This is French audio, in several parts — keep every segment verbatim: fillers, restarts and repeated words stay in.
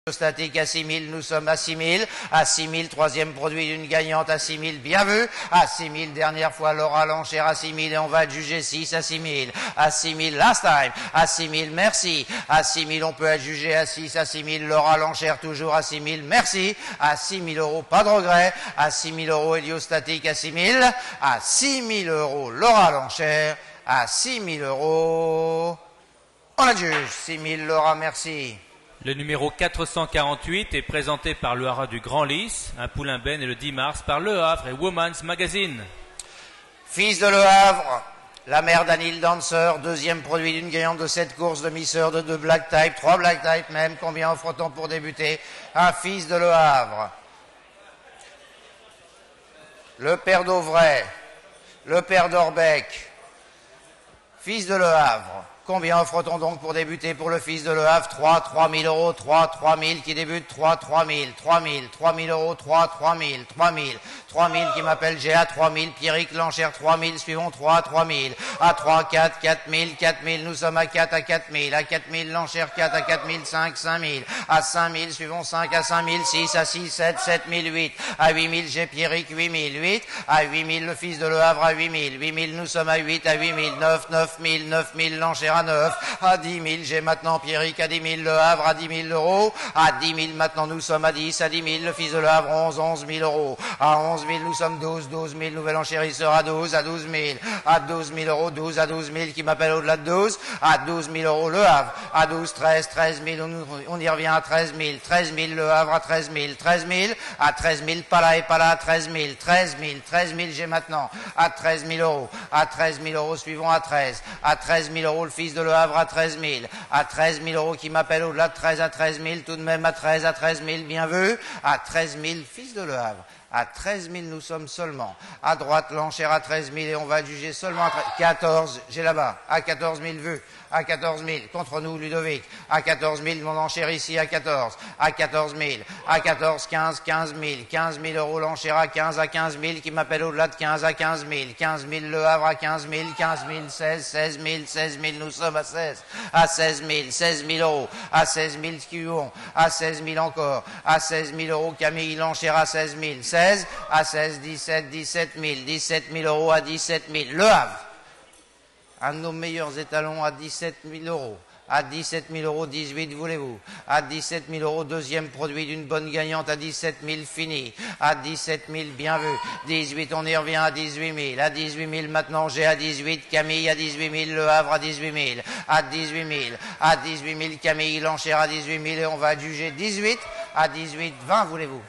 Statique à six mille, nous sommes à six mille, à six mille, troisième produit d'une gagnante à six mille, bien vu, à six mille, dernière fois Laura l'enchère à six mille et on va adjuger six à six mille, à six mille, last time, à six mille, merci, à six mille, on peut adjuger à six, à six mille, Laura l'enchère toujours à six mille, merci, à six mille euros, pas de regret, à six mille euros, héliostatique à six mille, à six mille euros, Laura l'enchère, à six mille euros, on adjuge, six mille, Laura, merci. Le numéro quatre cent quarante-huit est présenté par le Haras du Grand Lys, un poulain Ben et le dix mars par Le Havre et Woman's Magazine. Fils de Le Havre, la mère d'Anil Dancer, deuxième produit d'une gagnante de sept courses, demi-sœur de deux black type, trois black type même, combien offre-t-on pour débuter? Un fils de Le Havre. Le père d'Auvray, le père d'Orbec, fils de Le Havre. Combien offre-t-on donc pour débuter pour le fils de Le Havre? trois, trois mille euros, trois, trois mille qui débute, trois, trois mille, trois mille, trois mille euros, trois, trois mille, trois mille, trois mille qui m'appelle G A, trois mille, Pierrick l'enchère, trois mille, suivons trois, trois mille, à trois, quatre, quatre mille, quatre mille, nous sommes à quatre, à quatre mille, à quatre mille, l'enchère quatre, à quatre mille, cinq, cinq mille, à cinq mille, suivons cinq, à cinq mille, six, à six, sept, sept mille, huit, à huit mille, j'ai Pierrick, huit mille, huit, à huit mille, le fils de Le Havre à huit mille, huit mille, nous sommes à huit, à huit mille, neuf, neuf mille, neuf mille, l'enchère à neuf, à dix mille, j'ai maintenant Pierrick à dix mille, Le Havre à dix mille euros, à dix mille, maintenant nous sommes à dix, à dix mille, le fils de Le Havre, onze, onze mille euros, à onze mille, nous sommes douze, douze mille, nouvel enchérisseur à douze, à douze mille, à douze mille euros, douze, à douze mille, qui m'appelle au-delà de douze, à douze mille euros, Le Havre, à douze, treize, treize mille, on, on y revient à treize mille, treize mille, Le Havre à treize mille, treize mille, à treize mille, pas là et pas là, à treize mille, treize mille, treize mille, j'ai maintenant, à treize mille euros, à treize mille euros, suivons à treize, à treize mille euros, le fils de Le Havre à treize mille, à treize mille euros qui m'appelle au-delà de treize à treize mille, tout de même à treize à treize mille, bien vu, à treize mille, fils de Le Havre, à treize mille nous sommes seulement, à droite l'enchère à treize mille et on va juger seulement à quatorze, j'ai là-bas, à quatorze mille vu, à quatorze mille, contre nous Ludovic, à quatorze mille, mon enchère ici à quatorze, à quatorze mille, à quatorze, quinze, quinze mille, quinze mille euros l'enchère à quinze, à quinze mille, qui m'appelle au-delà de quinze à quinze mille, quinze mille Le Havre à quinze mille, quinze mille, seize, seize mille, seize mille, nous sommes à seize, à seize mille, seize mille euros, à seize mille, Skion, à seize mille encore, à seize mille euros, Camille l'enchère à seize mille, seize, à seize, dix-sept, dix-sept mille, dix-sept mille euros à dix-sept mille, Le Havre, un de nos meilleurs étalons à dix-sept mille euros. À dix-sept mille euros, dix-huit, voulez-vous? À dix-sept mille euros, deuxième produit d'une bonne gagnante à dix-sept mille, fini. À dix-sept mille, bien vu. dix-huit, on y revient à dix-huit mille. À dix-huit mille, maintenant, j'ai à dix-huit, Camille à dix-huit mille, Le Havre à dix-huit mille. À dix-huit mille, à dix-huit mille, Camille, l'enchère à dix-huit mille et on va juger dix-huit. À dix-huit, vingt, voulez-vous?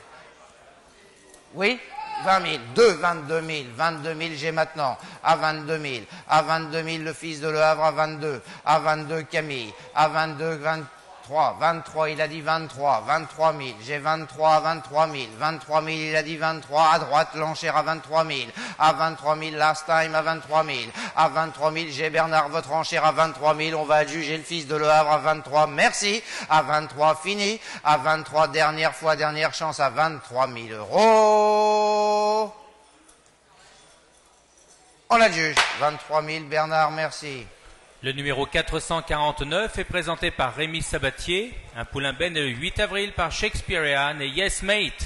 Oui? vingt mille, deux, vingt-deux mille, vingt-deux mille, j'ai maintenant, à vingt-deux mille, à vingt-deux mille, le fils de Le Havre à vingt-deux, à vingt-deux, Camille, à vingt-deux, vingt-trois, vingt-trois, il a dit vingt-trois, vingt-trois mille, j'ai vingt-trois à vingt-trois mille, vingt-trois mille, il a dit vingt-trois, à droite, l'enchère à vingt-trois mille, à vingt-trois mille, last time à vingt-trois mille, à vingt-trois mille, j'ai Bernard, votre enchère à vingt-trois mille, on va adjuger le fils de Le Havre à vingt-trois, merci, à vingt-trois, fini, à vingt-trois, dernière fois, dernière chance à vingt-trois mille euros. On adjuge, vingt-trois mille, Bernard, merci. Le numéro quatre cent quarante-neuf est présenté par Rémi Sabatier, un poulain Ben le huit avril par Shakespearean et Yes Mate.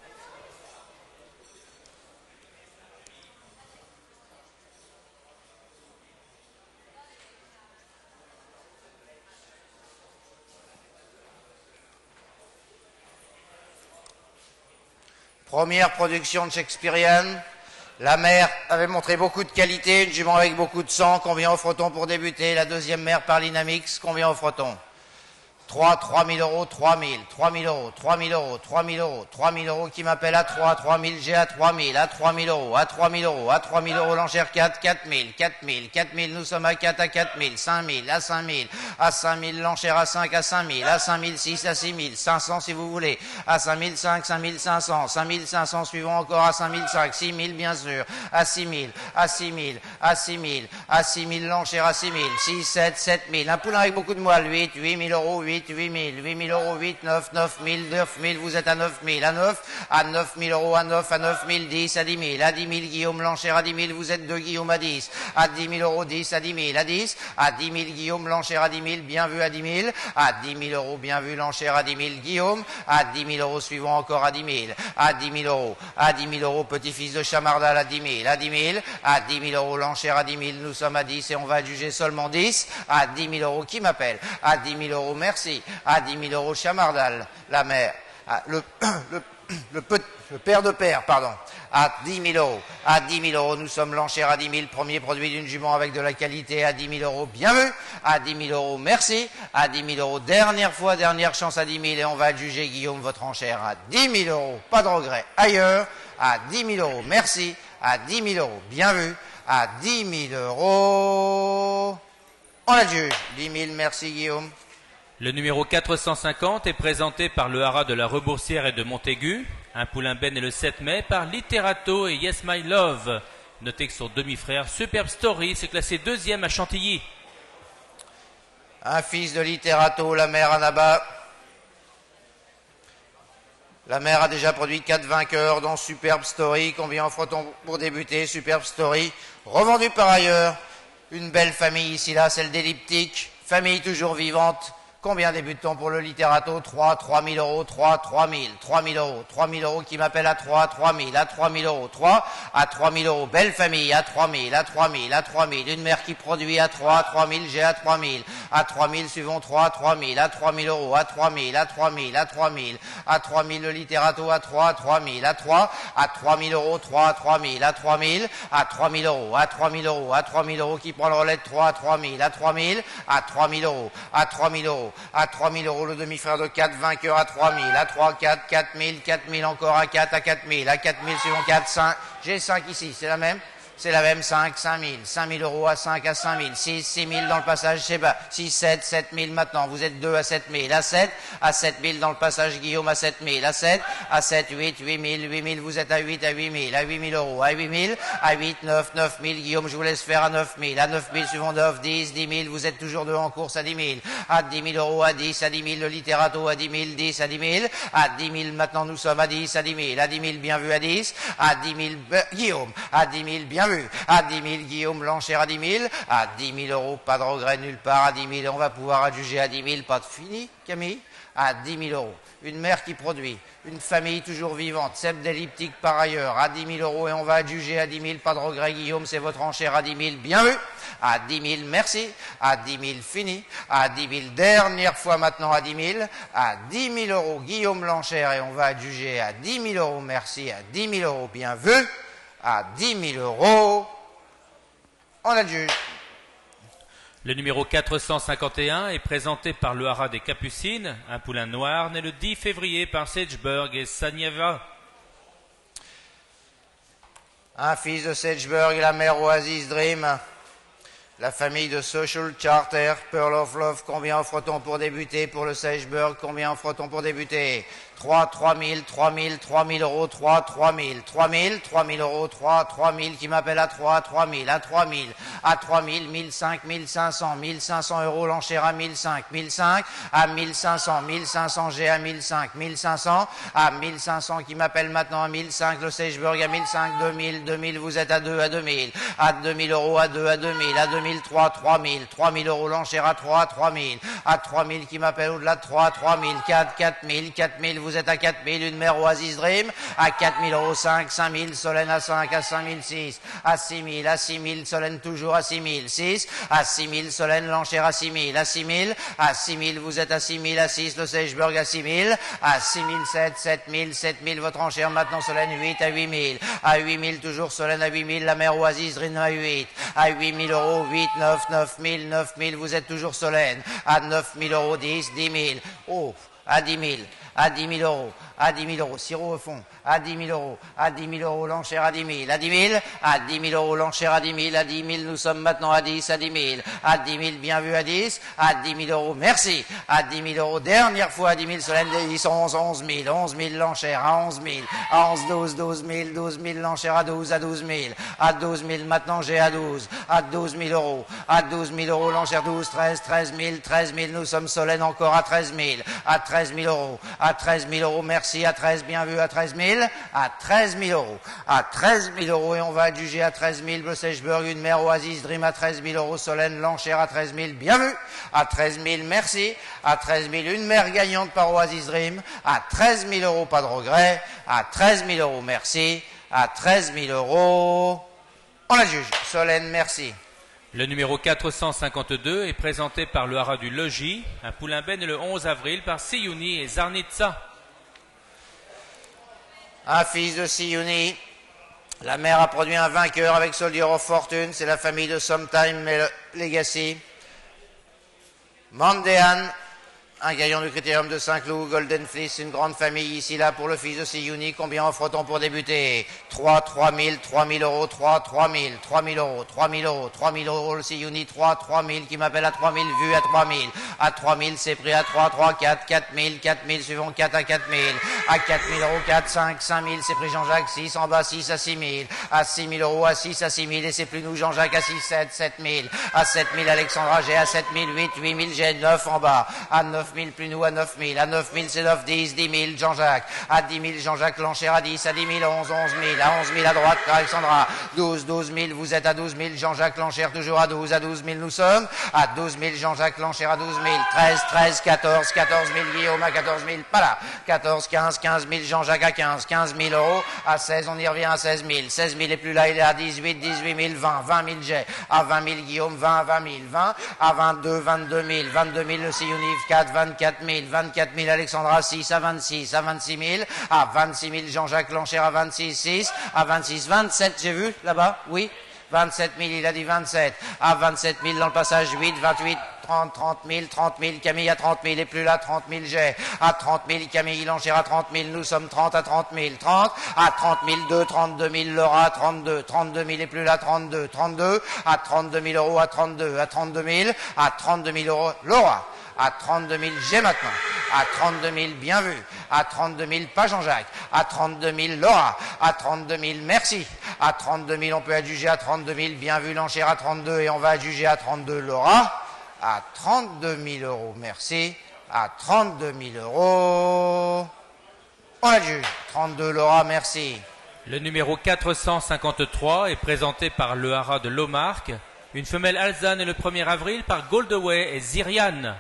Première production de Shakespearean. La mère avait montré beaucoup de qualité, une jument avec beaucoup de sang. Combien offre-t-on pour débuter? La deuxième mère par l'Inamix, combien offre-t-on? trois, trois mille euros, trois mille, trois mille euros, trois mille euros, trois mille euros, trois mille euros qui m'appelle à trois, trois mille, j'ai à trois mille, à trois mille euros, à trois mille euros, à trois mille euros, l'enchère quatre, quatre mille, quatre mille, quatre mille, nous sommes à quatre, à quatre mille, cinq mille, à cinq mille, à cinq mille, l'enchère à cinq, à cinq mille, à cinq mille, six, à six mille, cinq cents si vous voulez, à cinq mille cinq, cinq mille cinq cents, cinq mille cinq cents, suivons encore à cinq mille cinq, six mille bien sûr, à six mille, à six mille, à six mille, à six mille, l'enchère à six mille, six, sept, sept mille, un poulain avec beaucoup de moelle, huit, huit mille euros, huit, huit, huit mille, huit mille euros, huit, neuf, neuf mille, neuf mille, vous êtes à neuf mille, à neuf, à neuf mille euros, à neuf, à neuf mille, dix, à dix mille, à dix mille, Guillaume Lancher, à dix mille, vous êtes deux, Guillaume, à dix, à dix mille euros, dix, à dix mille, à dix, à dix mille, Guillaume Lancher, à dix mille, bien vu, à dix mille, à dix mille euros, bien vu, Lancher, à dix mille, Guillaume, à dix mille euros, suivant encore à dix mille, à dix mille euros, à dix mille euros, petit-fils de Chamardal, à dix mille, à dix mille, à dix mille euros, Lancher, à dix mille, nous sommes à dix et on va juger seulement dix, à dix mille euros, qui m'appelle, à dix mille euros, merci, à dix mille euros, Chamardal, la mère, à, le, le, le, le, le père de père, pardon, à dix mille euros, à dix mille euros, nous sommes Lancher à dix mille, premier produit d'une jument avec de la qualité, à dix mille euros, bien vu, à dix mille euros, merci, à dix mille euros, dernière fois, dernière chance à dix mille, et on va juger, Guillaume, votre enchère à dix mille euros, pas de regret, ailleurs, à dix mille euros, merci, à dix mille euros, bien vu, à dix mille euros, on la juge, dix mille, merci Guillaume. Le numéro quatre cent cinquante est présenté par le haras de la Reboursière et de Montaigu. Un poulain ben est le sept mai par Literato et Yes My Love. Notez que son demi-frère Superbe Story s'est classé deuxième à Chantilly. Un fils de Literato, la mère Anaba. La mère a déjà produit quatre vainqueurs, dont Superbe Story. Combien offre-t-on pour débuter? Superbe Story, revendu par ailleurs. Une belle famille ici, là, celle d'Elliptique. Famille toujours vivante. Combien débute-t-on pour le Literato? trois, trois mille euros, trois, trois mille, trois mille euros, trois mille euros qui m'appelle à trois, trois mille, à trois mille euros, trois, à trois mille euros, belle famille, à trois mille, à trois mille, à trois mille, une mère qui produit à trois, trois mille, j'ai à trois mille, à trois mille, suivons trois, trois mille, à trois mille euros, à trois mille, à trois mille, à trois mille, à trois mille, le Literato à trois, trois mille, à trois, à trois mille euros, trois, trois mille, à trois mille, à trois mille euros, à trois mille euros, à trois mille euros qui prend le relais de trois, trois mille, à trois mille, à trois mille euros, à trois mille euros, à trois mille euros, le demi-frère de quatre, vainqueur à trois mille, à trois, quatre, quatre mille, quatre mille encore à quatre, à quatre mille, à quatre mille, suivant quatre, cinq, j'ai cinq ici, c'est la même? C'est la même, cinq, cinq mille, cinq mille euros à cinq, à cinq mille, six, six mille dans le passage, c'est bas, six, sept, sept mille maintenant, vous êtes deux à sept mille, à sept, à sept mille dans le passage, Guillaume à sept mille, à sept, à sept, huit, huit mille, huit mille, vous êtes à huit, à huit mille, à huit mille euros, à huit mille, à huit, neuf, neuf mille, Guillaume, je vous laisse faire à neuf mille, à neuf mille, suivant neuf, dix, dix mille, vous êtes toujours deux en course à dix mille, à dix mille euros, à dix, à dix mille, le Literato à dix mille, dix, à dix mille, à dix mille, maintenant nous sommes à dix, à dix mille, à dix mille, bien vu à dix, à dix mille, Guillaume, à dix mille, bien vu, à dix mille, Guillaume Lancher à dix mille, à dix mille euros, pas de regret nulle part, à dix mille, on va pouvoir adjuger à dix mille, pas de fini, Camille, à dix mille euros. Une mère qui produit, une famille toujours vivante, Seb d'Elliptique par ailleurs, à dix mille euros et on va adjuger à dix mille, pas de regret Guillaume, c'est votre enchère à dix mille, bien vu, à dix mille, merci, à dix mille, fini, à dix mille, dernière fois maintenant à dix mille, à dix mille euros, Guillaume Lancher et on va adjuger à dix mille euros, merci, à dix mille euros, bien vu, à dix mille euros, on adjuge. Le numéro quatre cent cinquante et un est présenté par le haras des Capucines, un poulain noir né le dix février par Sageberg et Sanieva. Un fils de Sageberg, la mère Oasis Dream, la famille de Social Charter, Pearl of Love, combien offre-t-on pour débuter pour le Sageberg, combien offre-t-on pour débuter? trois, trois mille, trois mille, trois mille euros, trois, trois mille, trois mille, trois mille euros, trois, trois mille, qui m'appelle à trois, trois mille, à trois mille, à trois mille, mille cinq, mille cinq cents, mille cinq cents euros, l'enchère à mille cinq, mille cinq, à mille cinq cents, mille cinq cents, j'ai à mille cinq, mille cinq cents, à mille cinq cents, qui m'appelle maintenant à mille cinq, le Sageberg à mille cinq, deux mille, deux mille, vous êtes à deux, à deux mille, à deux mille euros, à deux, à deux mille, à deux mille trois, trois mille, trois mille euros, l'enchère à trois, trois mille, à trois mille, qui m'appelle au-delà de trois, trois mille, quatre, quatre mille, quatre mille, vous êtes à quatre mille, une mère Oasis Dream, à quatre mille euros, cinq, cinq mille, Solène à cinq, à cinq mille six, à six mille, à six mille, Solène toujours à six mille six, à six mille, Solène l'enchère à six mille, à six mille, à six mille, vous êtes à six mille, à six, le Sageberg à six mille, à six mille sept, sept mille, sept mille, votre enchère maintenant, Solène huit, à huit mille, à huit mille, toujours Solène à huit mille, la mère Oasis Dream à huit, à huit mille euros, huit, neuf, neuf mille, neuf mille, vous êtes toujours Solène, à neuf mille euros, dix, dix mille, oh, à dix mille, à dix mille euros, à dix mille euros, sirop au fond, à dix mille euros, à dix mille euros, l'enchère à dix mille, à dix mille, à dix mille euros, l'enchère à dix mille, à dix mille, nous sommes maintenant à dix, à dix mille, à dix mille, bien vu à dix, à dix mille euros, merci, à dix mille euros, dernière fois à dix mille, Solène dix, onze, onze mille, onze mille l'enchère, à onze mille, à onze, douze, douze mille, douze mille l'enchère à douze, à douze mille, à douze mille, maintenant j'ai à douze, à douze mille euros, à douze mille euros, l'enchère douze, treize, treize mille, treize mille, nous sommes Solène encore à treize mille, à treize mille euros, à treize mille euros, merci, à treize, bien vu, à treize mille, à treize mille euros, à treize mille euros, et on va adjuger à treize mille, Bleu-Seichberg, une mère Oasis Dream à treize mille euros, Solène, l'enchère à treize mille, bien vu, à treize mille, merci, à treize mille, une mère gagnante par Oasis Dream, à treize mille euros, pas de regret, à treize mille euros, merci, à treize mille euros, on adjuge, Solène, merci. Le numéro quatre cent cinquante-deux est présenté par le haras du Logis, un poulain ben le onze avril par Siouni et Zarnitsa. Un fils de Siouni. La mère a produit un vainqueur avec Soldier of Fortune. C'est la famille de Sometime Legacy. Mandean, un gaillon du Critérium de Saint-Cloud. Golden Fleece, une grande famille ici là pour le fils de Siouni. Combien offre-t-on pour débuter? trois, trois mille, trois mille euros, trois, trois mille, trois mille euros, trois mille euros, trois mille euros, le Siouni, trois, trois mille, qui m'appelle à trois mille, vu à trois mille, à trois mille, c'est pris à trois, trois, quatre, quatre mille, quatre mille, suivant quatre à quatre mille, à quatre mille euros, quatre, cinq, cinq mille, c'est pris Jean-Jacques, six, en bas, six à six mille, à six mille euros, à six à six mille, et c'est plus nous, Jean-Jacques, à six, sept, sept mille, à sept mille, Alexandra, j'ai à sept mille, huit, huit mille, j'ai neuf en bas, à neuf mille, plus nous, à neuf mille, à neuf mille, c'est neuf, dix, dix mille, Jean-Jacques, à dix mille, Jean-Jacques, l'enchère à dix, à dix mille, onze, onze mille, à onze mille, à droite, Alexandra, douze, douze mille, vous êtes à douze mille, Jean-Jacques, l'enchère toujours à douze, à douze mille nous sommes, à douze mille, Jean-Jacques, l'enchère à douze mille, treize, treize, quatorze, quatorze mille, Guillaume à quatorze mille, pas là, quatorze, quinze, quinze mille, Jean-Jacques à quinze, quinze mille euros, à seize, on y revient à seize mille, seize mille et plus là, il est à dix-huit, dix-huit mille, vingt, vingt mille, j'ai, à vingt mille, Guillaume, vingt, vingt mille, vingt, à vingt-deux, vingt-deux mille, vingt-deux mille, le Siouni, quatre, vingt-quatre mille, vingt-quatre mille, Alexandra, six, à vingt-six, à vingt-six mille, à vingt-six mille, Jean-Jacques, l'enchère à vingt-six, six, à vingt-six, vingt-sept, j'ai vu, là-bas, oui, vingt-sept mille, il a dit vingt-sept, à vingt-sept mille dans le passage, huit, vingt-huit, trente, trente mille, trente mille, Camille à trente mille, et plus là, trente mille, j'ai, à trente mille, Camille, l'enchère à trente mille, nous sommes trente à trente mille, trente, à trente mille, deux, trente-deux mille, Laura à trente-deux, trente-deux mille, et plus là, trente-deux, trente-deux, à trente-deux mille euros, à trente-deux, à trente-deux mille, à trente-deux mille euros, Laura, à trente-deux mille, j'ai maintenant, à trente-deux mille, bien vu, à trente-deux mille, pas Jean-Jacques, à trente-deux mille, Laura, à trente-deux mille, merci, à trente-deux mille, on peut adjuger à trente-deux mille, bien vu, l'enchère à trente-deux, et on va adjuger à trente-deux, Laura, à trente-deux mille euros, merci, à trente-deux mille euros, on adjuge, trente-deux, Laura, merci. Le numéro quatre cent cinquante-trois est présenté par le haras de Lomarque, une femelle alezane le premier avril par Goldaway et Zyrian.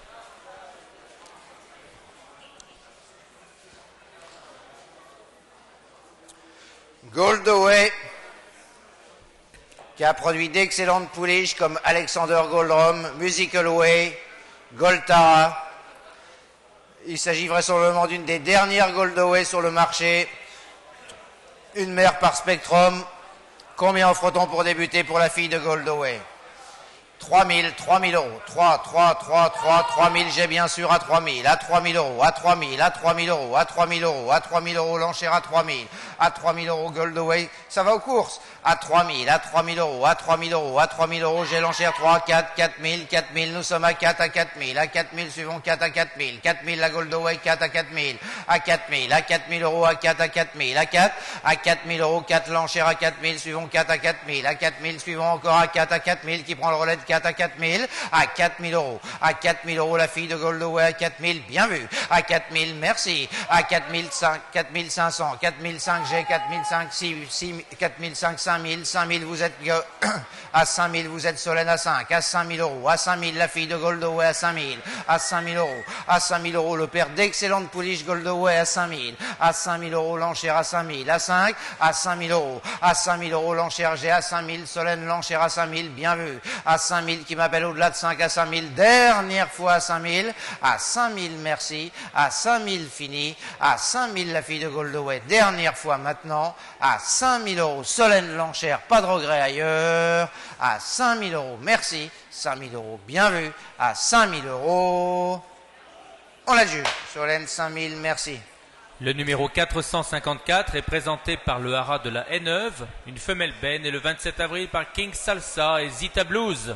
Goldaway, qui a produit d'excellentes pouliches comme Alexander Goldrum, Musical Way, Goltara. Il s'agit vraisemblablement d'une des dernières Goldaway sur le marché. Une mère par Spectrum. Combien offre-t-on pour débuter pour la fille de Goldaway? trois mille, trois mille euros, trois, trois, trois, trois, trois mille, j'ai bien sûr à trois mille, à trois mille euros, à trois mille, à trois mille euros, à trois mille euros, à trois mille euros, l'enchère à trois mille, à trois mille euros, Goldaway, ça va aux courses, à trois mille, à trois mille euros, à trois mille euros, à trois mille euros, j'ai l'enchère trois, quatre, quatre mille, quatre mille, nous sommes à quatre à quatre mille, à quatre mille, suivons quatre à quatre mille, quatre mille, la Goldaway, quatre à quatre mille, à quatre mille, à quatre mille euros, à quatre à quatre mille, à quatre, à quatre mille euros, quatre, l'enchère à quatre mille, suivons quatre à quatre mille, à quatre mille, suivons encore à quatre à quatre mille, qui prend le relais de quatre à quatre mille, à quatre mille euros, à quatre mille euros, la fille de Goldaway, à quatre mille, bien vu, à quatre mille, merci, à quatre mille cinq, quatre mille cinq cents, quatre mille cinq, j'ai quatre mille cinq, six, quatre mille cinq, cinq mille, cinq mille, vous êtes, à cinq mille, vous êtes Solène à cinq, à cinq mille euros, à cinq mille, la fille de Goldaway à cinq mille, à cinq mille euros, à cinq mille euros, le père d'excellentes pouliches Goldaway à cinq mille, à cinq mille euros, l'enchère à cinq mille, à cinq, à cinq mille euros, à cinq mille euros, l'enchère, j'ai à cinq mille, Solène, l'enchère à cinq mille, bien vu, à cinq mille, qui m'appelle au-delà de cinq à cinq mille, dernière fois à cinq mille, à cinq mille, merci, à cinq mille, fini, à cinq mille, la fille de Goldaway, dernière fois maintenant, à cinq mille euros, Solène, l'enchère, pas de regret ailleurs, à cinq mille euros, merci, cinq mille euros, bien vu, à cinq mille euros, On l'adjuge. Solène, cinq mille, merci. Le numéro quatre cent cinquante-quatre est présenté par le haras de la Haie-Neuve, une femelle benne, et le vingt-sept avril par King Salsa et Zita Blues.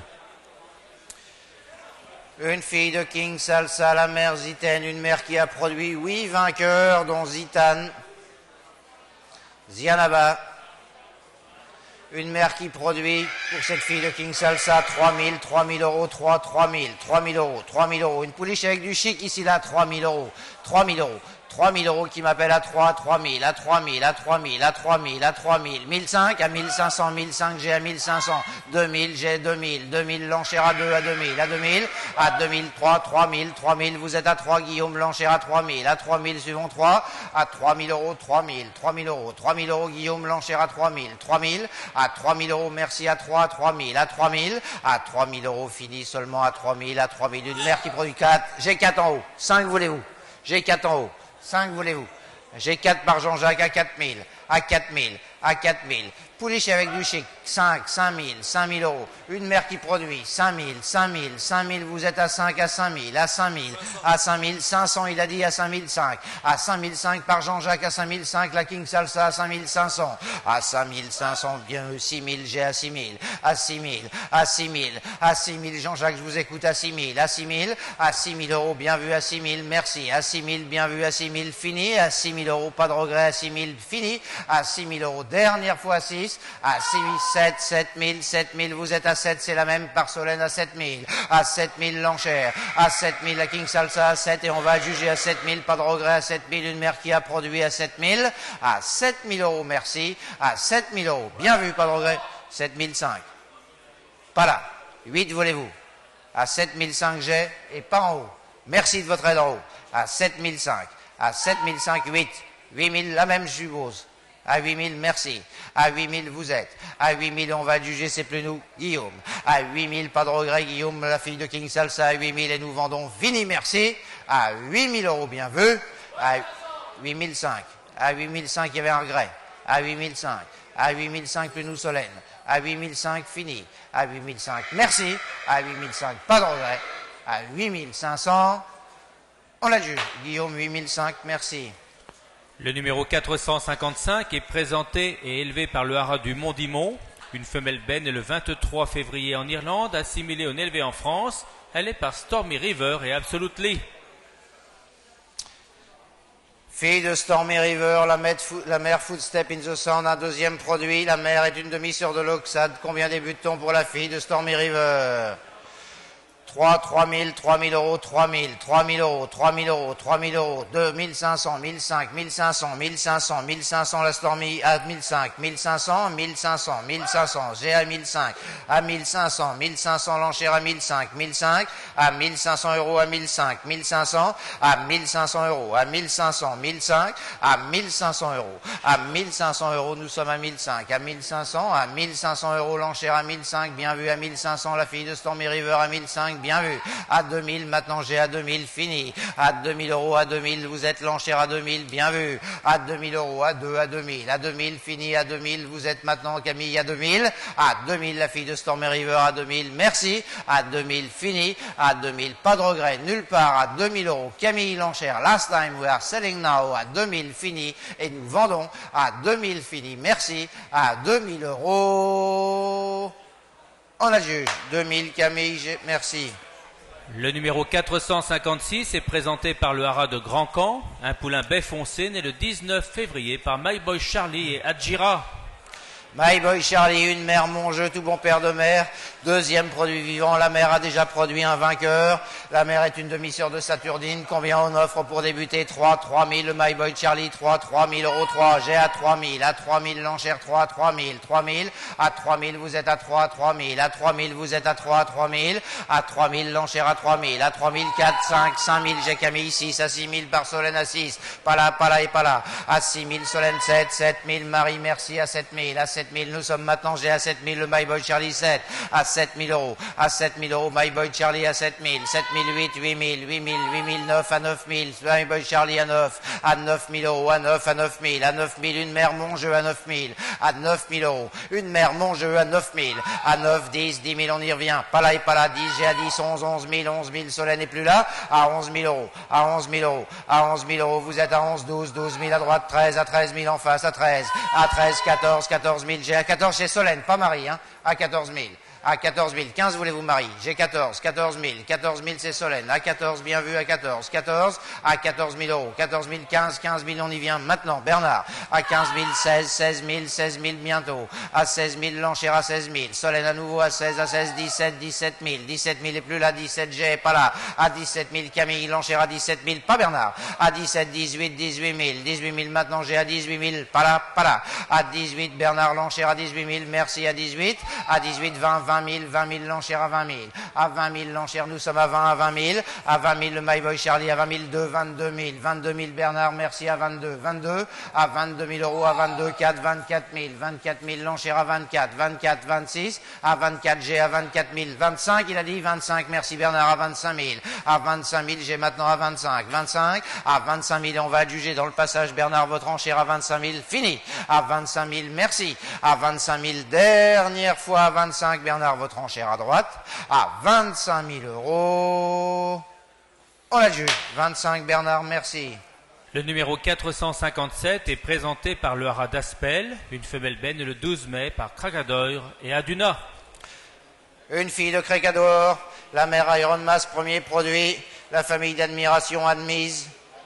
Une fille de King Salsa, la mère Zitaine, une mère qui a produit huit vainqueurs, dont Zitane, Zianaba. Une mère qui produit, pour cette fille de King Salsa, trois mille, trois mille euros, trois, trois mille, trois mille euros, trois mille euros. Une pouliche avec du chic ici, là, trois mille euros, trois mille euros. trois mille euros qui m'appelle à trois, trois mille, à trois mille, à trois mille, à trois mille, à trois mille, mille cinq, à mille cinq cents, mille cinq, j'ai à mille cinq cents, deux mille, j'ai deux mille, deux mille, l'enchère à deux, à deux mille, à deux mille, à deux mille, trois, trois mille, trois mille, vous êtes à trois, Guillaume, l'enchère à trois mille, à trois mille, suivons trois, à trois mille euros, trois mille, trois mille euros, trois mille euros, Guillaume, l'enchère à trois mille, trois mille, à trois mille euros, merci à trois, trois mille, à trois mille, à trois mille euros, fini seulement à trois mille, à trois mille, une mère qui produit quatre, j'ai quatre en haut, cinq voulez-vous, j'ai quatre en haut, cinq voulez-vous. J'ai quatre par Jean-Jacques à quatre mille, à quatre mille, à quatre mille. Pouliche avec du chic, cinq, cinq mille, cinq mille euros. Une mère qui produit, cinq mille, cinq mille, cinq mille, vous êtes à cinq, à cinq mille, à cinq mille, à cinq mille, cinq cents, il a dit à cinq mille cinq, à cinq mille cinq par Jean-Jacques, à cinq mille cinq, la King Salsa à cinq mille cinq cents, à cinq mille cinq cents, bien six mille, j'ai à six mille, à six mille, à six mille, à six mille, Jean-Jacques, je vous écoute à six mille, à six mille, à six mille euros, bien vu à six mille, merci, à six mille, bien vu à six mille, fini, à six mille euros, pas de regret, à six mille, fini, à six mille euros, dernière fois six, à six mille, sept, sept mille, sept mille, vous êtes à sept, c'est la même par Solène à sept mille, à sept mille l'enchère, à sept mille la King Salsa à sept, et on va juger à sept mille, pas de regret, à sept mille, une mère qui a produit à sept mille, à sept mille euros, merci, à sept mille euros, bien vu, pas de regret, sept mille cinq, pas là, huit voulez-vous, à sept mille cinq j'ai, et pas en haut, merci de votre aide en haut, à sept mille cinq, à sept mille cinq, huit, huit mille, la même je suppose. À huit mille, merci. À huit mille, vous êtes. À huit mille, on va juger, c'est plus nous, Guillaume. À huit mille, pas de regret, Guillaume, la fille de King Salsa, à huit mille, et nous vendons fini, merci. À huit mille euros, bien vu. À huit mille cinq. À huit mille cinq, il y avait un regret. À huit mille cinq. À huit mille cinq, plus nous, Solène. À huit mille cinq, fini. À huit mille cinq, merci. À huit mille cinq, pas de regret. À huit mille cinq cents, on la juge. Guillaume, huit mille cinq, merci. Le numéro quatre cent cinquante-cinq est présenté et élevé par le haras du Mont-Dimont. Une femelle benne est le vingt-trois février en Irlande, assimilée au élevé en France. Elle est par Stormy River et Absolutely. Fille de Stormy River, la, la mère Footstep in the Sand, un deuxième produit. La mère est une demi-sœur de l'Oxade. Combien débute-t-on pour la fille de Stormy River? trois, trois mille, trois mille euros, trois mille, trois mille euros, trois mille euros, trois mille euros, deux mille cinq cents, mille cinq, mille cinq cents, mille cinq cents, mille cinq cents, la Stormy à mille cinq, mille cinq cents, mille cinq cents, mille cinq cents, j'ai à mille cinq, à mille cinq cents, mille cinq cents, l'enchère à mille cinq, mille cinq, à mille cinq cents euros à mille cinq, mille cinq cents, à mille cinq cents euros, à mille cinq cents, mille cinq, à mille cinq cents euros, à mille cinq cents euros, nous sommes à mille cinq, à mille cinq cents, à mille cinq cents euros, l'enchère à mille cinq, bien vu, à mille cinq cents, la fille de Stormy River à mille cinq, bien vu, à deux mille, maintenant j'ai à deux mille, fini, à deux mille euros, à deux mille, vous êtes l'enchère à deux mille, bien vu, à deux mille euros, à deux, à deux mille, à deux mille, fini, à deux mille, vous êtes maintenant Camille à deux mille, à deux mille, la fille de Stormy River à deux mille, merci, à deux mille, fini, à deux mille, pas de regret, nulle part, à deux mille euros, Camille l'enchère, last time we are selling now, à deux mille, fini, et nous vendons à deux mille, fini, merci, à deux mille euros, on la juge, deux mille, Camille, merci. Le numéro quatre cent cinquante-six est présenté par le haras de Grand Camp, un poulain bai foncé né le dix-neuf février par My Boy Charlie et Adjira. My Boy Charlie, une mère, mon jeu, tout bon père de mère. Deuxième produit vivant, la mère a déjà produit un vainqueur. La mère est une demi-sœur de Saturdine. Combien on offre pour débuter? trois, trois mille, le My Boy Charlie, trois, trois mille euros, trois. J'ai à trois mille, à trois mille, l'enchère, trois, trois mille, trois mille. À trois mille, vous êtes à trois, trois mille. À trois mille, vous êtes à trois, trois mille. À trois mille, l'enchère à trois mille. À trois mille, quatre, cinq, cinq mille, j'ai Camille, six. À six mille, par Solène à six. Pas là, pas là et pas là. À six mille, Solène, sept, sept mille, Marie, merci. À sept mille, à sept sept mille, nous sommes maintenant G à sept mille, le My Boy Charlie sept, à sept mille euros, à sept mille euros, My Boy Charlie à sept mille, sept mille huit, huit mille, huit mille, huit mille neuf, à neuf mille, My Boy Charlie à neuf, à neuf mille euros, à neuf, à neuf mille, à neuf mille, une mère, mon jeu à neuf mille, à neuf mille euros, une mère, mon jeu à neuf mille, à neuf, dix, dix mille, on y revient, pas là et pas là, dix, G à dix, onze, onze mille, onze mille, Solène n'est plus là, à onze mille euros, à onze mille euros, à onze mille euros, vous êtes à onze, douze, douze mille à droite, treize, à treize mille en face, à treize, à treize, quatorze, quatorze mille, j'ai à quatorze chez Solène, pas Marie, hein, à quatorze mille. À quatorze mille, quinze voulez-vous marier, j'ai quatorze, quatorze mille, quatorze mille c'est Solène, à quatorze, bien vu, à quatorze, quatorze, à quatorze mille euros, quatorze mille, quinze, quinze mille, on y vient maintenant, Bernard, à quinze mille, seize, seize mille, seize mille bientôt, à seize mille, l'enchère à seize mille, Solène à nouveau à seize, à seize, dix-sept, dix-sept mille, dix-sept mille est plus là, dix-sept, j'ai pas là, à dix-sept mille, Camille, l'enchère à dix-sept mille, pas Bernard, à dix-sept, dix-huit, dix-huit mille, dix-huit mille maintenant, j'ai à dix-huit mille, pas là, pas là, à dix-huit, Bernard, l'enchère à dix-huit mille, merci à dix-huit, à dix-huit, vingt, vingt mille, vingt mille, l'enchère à vingt mille, à vingt mille l'enchère, nous sommes à vingt, à vingt mille, à vingt mille le My Boy Charlie, à vingt mille deux, vingt-deux mille, vingt-deux mille Bernard, merci à vingt-deux, vingt-deux, à vingt-deux mille euros, à vingt-deux, quatre, vingt-quatre mille, vingt-quatre mille l'enchère à vingt-quatre, vingt-quatre, vingt-six, à vingt-quatre, j'ai à vingt-quatre mille, vingt-cinq, il a dit vingt-cinq, merci Bernard, à vingt-cinq mille, à vingt-cinq mille, j'ai maintenant à vingt-cinq, vingt-cinq, à vingt-cinq mille, on va juger dans le passage Bernard, votre enchère à vingt-cinq mille, fini, à vingt-cinq mille, merci, à vingt-cinq mille, dernière fois à vingt-cinq, Bernard, votre enchère à droite, à vingt-cinq mille euros. On la juge. vingt-cinq, Bernard, merci. Le numéro quatre cent cinquante-sept est présenté par le haras d'Aspel, une femelle benne le douze mai par Krakadour et Aduna. Une fille de Krakadour, la mère Iron Mass, premier produit, la famille d'admiration admise.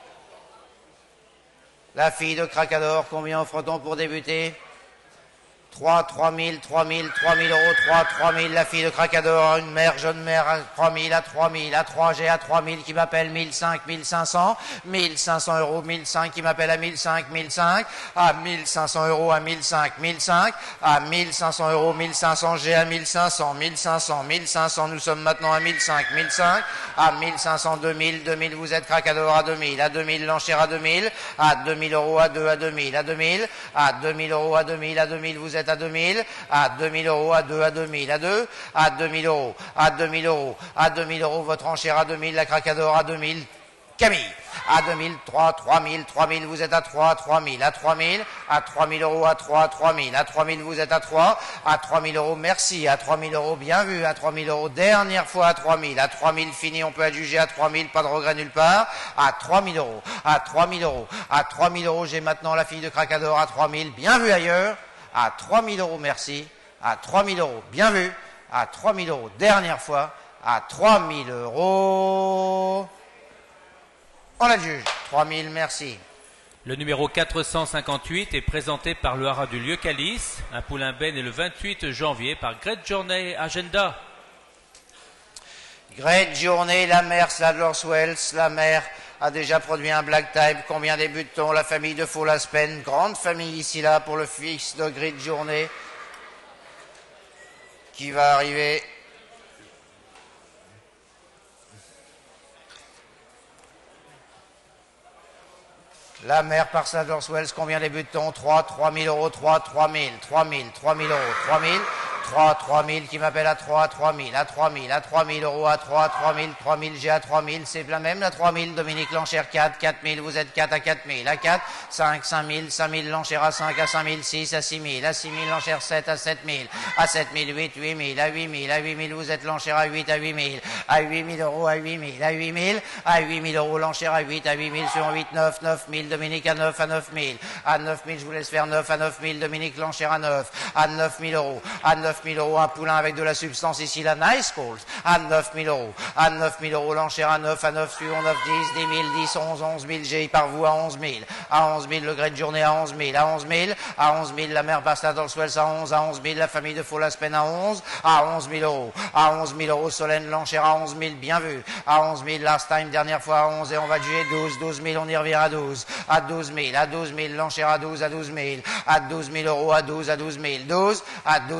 La fille de Krakadour, combien offre-t-on pour débuter? trois, trois mille, trois mille, trois mille euros, trois, trois mille, la fille de Krakadour, une mère, jeune mère, à trois mille, à trois mille, à trois, j'ai à trois mille qui m'appelle mille cinq, mille cinq cents, mille cinq cents euros, mille cinq qui m'appelle à mille cinq, mille cinq, à mille cinq cents euros, à mille cinq, mille cinq, à mille cinq cents euros, mille cinq cents, j'ai à mille cinq cents, mille cinq cents, mille cinq cents, nous sommes maintenant à mille cinq, mille cinq, à mille cinq cents, deux mille, deux mille, vous êtes Krakadour à deux mille, à deux mille, l'enchère à deux mille, à deux mille euros, à deux, à deux mille, à deux mille, à deux mille euros, à deux mille, à deux mille, vous êtes à deux mille, à deux mille euros, à deux, à deux mille, à deux, à deux mille euros, à deux mille euros, à deux mille euros, votre enchère à deux mille, la Krakadour à deux mille, Camille, à deux mille, trois, trois mille, trois mille, vous êtes à trois, trois mille, à trois mille, à trois mille euros, à trois, trois mille, à trois mille, vous êtes à trois, à trois mille euros, merci, à trois mille euros, bien vu, à trois mille euros, dernière fois à trois mille, à trois mille, fini, on peut adjuger à trois mille, pas de regret nulle part, à trois mille euros, à trois mille euros, à trois mille euros, j'ai maintenant la fille de Krakadour à trois mille, bien vu ailleurs, à trois mille euros, merci, à trois mille euros, bien vu, à trois mille euros, dernière fois, à trois mille euros, on la juge, trois mille, merci. Le numéro quatre cent cinquante-huit est présenté par le haras du lieu Calice, un poulain benne est le vingt-huit janvier par Great Journey Agenda. Great Journey, la mère Sadler's Wells, la mère a déjà produit un black type. Combien débute-t-on? La famille de Faulaspen, grande famille ici là pour le fils de Great Journey qui va arriver. La mère par Sadler's Wells, combien débute-t-on? trois, trois mille euros, trois, trois mille, trois mille, trois mille euros, trois mille. trois, trois mille qui m'appelle à trois, trois mille, à trois mille, à trois mille euros, à trois, trois mille, trois mille, j'ai à trois mille, c'est la même, à trois mille, Dominique l'enchère quatre, quatre mille, vous êtes quatre à quatre mille, à quatre, cinq, cinq mille, cinq mille, l'enchère à cinq, à cinq mille, six, à six mille, à six mille, l'enchère sept, à sept mille, à sept mille, huit, huit mille, à huit mille, à huit mille, vous êtes l'enchère à huit, à huit mille, à huit mille euros, à huit mille, à huit mille, à huit mille euros, l'enchère à huit, à huit mille, sur huit, neuf, neuf mille, Dominique à neuf, à neuf mille, à neuf mille, je vous laisse faire neuf, à neuf mille, Dominique l'enchère à neuf, à neuf mille euros, à neuf mille euros, un poulain avec de la substance ici, la Nice Calls, à neuf mille euros, à neuf mille euros, l'enchère à neuf, à neuf, suivons neuf, dix, dix mille, dix, onze, onze mille, j'ai par vous à onze mille, à onze mille, le Great Journey à onze mille, à onze mille, à onze mille, la mère Bastard's Wells à onze, à onze mille, la famille de Faulaspen à onze, à onze mille euros, à onze mille euros, Solène l'enchère à onze mille, bien vu, à onze mille, last time, dernière fois à onze, et on va juger douze, douze mille, on y revient à douze, à douze mille, à douze mille, l'enchère à douze, à douze mille, à douze mille euros, à douze, à douze mille, douze, à douze mille euros,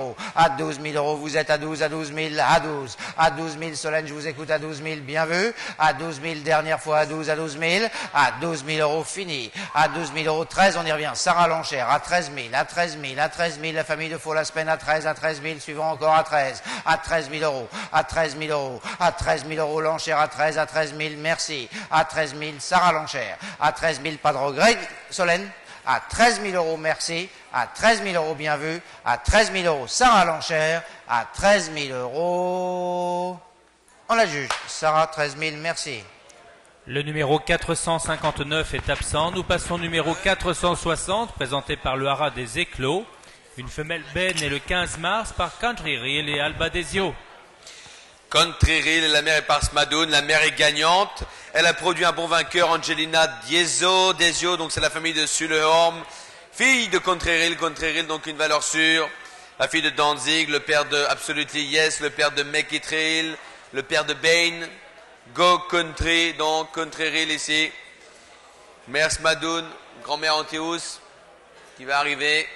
euros, à douze mille euros, vous êtes à douze, à douze mille, à douze, à douze mille, Solène, je vous écoute à douze mille, bien vu, à douze mille, dernière fois à douze, à douze mille, à douze mille euros, fini, à douze mille euros, treize, on y revient, Sarah l'enchère, à treize mille, à treize mille, à treize mille, la famille de Faux-Laspen à treize, à treize mille, suivant encore à treize, à treize mille euros, à treize mille euros, à treize mille euros, l'enchère à treize, à treize mille, merci, à treize mille, Sarah l'enchère, à treize mille, pas de regret, Solène, à treize mille euros, merci, à treize mille euros, bien vu, à treize mille euros, Sarah l'enchère, à treize mille euros, on la juge, Sarah, treize mille, merci. Le numéro quatre cent cinquante-neuf est absent. Nous passons au numéro quatre cent soixante, présenté par le haras des Éclos. Une femelle bête née le quinze mars par Country Reel et Alba Desio. Country Reel, la mère est par Smadoun, la mère est gagnante. Elle a produit un bon vainqueur, Angelina Dieso, Desio, donc c'est la famille de Sulehorm. Fille de Country Reel, Country Reel, donc une valeur sûre. La fille de Danzig, le père de Absolutely Yes, le père de Make It Real, le père de Bane. Go Country, donc Country Reel ici. Mère Smadoun, grand-mère Antéus, qui va arriver.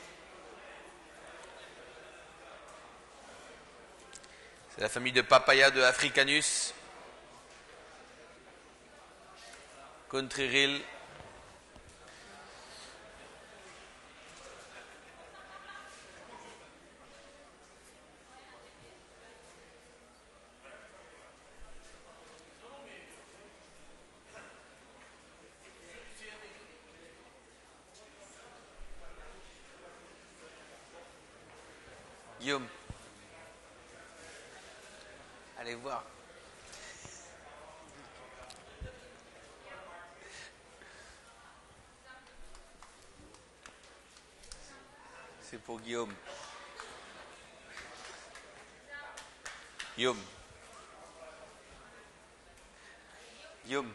C'est la famille de Papaya de Africanus. Country Reel. Guillaume. Allez voir. C'est pour Guillaume. Guillaume. Guillaume.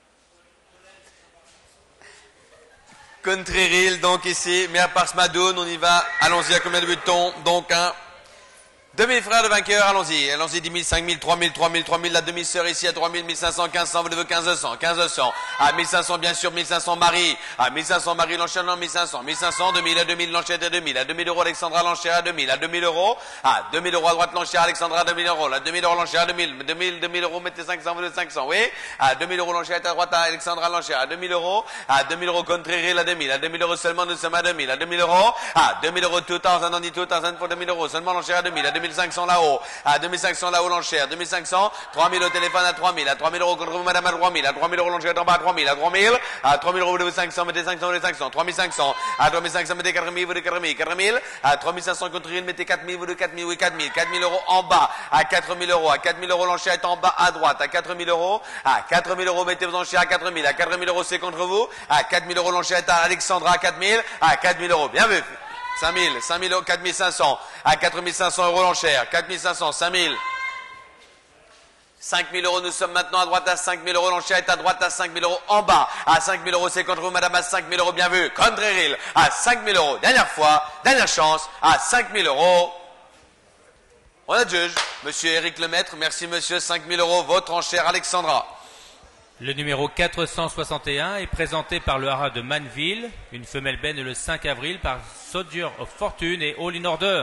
Country Reel, donc ici, mais à part Smadoun, on y va. Allons-y, à combien de butons? Donc un demi-frère de vainqueur, allons-y. Allons-y, dix mille, cinq mille, trois mille, trois mille, trois mille. La demi-sœur ici à trois mille, mille cinq cents, quinze cents, vous devez quinze cents, quinze cents. À mille cinq cents, bien sûr, mille cinq cents, Marie. À mille cinq cents, Marie, l'enchère, non, mille cinq cents. mille cinq cents, deux mille, à deux mille, l'enchère à deux mille. À deux mille euros, Alexandra, l'enchère à deux mille. À deux mille euros. À deux mille euros à droite, l'enchère, Alexandra, deux mille euros. À deux mille euros, l'enchère à deux mille. deux mille, deux mille euros, mettez cinq cents, vous devez cinq cents, oui. À deux mille euros, l'enchère à droite, à Alexandra, l'enchère à deux mille euros. À deux mille euros, Country Reel à deux mille. À deux mille euros seulement, nous sommes à deux mille. À deux mille euros. À deux mille euros, deux mille, on dit deux mille pour deux mille euros. Seulement l'enchère à deux mille. À deux mille cinq cents là-haut. À deux mille cinq cents là-haut l'enchère, deux mille cinq cents, trois mille au téléphone à trois mille, à trois mille euros contre vous madame à trois mille, à trois mille euros l'enchère en bas à trois mille, à trois mille, à trois mille euros vous devez cinq cents, mettez cinq cents, mettez cinq cents, trois mille cinq cents, à trois mille cinq cents mettez quatre mille, vous devez quatre mille, quatre mille, à trois mille cinq cents contre Reel, mettez quatre mille, vous devez quatre mille, oui quatre mille, quatre mille euros en bas, à quatre mille euros, à quatre mille euros l'enchère est en bas à droite, à quatre mille euros, à quatre mille euros mettez vos enchères à quatre mille, à quatre mille euros c'est contre vous, à quatre mille euros l'enchère est à Alexandra à quatre mille, à quatre mille euros, bien vu, cinq mille, cinq mille euros, quatre mille cinq cents, à quatre mille cinq cents euros l'enchère, quatre mille cinq cents, cinq mille. cinq mille euros, nous sommes maintenant à droite à cinq mille euros, l'enchère est à droite à cinq mille euros en bas, à cinq mille euros c'est contre vous madame à cinq mille euros, bien vu, Country Reel à cinq mille euros, dernière fois, dernière chance, à cinq mille euros, on a juge, monsieur Eric Lemaître, merci monsieur, cinq mille euros, votre enchère Alexandra. Le numéro quatre cent soixante et un est présenté par le haras de Manville, une femelle bête née le cinq avril par Soldier of Fortune et All in Order.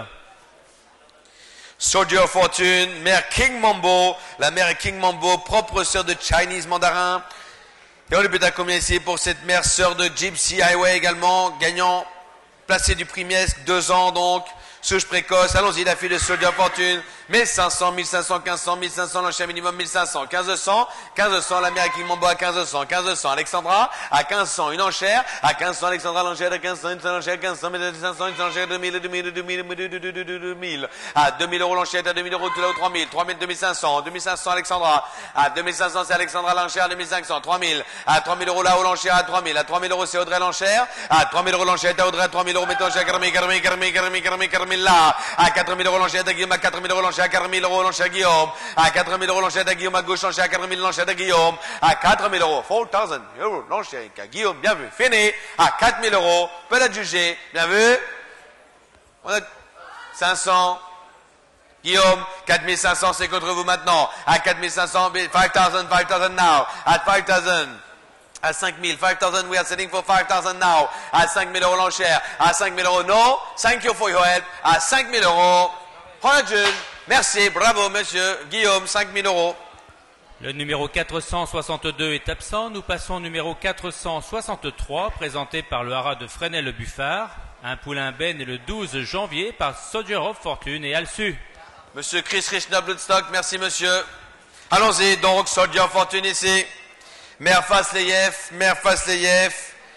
Soldier of Fortune, mère King Mambo, la mère est King Mambo, propre sœur de Chinese Mandarin. Et on le but à combien ici pour cette mère sœur de Gypsy Highway également, gagnant, placé du prix Miesque, deux ans donc, souche précoce, allons-y la fille de Soldier of Fortune, mille cinq cents, mille cinq cents, quinze cents, mille cinq cents, l'enchère minimum mille cinq cents, quinze cents, quinze cents, la mère à King Mambo à quinze cents, quinze cents, Alexandra à quinze cents, une enchère, à quinze cents, Alexandra l'enchère à quinze cents, une enchère à quinze cents, mille cinq cents, une enchère à deux mille, deux mille, deux mille, deux mille, à deux mille euros l'enchère à deux mille euros, tout là-haut trois mille, trois mille, deux mille cinq cents, deux mille cinq cents, Alexandra, à deux mille cinq cents, c'est Alexandra l'enchère à deux mille cinq cents, trois mille, à trois mille euros là-haut l'enchère à trois mille, à trois mille euros c'est Audrey l'enchère, à trois mille euros l'enchère à Audrey, à trois mille euros mettons l'enchère à quatre mille, quatre mille, quatre mille, quatre mille, quatre mille, quatre mille là, à quatre mille euros l'enchère à Guillaume, à quatre mille euros l'enchère à quatre mille euros l'enchère à Guillaume, à quatre mille euros l'enchère à Guillaume à gauche, l'enchère à quatre mille l'enchère à Guillaume, à quatre mille euros, quatre mille euros l'enchère à Guillaume, bien vu, fini, à quatre mille euros, peut être jugé, bien vu, on a cinq cents, Guillaume, quatre mille cinq cents c'est contre vous maintenant, à quatre mille cinq cents, five thousand, five thousand now, at five thousand, À cinq mille, five thousand, we are selling for five thousand now. À cinq mille euros l'enchère. À cinq mille euros, no. Thank you for your help. À cinq mille euros. Jules, merci, bravo, monsieur Guillaume, cinq mille euros. Le numéro quatre cent soixante-deux est absent. Nous passons au numéro quatre cent soixante-trois, présenté par le haras de Fresnay-le-Buffard. Un poulain Ben est le douze janvier par Soldier of Fortune et Alsu. Monsieur Chris Richner Bloodstock, merci monsieur. Allons-y, donc, Soldier of Fortune ici. Mère Fasleyev, Mère Fasleyev.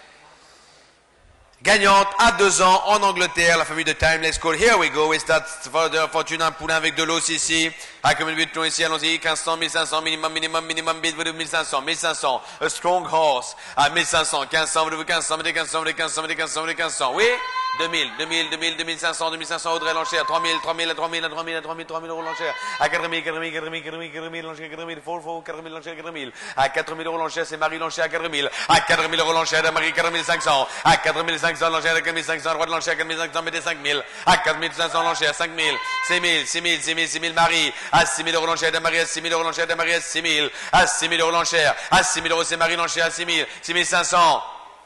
Gagnante à deux ans en Angleterre, la famille de Timeless Call. Here we go, we start Soldier of Fortune, un poulain avec de l'os ici. À combien de buts ici, allons-y, quinze cents, mille cinq cents, minimum, minimum, minimum, bid, mille cinq cents, mille cinq cents, a strong horse, à mille cinq cents, quinze cents, vous quinze cents, quinze cents, quinze cents, quinze cents, quinze cents, oui, deux mille, deux mille, deux mille, deux mille cinq cents, deux mille cinq cents, Audrey l'enchère, trois mille, trois mille, trois mille, trois mille, trois mille, trois mille euros l'enchère, à quatre mille, quatre mille, quatre mille, quatre mille, quatre mille, l'enchère, quatre mille, four, four, quatre mille, l'enchère, quatre mille, à quatre mille euros l'enchère, c'est Marie l'enchère à quatre mille, à quatre mille euros l'enchère de Marie, quatre mille cinq cents, à quatre mille cinq cents l'enchère, quatre mille cinq cents, droit de l'enchère, quatre mille cinq cents, mettez cinq mille, à quatre mille cinq cents l'enchère, cinq mille, six mille, six mille, six mille, six mille Marie, à six mille euros l'enchère de Marie, à six mille euros l'enchère de Marie, à six mille, à six mille euros l'enchère, à six mille euros c'est Marie l'enchère, à six mille, six mille cinq cents,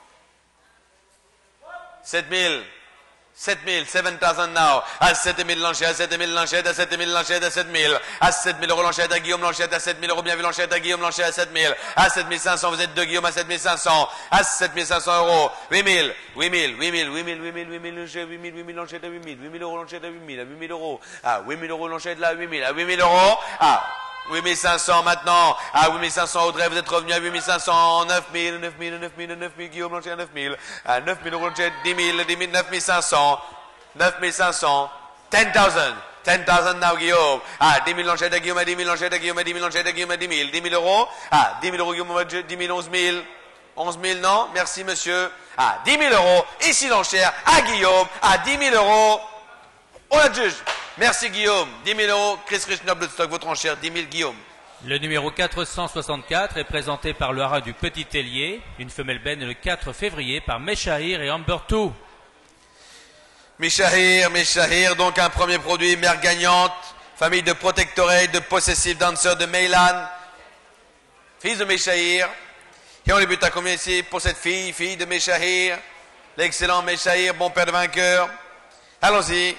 sept mille, sept mille, sept thousand now, à sept mille l'enchère, à sept mille l'enchère, à sept mille l'enchère, à sept mille, à sept mille euros l'enchère, à Guillaume l'enchère, à sept mille euros, bien vu l'enchère, à Guillaume l'enchère, à sept mille, à sept mille cinq cents, vous êtes deux Guillaume, à sept mille cinq cents, à sept mille cinq cents euros, huit mille, huit mille, huit mille, huit mille, huit mille, huit mille l'enchère, huit mille, huit mille l'enchère, à huit mille, huit mille euros l'enchère, à huit mille, à huit mille euros, à huit mille euros l'enchère, là, huit mille, à huit mille euros, à huit mille cinq cents maintenant, à huit mille cinq cents Audrey, vous êtes revenu à huit mille cinq cents, neuf mille, neuf mille, neuf mille, neuf mille, Guillaume l'enchère, neuf mille, à neuf mille euros l'enchère, dix mille, dix mille, neuf mille cinq cents, neuf mille cinq cents, ten thousand, ten thousand now Guillaume, ah dix mille l'enchère de Guillaume, à dix mille l'enchère de Guillaume, à dix mille l'enchère de Guillaume, à dix mille, dix mille euros, ah dix mille euros Guillaume, dix mille, onze mille, onze mille non, merci monsieur, ah dix mille euros, ici l'enchère, à Guillaume, à dix mille euros, on la juge, merci Guillaume, dix mille euros, Chris Richner Bloodstock, votre enchère, dix mille Guillaume. Le numéro quatre cent soixante-quatre est présenté par le haras du Petit Tellier, une femelle Ben le quatre février par Meshahir et Amber deux. Meshahir, Meshahir, donc un premier produit, mère gagnante, famille de Protectorate, de Possessive Dancer de Meylan, fils de Meshahir. Et on débute à combien ici pour cette fille, fille de Meshahir, l'excellent Meshahir, bon père de vainqueur. Allons-y.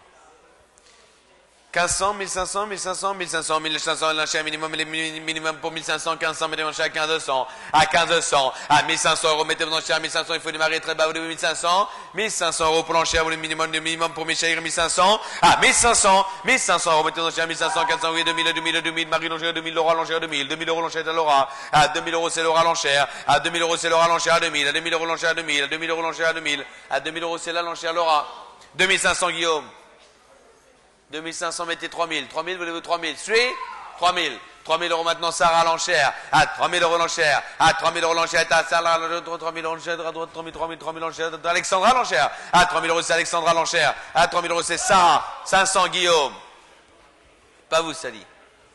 quinze cents, mille cinq cents, mille cinq cents, mille cinq cents, mille cinq cents, l'enchère minimum, minimum pour mille cinq cents, quinze cents, mettez l'enchère à quinze cents, à quinze cents, à mille cinq cents euros, mettez l'enchère à mille cinq cents, il faut démarrer très bas, vous devez mille cinq cents, mille cinq cents euros pour l'enchère, vous le minimum, le minimum pour Meshahir, mille cinq cents, à mille cinq cents, mille cinq cents euros, mettez l'enchère à mille cinq cents, quatre cents, oui, deux mille, deux mille, deux mille, Marie l'enchère, deux mille, Laura l'enchère, deux mille, deux mille euros l'enchère à Laura, à deux mille euros c'est Laura l'enchère, à deux mille euros c'est Laura l'enchère à deux mille, à deux mille euros l'enchère à deux mille, à deux mille euros l'enchère à deux mille, à deux mille euros c'est là l'enchère Laura, deux mille cinq cents Guillaume. deux mille cinq cents, mettez trois mille. trois mille, voulez-vous trois mille? Three? trois mille. trois mille euros maintenant, Sarah à l'enchère. À trois mille euros l'enchère. À trois mille euros l'enchère. À Sarah, trois mille euros l'enchère. À droite, trois mille, trois mille, trois mille l'enchère. Alexandra à l'enchère. À trois mille euros, c'est Alexandra à l'enchère. À trois mille euros, c'est Sarah. cinq cents, Guillaume. Pas vous, Sally.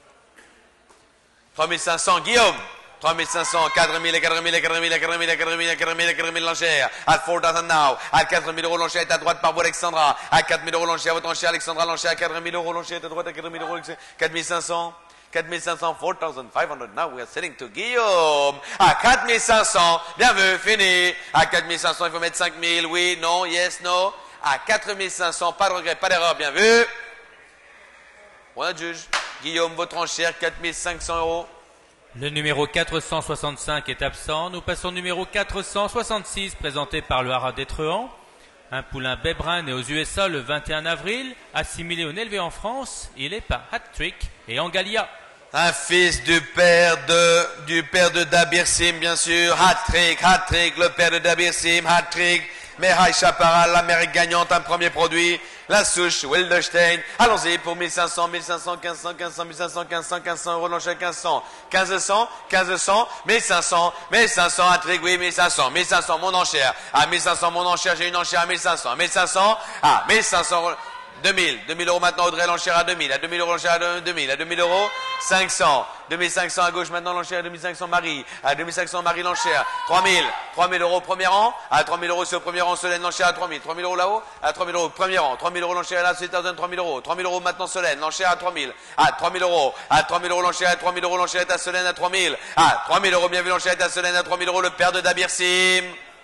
trois mille cinq cents, Guillaume. trois mille cinq cents, quatre mille, quatre mille, quatre mille, quatre mille, quatre mille, quatre mille, quatre mille l'enchère. À four thousand now. À quatre mille euros l'enchère est à droite par vous, Alexandra. À quatre mille euros l'enchère, votre enchère, Alexandra l'enchère. À quatre mille euros l'enchère est à droite à quatre mille euros. quatre mille cinq cents. quatre mille cinq cents, four thousand five hundred. Now we are selling to Guillaume. À quatre mille cinq cents. Bien vu, fini. À quatre mille cinq cents, il faut mettre cinq mille. Oui, non, yes, no. À quatre mille cinq cents, pas de regret, pas d'erreur. Bien vu. On a juge. Guillaume, votre enchère, quatre mille cinq cents euros. Le numéro quatre cent soixante-cinq est absent. Nous passons au numéro quatre cent soixante-six, présenté par le haras d'Étrehan. Un poulain Bebrin né aux U S A le vingt et un avril, assimilé ou élevé en France. Il est par Hat-Trick et Angalia. Un fils du père de, du père de Dabir Sim, bien sûr. Hat-Trick, Hat-Trick, le père de Dabir Sim, Hat-Trick. Meraï Chaparral, l'Amérique gagnante, un premier produit. La souche, Wilderstein. Allons-y pour mille cinq cents, mille cinq cents, quinze cents, quinze cents, mille cinq cents, quinze cents, quinze cents euros l'enchère, quinze cents, quinze cents, quinze cents, mille cinq cents, mille cinq cents, Hat-Trick, oui, mille cinq cents, mille cinq cents, mon enchère. À mille cinq cents, mon enchère, j'ai une enchère à mille cinq cents, mille cinq cents, à mille cinq cents, deux mille. deux mille euros maintenant, Audrey, l'enchère à deux mille. À deux mille euros, l'enchère à deux mille. À deux mille euros, cinq cents. deux mille cinq cents à gauche maintenant, l'enchère à deux mille cinq cents, Marie. À deux mille cinq cents, Marie, l'enchère. trois mille. trois mille euros, premier rang. À trois mille euros, c'est au premier rang, Solène, l'enchère à trois mille. trois mille euros là-haut. À trois mille euros, premier rang. trois mille euros, l'enchère là, c'est trois mille euros. trois mille euros maintenant, Solène, l'enchère à trois mille. À trois mille euros. À trois mille euros, l'enchère à trois mille euros, l'enchère est à Solène à trois mille. À trois mille euros, bien vu, l'enchère est à Solène à trois mille euros, le père de Dabir Sim.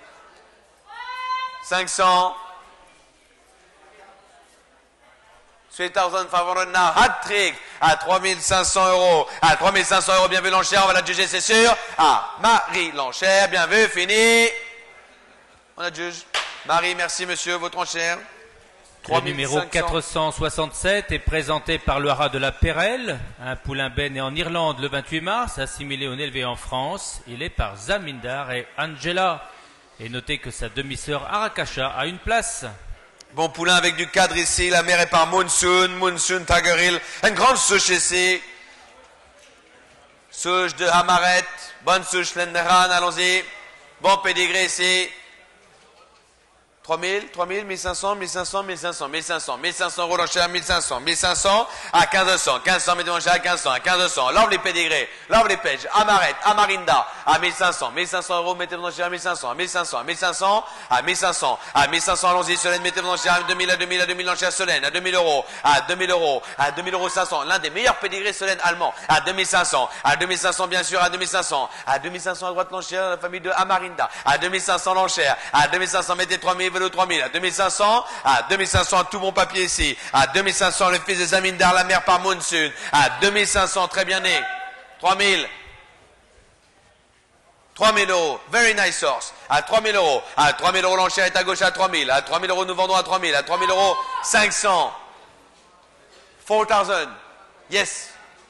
cinq cents. three thousand five hundred now, hat-trick à trois mille cinq cents euros. À trois mille cinq cents euros, bien vu l'enchère, on va la juger, c'est sûr. Ah, Marie l'enchère, bien vu, fini. On la juge. Marie, merci monsieur, votre enchère. Le numéro quatre cent soixante-sept est présenté par le haras de la Perrelle, un poulain ben né en Irlande le vingt-huit mars, assimilé au élevé en France. Il est par Zamindar et Angela. Et notez que sa demi-sœur Arakasha a une place. Bon poulain avec du cadre ici, la mère est par Monsoon, Monsoon, Tiger Hill, une grande souche ici. Souche de Hamaret, bonne souche Lenderan, allons-y. Bon pédigré ici. trois mille, trois mille, mille cinq cents, mille cinq cents, mille cinq cents, mille cinq cents, mille cinq cents euros l'enchère, mille cinq cents, mille cinq cents à quinze cents, quinze cents, mettez l'enchère à quinze cents, à quinze cents, love les pédigrés, love les pêches, Amaret, Amarinda, à mille cinq cents, mille cinq cents euros, mettez l'enchère à mille cinq cents, à mille cinq cents, à mille cinq cents, à mille cinq cents, à mille cinq cents, allons-y, Solène, mettez l'enchère à deux mille, à deux mille, à deux mille, l'enchère Solène, à deux mille euros, à deux mille euros, à deux mille euros cinq cents, l'un des meilleurs pédigrés Solène allemand, à deux mille cinq cents, à deux mille cinq cents, bien sûr, à deux mille cinq cents, à deux mille cinq cents à droite l'enchère, la famille de Amarinda, à deux mille cinq cents l'enchère, à deux mille cinq cents, mettez trois mille, vélo trois mille, à deux mille cinq cents, à deux mille cinq cents, tout mon papier ici, à deux mille cinq cents, le fils de Zamindar, la mère par Monsoon, à deux mille cinq cents, très bien né, trois mille, trois mille euros, very nice horse, à trois mille euros, à trois mille euros, l'enchère est à gauche à trois mille, à trois mille euros, nous vendons à trois mille, à trois mille euros, cinq cents, four thousand, yes,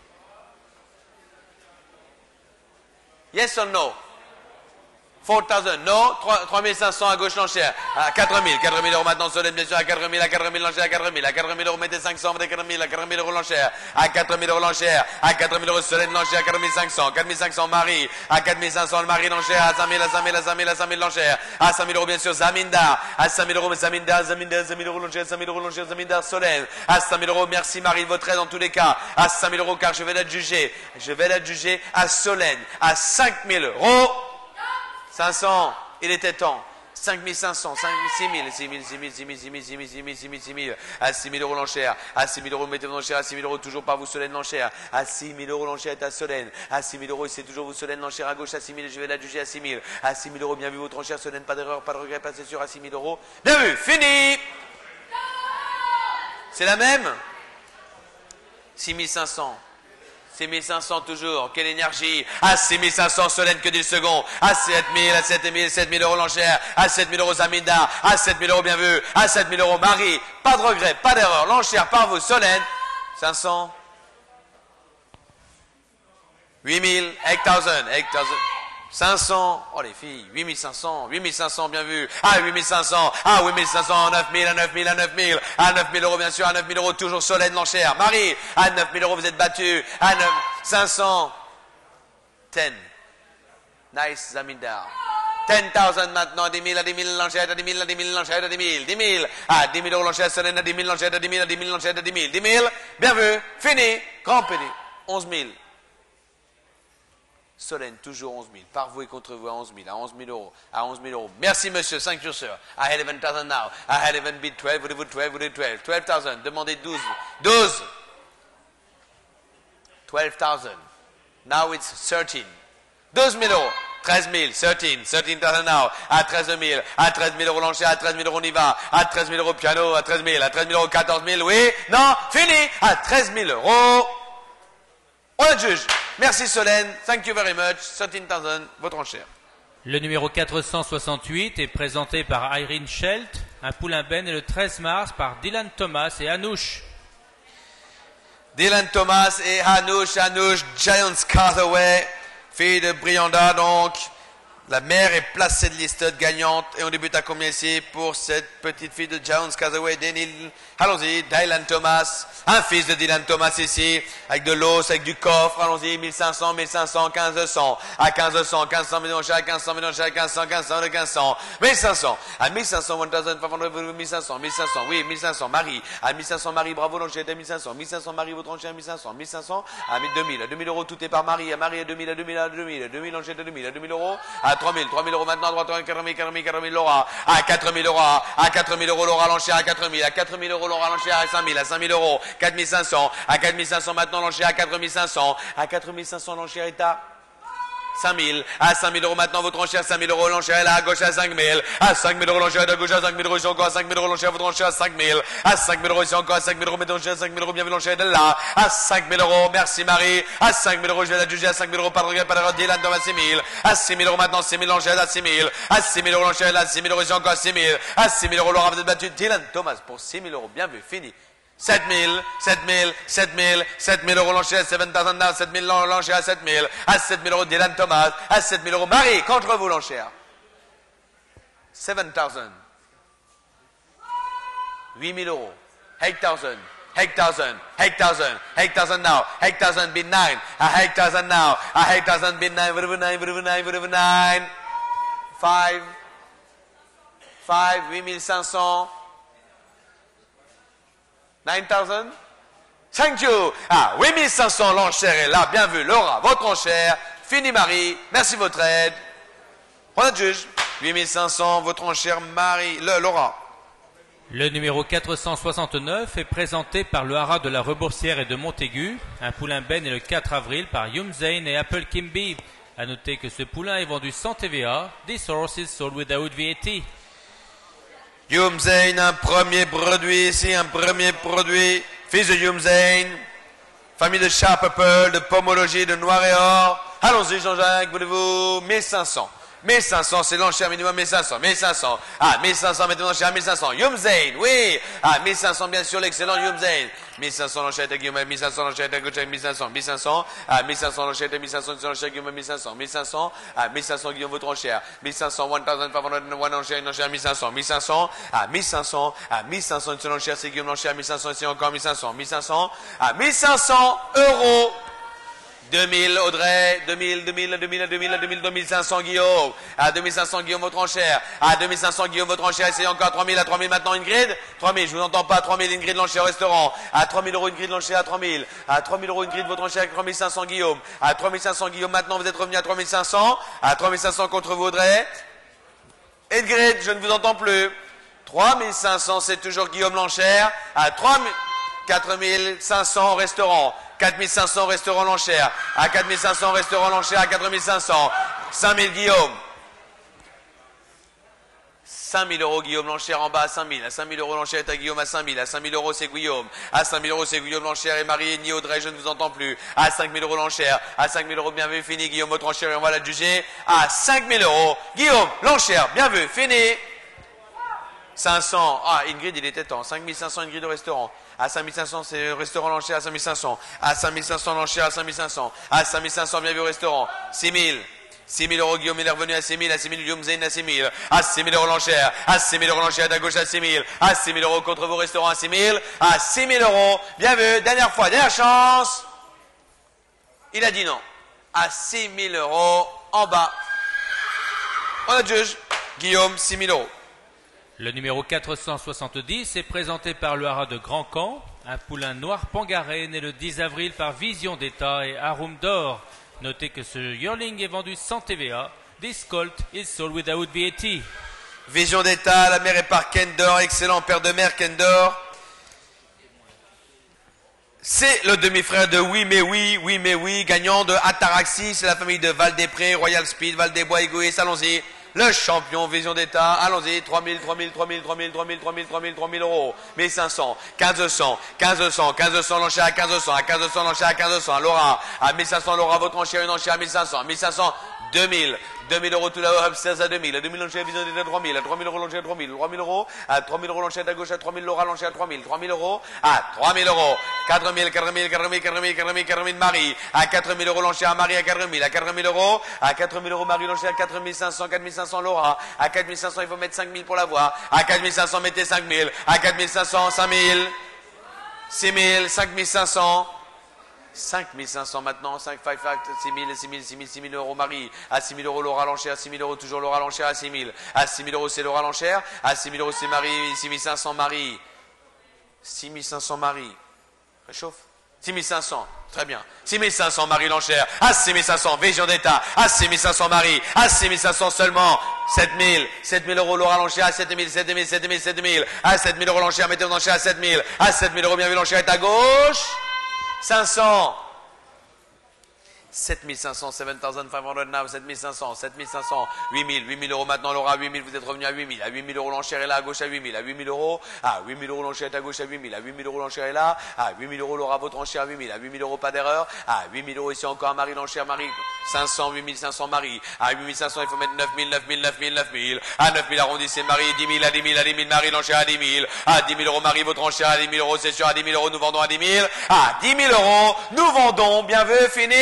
yes or no? four thousand, no, trois mille cinq cents à gauche l'enchère, à quatre mille, quatre mille euros maintenant Solène, bien sûr, à quatre mille, à quatre mille l'enchère, à quatre mille, à quatre mille euros, mettez cinq cents, mettez quatre mille, à quatre mille euros l'enchère, à quatre mille euros l'enchère, à quatre mille euros Solène l'enchère, à quatre mille cinq cents, quatre mille cinq cents Marie, à quatre mille cinq cents le Marie l'enchère, à cinq mille, à cinq mille, à cinq mille, à cinq mille l'enchère, à cinq mille euros bien sûr Zamindar, à cinq mille euros Zamindar, Zamindar, cinq mille euros l'enchère, cinq mille euros l'enchère, Zamindar Solène, à cinq mille euros, merci Marie, votre aide dans tous les cas, à cinq mille euros car je vais la juger, je vais la juger à Solène, à cinq mille euros, cinq cents. Il était temps. cinq mille cinq cents, six mille, six mille, six mille, six mille, six mille, six mille, six mille, six mille, six mille, à six mille euros l'enchère, à six mille euros, mettez l'enchère, à six mille euros, toujours pas vous Solène l'enchère, à six mille euros l'enchère est à Solène, à six mille euros, c'est toujours vous Solène l'enchère à gauche, à six mille, je vais la juger à six mille, à six mille euros, bien vu votre enchère Solène, pas d'erreur, pas de regret, passez sur à six mille euros, bien vu, fini. C'est la même six mille cinq cents. six mille cinq cents toujours, quelle énergie, à six mille cinq cents Solène que du second, à sept mille, à sept mille, sept mille euros l'enchère, à sept mille euros Zamindar, à sept mille euros bien vu, à sept mille euros Marie, pas de regret, pas d'erreur, l'enchère par vous Solène, cinq cents, huit mille, eight thousand, eight thousand, cinq cents, oh les filles, huit mille cinq cents, huit mille cinq cents bien vu, à huit mille cinq cents, à huit mille cinq cents, neuf mille, à neuf mille, à neuf mille, à neuf mille euros bien sûr, à neuf mille euros toujours Solène l'enchère, Marie, à neuf mille euros vous êtes battu, à neuf, cinq cents, dix, nice Zamindar, dix mille maintenant, dix mille, à dix mille l'enchère, à dix mille, à dix mille l'enchère, à dix mille, dix mille, à dix mille euros l'enchère Solène, à dix mille l'enchère, à dix mille, à dix mille l'enchère, à dix mille, dix mille, bien vu, fini, grand pédé, onze mille. Solène, toujours onze mille. Par vous et contre vous à onze mille, à onze mille euros, à onze mille euros. Merci monsieur, cinq you sir. I had eleven thousand now. I had eleven bid twelve, voulez-vous twelve, voulez-vous twelve. twelve thousand, demandez douze. douze. twelve thousand. Now it's thirteen. douze mille euros. treize mille, thirteen, thirteen thousand now, à treize mille, à treize mille euros l'enchère, à treize mille euros on y va, à treize mille euros piano, à treize mille, à treize mille euros, quatorze mille, oui, non, fini, à treize mille euros. On la juge. Merci Solène. Thank you very much. thirteen thousand, votre enchère. Le numéro quatre cent soixante-huit est présenté par Irene Schelt, un poulain ben et le treize mars par Dylan Thomas et Anouche. Dylan Thomas et Anouche, Anouche, Giants Carthaway, fille de Brianda donc. La mère est placée de listed gagnante et on débute à combien ici pour cette petite fille de Jones Casaway, Denil. Allons-y, Dylan Thomas, un fils de Dylan Thomas ici, avec de l'os, avec du coffre, allons-y, mille cinq cents, mille cinq cents, quinze cents, à quinze cents, quinze cents millions cher, quinze cents millions cher, quinze cents, quinze cents, quinze cents, mille cinq cents, à mille cinq cents, mille cinq cents, mille cinq cents, mille cinq cents, oui, mille cinq cents, Marie, à mille cinq cents, Marie, bravo, l'enchère, mille cinq cents, mille cinq cents, Marie, votre enchère, mille cinq cents, mille cinq cents, à deux mille, à deux mille euros, tout est par Marie, à Marie, à deux mille, à deux mille, à deux mille, à deux mille, enchère, à deux mille, à deux mille euros, à trois mille, trois mille euros maintenant, trois mille, quatre mille, quatre mille, quatre mille, Laura, à quatre mille euros, à quatre mille euros, Laura, l'enchère, à quatre mille, à quatre mille euros, Laura, l'enchère, à cinq mille, à cinq mille euros, quatre mille cinq cents, à quatre mille cinq cents maintenant, l'enchère, à quatre mille cinq cents, à quatre mille cinq cents, l'enchère est à cinq mille, à cinq mille euros maintenant, votre enchère, cinq mille euros, l'enchère est là à gauche à cinq mille, à cinq mille euros, l'enchère est à gauche à cinq mille euros, ici encore à cinq mille euros, l'enchère, votre enchère à cinq mille, à cinq mille euros, ici encore à cinq mille euros, mettez l'enchère à cinq mille euros, bienvenue l'enchère est de là, à cinq mille euros, merci Marie, à cinq mille euros, je vais la juger à cinq mille euros, pas de regret, pas d'erreur, Dylan dans six mille, à six mille euros maintenant, six mille l'enchère est à six mille, à six mille euros, l'enchère est là, six mille euros, ici encore à six mille, à six mille euros, Laura, vous êtes battu, Dylan Thomas pour six mille euros, bien vu, fini. sept mille, sept mille, sept mille, sept mille euros l'enchère, sept mille now, sept mille l'enchère à sept mille, à sept mille euros Dylan Thomas, à sept mille euros Marie, contre vous l'enchère. sept mille, huit mille euros, eight thousand, eight thousand, eight thousand, eight thousand now, eight thousand bid nine, à eight thousand now, à eight thousand bid nine, whatever nine, whatever nine, whatever nine, five, five, huit mille cinq cents, nine thousand? Thank you. Ah, huit mille cinq cents, l'enchère est là. Bien vu, Laura, votre enchère. Fini, Marie. Merci votre aide. On a juge. huit mille cinq cents, votre enchère, Marie. Le, Laura. Le numéro quatre cent soixante-neuf est présenté par le haras de la Reboursière et de Montaigu. Un poulain Ben est le quatre avril par Hume Zane et Apple Kimby. À noter que ce poulain est vendu sans T V A. This horse is sold without V A T. Hume Zane, un premier produit ici, un premier produit. Fils de Hume Zane, famille de Sharp Apple, de pomologie, de noir et or. Allons-y, Jean-Jacques, voulez-vous mille cinq cents. mille cinq cents, c'est l'enchère minimum, mille cinq cents, mille cinq cents. Ah, mille cinq cents, mettez l'enchère à mille cinq cents. Hume Zane, oui. Ah, mille cinq cents, bien sûr, l'excellent Hume Zane. mille cinq cents, l'enchère à Guillaume, mille cinq cents, l'enchère à Gauche, mille cinq cents, mille cinq cents. Ah, mille cinq cents, l'enchère à mille cinq cents, l'enchère à Guillaume, mille cinq cents, mille cinq cents. Ah, mille cinq cents, Guillaume, votre enchère. mille cinq cents, one thousand five hundred one enchère, une enchère à mille cinq cents, mille cinq cents. Ah, mille cinq cents, ah, mille cinq cents, une seule enchère, c'est Guillaume, l'enchère à mille cinq cents, ici encore mille cinq cents, mille cinq cents. Ah, mille cinq cents euros. deux mille, Audrey, deux mille, deux mille, deux mille, deux mille, deux mille, deux mille cinq cents, Guillaume. À deux mille cinq cents, Guillaume, votre enchère. À deux mille cinq cents, Guillaume, votre enchère. Essayez encore trois mille, à trois mille maintenant, Ingrid. trois mille, je vous entends pas. trois mille, Ingrid, l'enchère au restaurant. À trois mille euros, Ingrid, l'enchère à trois mille. À trois mille euros, Ingrid, votre enchère, trois mille cinq cents, Guillaume. À trois mille cinq cents, Guillaume, maintenant, vous êtes revenu à trois mille cinq cents. À trois mille cinq cents contre vous, Audrey. Ingrid, je ne vous entends plus. trois mille cinq cents, c'est toujours Guillaume, l'enchère. À trois mille, quatre mille cinq cents au restaurant. quatre mille cinq cents restaurant l'enchère. À quatre mille cinq cents restaurant l'enchère. À quatre mille cinq cents. cinq mille Guillaume. cinq mille euros Guillaume l'enchère en bas à cinq mille. À cinq mille euros l'enchère est à Guillaume à cinq mille. À cinq mille euros c'est Guillaume. À cinq mille euros c'est Guillaume l'enchère et Marie ni Audrey, je ne vous entends plus. À cinq mille euros l'enchère. À cinq mille euros bien vu, fini Guillaume, votre enchère et on va la juger. À cinq mille euros. Guillaume l'enchère, bien vu, fini. cinq cents. Ah, Ingrid, il était temps. cinq mille cinq cents Ingrid au restaurant. À cinq mille cinq cents, c'est le restaurant l'enchère à cinq mille cinq cents. À cinq mille cinq cents l'enchère à cinq mille cinq cents. À cinq mille cinq cents, bien vu au restaurant. six mille. six mille euros, Guillaume, il est revenu à six mille. À six mille, Guillaume Zane à six mille. À six mille euros l'enchère. À six mille euros l'enchère à gauche à six mille. À six mille euros contre vos restaurants à six mille. À six mille euros. Bien vu. Dernière fois, dernière chance. Il a dit non. À six mille euros en bas. On a juge. Guillaume, six mille euros. Le numéro quatre cent soixante-dix est présenté par le haras de Grand Camp, un poulain noir pangaré né le dix avril par Vision d'État et Arum d'Or. Notez que ce yearling est vendu sans T V A. This colt is sold without V A T. Vision d'État, la mère est par Kendor, excellent père de mère Kendor. C'est le demi-frère de Oui mais oui, Oui mais oui, gagnant de Ataraxi, c'est la famille de Val-des-Prés, Royal Speed, Val-des-Bois, Égoïste, allons-y. Le champion Vision d'État, allons-y, trois mille, trois mille, trois mille, trois mille, trois mille, trois mille, trois mille, trois mille euros, mille cinq cents, quinze cents, quinze cents, quinze cents, l'enchère à quinze cents, à quinze cents, l'enchère à quinze cents, Laura, à mille cinq cents, Laura, votre enchère, une enchère à mille cinq cents, mille cinq cents, deux mille, deux mille euros tout là-haut, upstairs à deux mille, à deux mille l'enchère vision à trois mille, à trois mille euros l'enchère à trois mille, trois mille euros, à trois mille euros l'enchère à gauche à trois mille, Laura l'enchère à trois mille, trois mille euros, à trois mille euros, quatre mille, quatre mille, quatre mille, quatre mille, quatre mille, quatre mille, Marie, à quatre mille euros l'enchère à Marie à quatre mille, à quatre mille euros, à quatre mille euros Marie l'enchère à quatre mille cinq cents, quatre mille cinq cents Laura, à quatre mille cinq cents il faut mettre cinq mille pour l'avoir, à quatre mille cinq cents mettez cinq mille, à quatre mille cinq cents, cinq mille, six mille, cinq mille cinq cents, cinq mille cinq cents maintenant, cinq, cinq, cinq, six mille, six mille, six mille, six mille euros Marie, à six mille euros Laura l'enchère, à six mille euros toujours Laura l'enchère, à six mille, à six mille euros c'est Laura l'enchère, à six mille euros c'est Marie, six mille cinq cents Marie, six mille cinq cents Marie, réchauffe, six mille cinq cents, très bien, six mille cinq cents Marie l'enchère, à six mille cinq cents Vision d'État, à six mille cinq cents Marie, à six mille cinq cents seulement, sept mille, sept mille euros Laura l'enchère, à sept mille, sept mille, sept mille, sept mille, à sept mille euros l'enchère, mettez l'enchère à sept mille, à sept mille euros bienvenue l'enchère est à gauche, cinq cents, sept mille cinq cents, sept mille cinq cents now, sept mille cinq cents, sept mille cinq cents, huit mille, huit mille euros maintenant, Laura, huit mille, vous êtes revenu à huit mille, à huit mille euros l'enchère est là, à gauche à huit mille, à huit mille euros, à huit mille euros l'enchère est à gauche à huit mille, à huit mille euros l'enchère est là, à huit mille euros Laura, votre enchère à huit mille, à huit mille euros pas d'erreur, à huit mille euros ici encore à Marie l'enchère, Marie, cinq cents, huit mille cinq cents Marie, à huit mille cinq cents il faut mettre neuf mille, neuf mille, neuf mille, neuf mille, à neuf mille arrondissez Marie, dix mille, à dix mille, à dix mille Marie l'enchère à dix mille, à dix mille euros Marie, votre enchère à dix mille euros, c'est sûr, à dix mille euros nous vendons à dix mille, à dix mille euros nous vendons, bien vu, fini.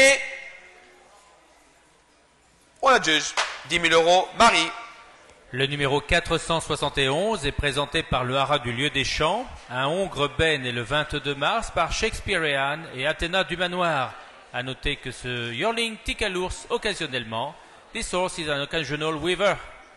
On la juge. dix mille euros, Marie. Le numéro quatre cent soixante et onze est présenté par le haras du lieu des champs. Un Hongre Ben est le vingt-deux mars par Shakespearean et Athéna du Manoir. À noter que ce yearling tique à l'ours occasionnellement. This horse is an occasional weaver.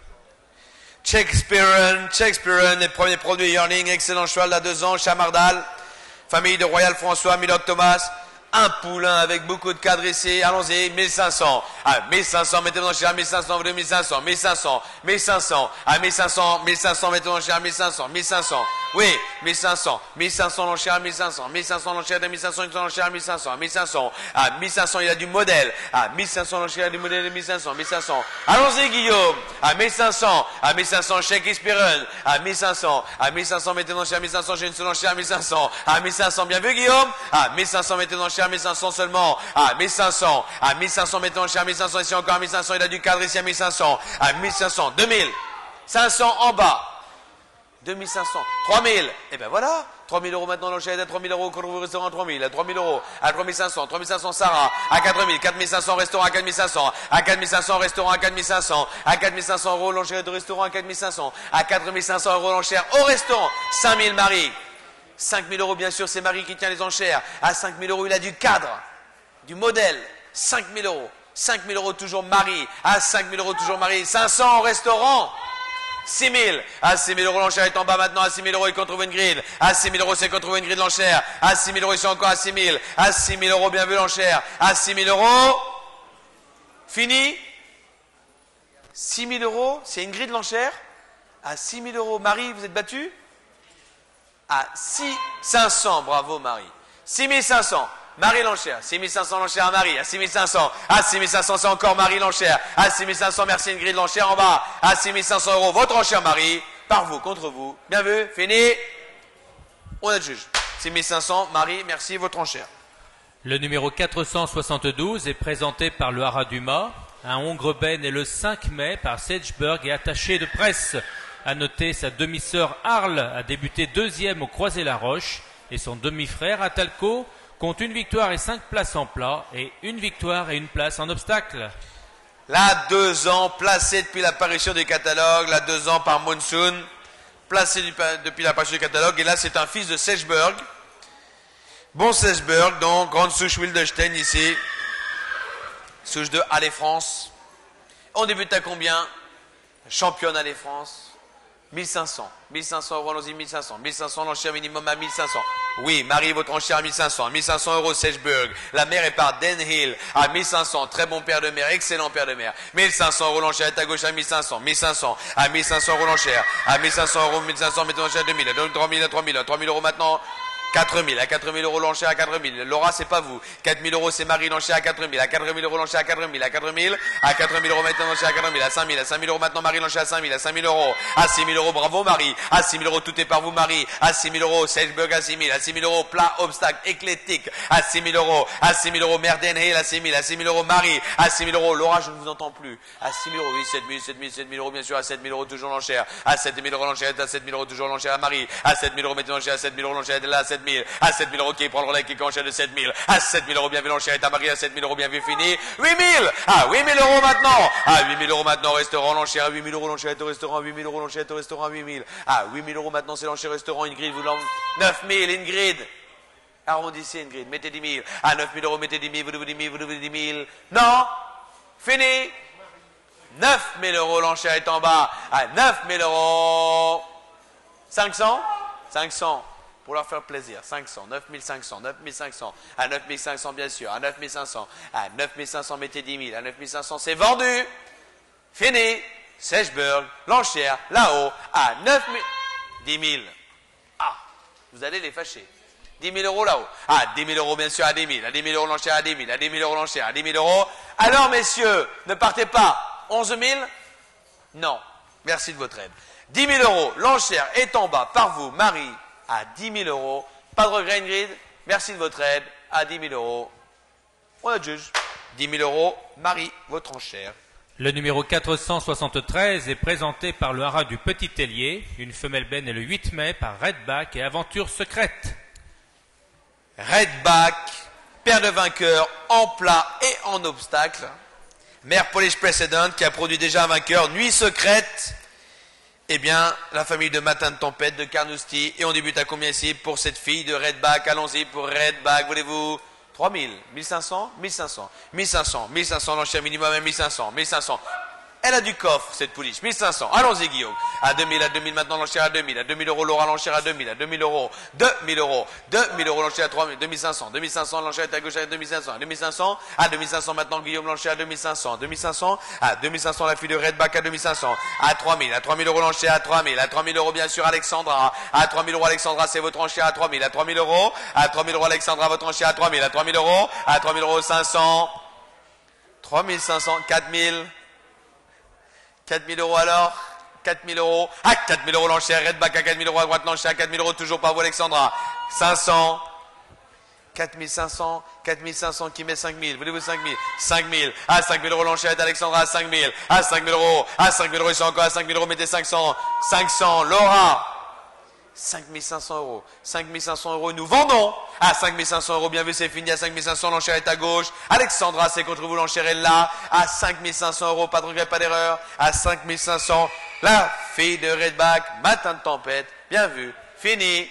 Shakespearean, Shakespearean est premier produit yearling, excellent cheval d'à deux ans, Chamardal. Famille de Royal François, Milord Thomas. Un poulain avec beaucoup de cadres ici. Allons-y, mille cinq cents. À mille cinq cents, mettez-vous dans le cher, mille cinq cents, mille cinq cents, mille cinq cents, mille cinq cents. À mille cinq cents, mille cinq cents, mettez-vous dans le cher, mille cinq cents, mille cinq cents. Oui, mille cinq cents, mille cinq cents l'enchère, mille cinq cents, mille cinq cents l'enchère, mille cinq cents l'enchère, mille cinq cents, mille cinq cents. À mille cinq cents, il a du modèle. À mille cinq cents l'enchère, du modèle de mille cinq cents, mille cinq cents. Allons-y, Guillaume. À mille cinq cents, à mille cinq cents, Shakespearean. À mille cinq cents, à mille cinq cents, mettez dans le cher, mille cinq cents, j'ai une seule enchère, mille cinq cents. À mille cinq cents, bien vu, Guillaume. À mille cinq cents, mettez dans le cher, mille cinq cents seulement. À mille cinq cents, à mille cinq cents, mettez dans le cher, mille cinq cents, ici encore à mille cinq cents, il a du cadre ici à mille cinq cents. À mille cinq cents, deux mille cinq cents en bas. deux mille cinq cents, trois mille, et ben voilà, trois mille euros maintenant l'enchère à trois mille euros, quand vous restaurant à trois mille, à trois mille euros, à trois mille cinq cents, trois mille cinq cents Sarah, à quatre mille, quatre mille cinq cents restaurant à quatre mille cinq cents, à quatre mille cinq cents restaurant à quatre mille cinq cents, à quatre mille cinq cents euros l'enchère de restaurant à quatre mille cinq cents, à quatre mille cinq cents euros l'enchère au restaurant, cinq mille Marie, cinq mille euros bien sûr c'est Marie qui tient les enchères, à cinq mille euros il a du cadre, du modèle, cinq mille euros, cinq mille euros toujours Marie, à cinq mille euros toujours Marie, cinq cents au restaurant, six mille, à six mille euros l'enchère est en bas maintenant, à six mille euros il qu'on trouve une grille, à six mille euros c'est qu'on trouve une grille de l'enchère, à six mille euros ici encore à six mille, à six mille euros bien vu l'enchère, à six mille euros, fini, six mille euros, c'est une grille de l'enchère, à six mille euros, Marie vous êtes battue, à six mille cinq cents, bravo Marie, six mille cinq cents, Marie l'enchère, six mille cinq cents l'enchère à Marie, à six mille cinq cents, à six mille cinq cents c'est encore Marie l'enchère, à six mille cinq cents merci une grille de l'enchère en bas, à six mille cinq cents euros votre enchère Marie, par vous, contre vous, bien vu, fini, on est juge, six mille cinq cents Marie, merci votre enchère. Le numéro quatre cent soixante-douze est présenté par le haras du Mât, un Hongre Ben est le cinq mai par Sedgeburg et attaché de presse. À noter sa demi-sœur Arles a débuté deuxième au Croisé-la-Roche et son demi-frère Atalco compte une victoire et cinq places en plat et une victoire et une place en obstacle. Là, deux ans, placé depuis l'apparition du catalogue, là, deux ans par Monsoon, placé du, depuis l'apparition du catalogue, et là, c'est un fils de Sedgeburg. Bon Sedgeburg, donc, grande souche Wildenstein ici, souche de Allez France. On débute à combien? Championne Allez France. mille cinq cents, mille cinq cents euros, allons-y, mille cinq cents, mille cinq cents l'enchère minimum à mille cinq cents. Oui, Marie, votre enchère à mille cinq cents, mille cinq cents euros Sedgeburg. La mère est par Den Hill à mille cinq cents, très bon père de mère, excellent père de mère. mille cinq cents euros l'enchère est à gauche à mille cinq cents, mille cinq cents, à mille cinq cents euros l'enchère, à mille cinq cents euros, mille cinq cents, mettez l'enchère à deux mille, à trois mille, à trois mille, à trois mille euros maintenant. quatre mille, à quatre mille euros l'enchère à quatre mille. Laura, c'est pas vous. quatre mille euros, c'est Marie, l'enchère à quatre mille. À quatre mille euros l'enchère à quatre mille. À quatre mille. À quatre mille euros maintenant l'enchère à quatre mille. À cinq mille. À cinq mille euros maintenant Marie, l'enchère à cinq mille. À cinq mille euros. À six mille euros, bravo Marie. À six mille euros, tout est par vous Marie. À six mille euros, Sageberg à six mille. À six mille euros, plat, obstacle, éclectique. À six mille euros. À six mille euros, Merden Hill à six mille. À six mille euros, Marie. À six mille euros, Laura, je ne vous entends plus. À six mille euros, oui, sept mille, sept mille, sept mille euros, bien sûr. À sept mille euros, toujours l'enchère. À sept mille euros, l'enchère est à sept mille euros, toujours l'enchère à Marie. À sept mille euros, mettez l'enchère à sept mille euros, l'enchère est là à sept mille. À sept mille euros, qui prend le relais, qui enchère de sept mille. À sept mille euros, bien vu, l'enchère est à Marie. À sept mille euros, bien vu, fini. huit mille. À huit mille euros maintenant. À huit mille euros maintenant, restaurant, l'enchère à huit mille euros, l'enchère est au restaurant. huit mille euros, l'enchère est au restaurant, huit mille. À huit mille euros maintenant, c'est l'enchère restaurant. Ingrid, vous l'en. neuf mille, Ingrid. Arrondissez, Ingrid, mettez dix mille. À neuf mille euros, mettez dix mille, vous devez dix mille, vous devez dix mille. Non. Fini. neuf mille euros, l'enchère est en bas. À neuf mille euros. cinq cents. cinq cents. Pour leur faire plaisir. cinq cents. neuf mille cinq cents. neuf mille cinq cents. À neuf mille cinq cents, bien sûr. À neuf mille cinq cents. À neuf mille cinq cents, mettez dix mille. À neuf mille cinq cents, c'est vendu. Fini. Sageberg, l'enchère, là-haut. À neuf mille. dix mille. Ah. Vous allez les fâcher. dix mille euros là-haut. À dix mille euros, bien sûr, à dix mille. À dix mille euros, l'enchère à dix mille. À dix mille euros, l'enchère à dix mille euros. Alors, messieurs, ne partez pas. onze mille? Non. Merci de votre aide. dix mille euros, l'enchère est en bas par vous, Marie, à dix mille euros. Pas de regret, Ingrid. Merci de votre aide. À dix mille euros. On adjuge. dix mille euros, Marie, votre enchère. Le numéro quatre cent soixante-treize est présenté par le haras du Petit Tellier. Une femelle benne est le huit mai par Redback et Aventure Secrète. Redback, paire de vainqueurs en plat et en obstacle. Mère Polish Precedent qui a produit déjà un vainqueur. Nuit Secrète. Eh bien, la famille de Matin de Tempête de Carnoustie. Et on débute à combien ici pour cette fille de Redback? Allons-y pour Redback, voulez-vous? trois mille, mille cinq cents, mille cinq cents, mille cinq cents, mille cinq cents, l'enchère minimum à mille cinq cents, mille cinq cents. Elle a du coffre, cette pouliche. mille cinq cents. Allons-y, Guillaume. À deux mille, à deux mille, maintenant, l'enchère à deux mille. À deux mille euros, Laura, l'enchère à deux mille. À deux mille euros. deux mille euros. deux mille euros, l'enchère à trois mille. deux mille cinq cents. deux mille cinq cents, l'enchère est à gauche à deux mille cinq cents. À deux mille cinq cents. À deux mille cinq cents, maintenant, Guillaume, l'enchère à deux mille cinq cents. deux mille cinq cents. À deux mille cinq cents, la fille de Redback à deux mille cinq cents. À trois mille. À trois mille euros, l'enchère à trois mille. À trois mille euros, bien sûr, Alexandra. À trois mille euros, Alexandra, c'est votre enchère à trois mille. À trois mille euros. À trois mille euros, Alexandra, votre enchère à trois mille. À trois mille euros. À trois mille euros, cinq cents. trois mille cinq cents. quatre mille. quatre mille euros alors, quatre mille euros, à quatre mille euros l'enchère, Redback à quatre mille euros, à droite l'enchère, à quatre mille euros, toujours par vous Alexandra, cinq cents, quatre mille cinq cents, quatre mille cinq cents qui met cinq mille, voulez-vous cinq mille, cinq mille, à cinq mille euros l'enchère est Alexandra, à cinq mille, à cinq mille euros, à cinq mille euros, ils sont encore à cinq mille euros, mettez cinq cents, cinq cents, Laura, cinq mille cinq cents euros, cinq mille cinq cents euros, nous vendons à cinq mille cinq cents euros, bien vu, c'est fini, à cinq mille cinq cents, l'enchère est à gauche, Alexandra, c'est contre vous, l'enchère est là, à cinq mille cinq cents euros, pas de regret, pas d'erreur, à cinq mille cinq cents, la fille de Redback, Matin de Tempête, bien vu, fini,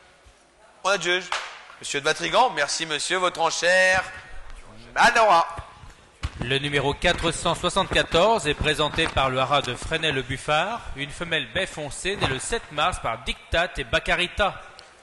on adjuge, monsieur de Vatrigan, merci monsieur, votre enchère, à Laura. Le numéro quatre cent soixante-quatorze est présenté par le haras de Fresnay-le-Buffard, une femelle baie foncée née le sept mars par Dictat et Bacarita.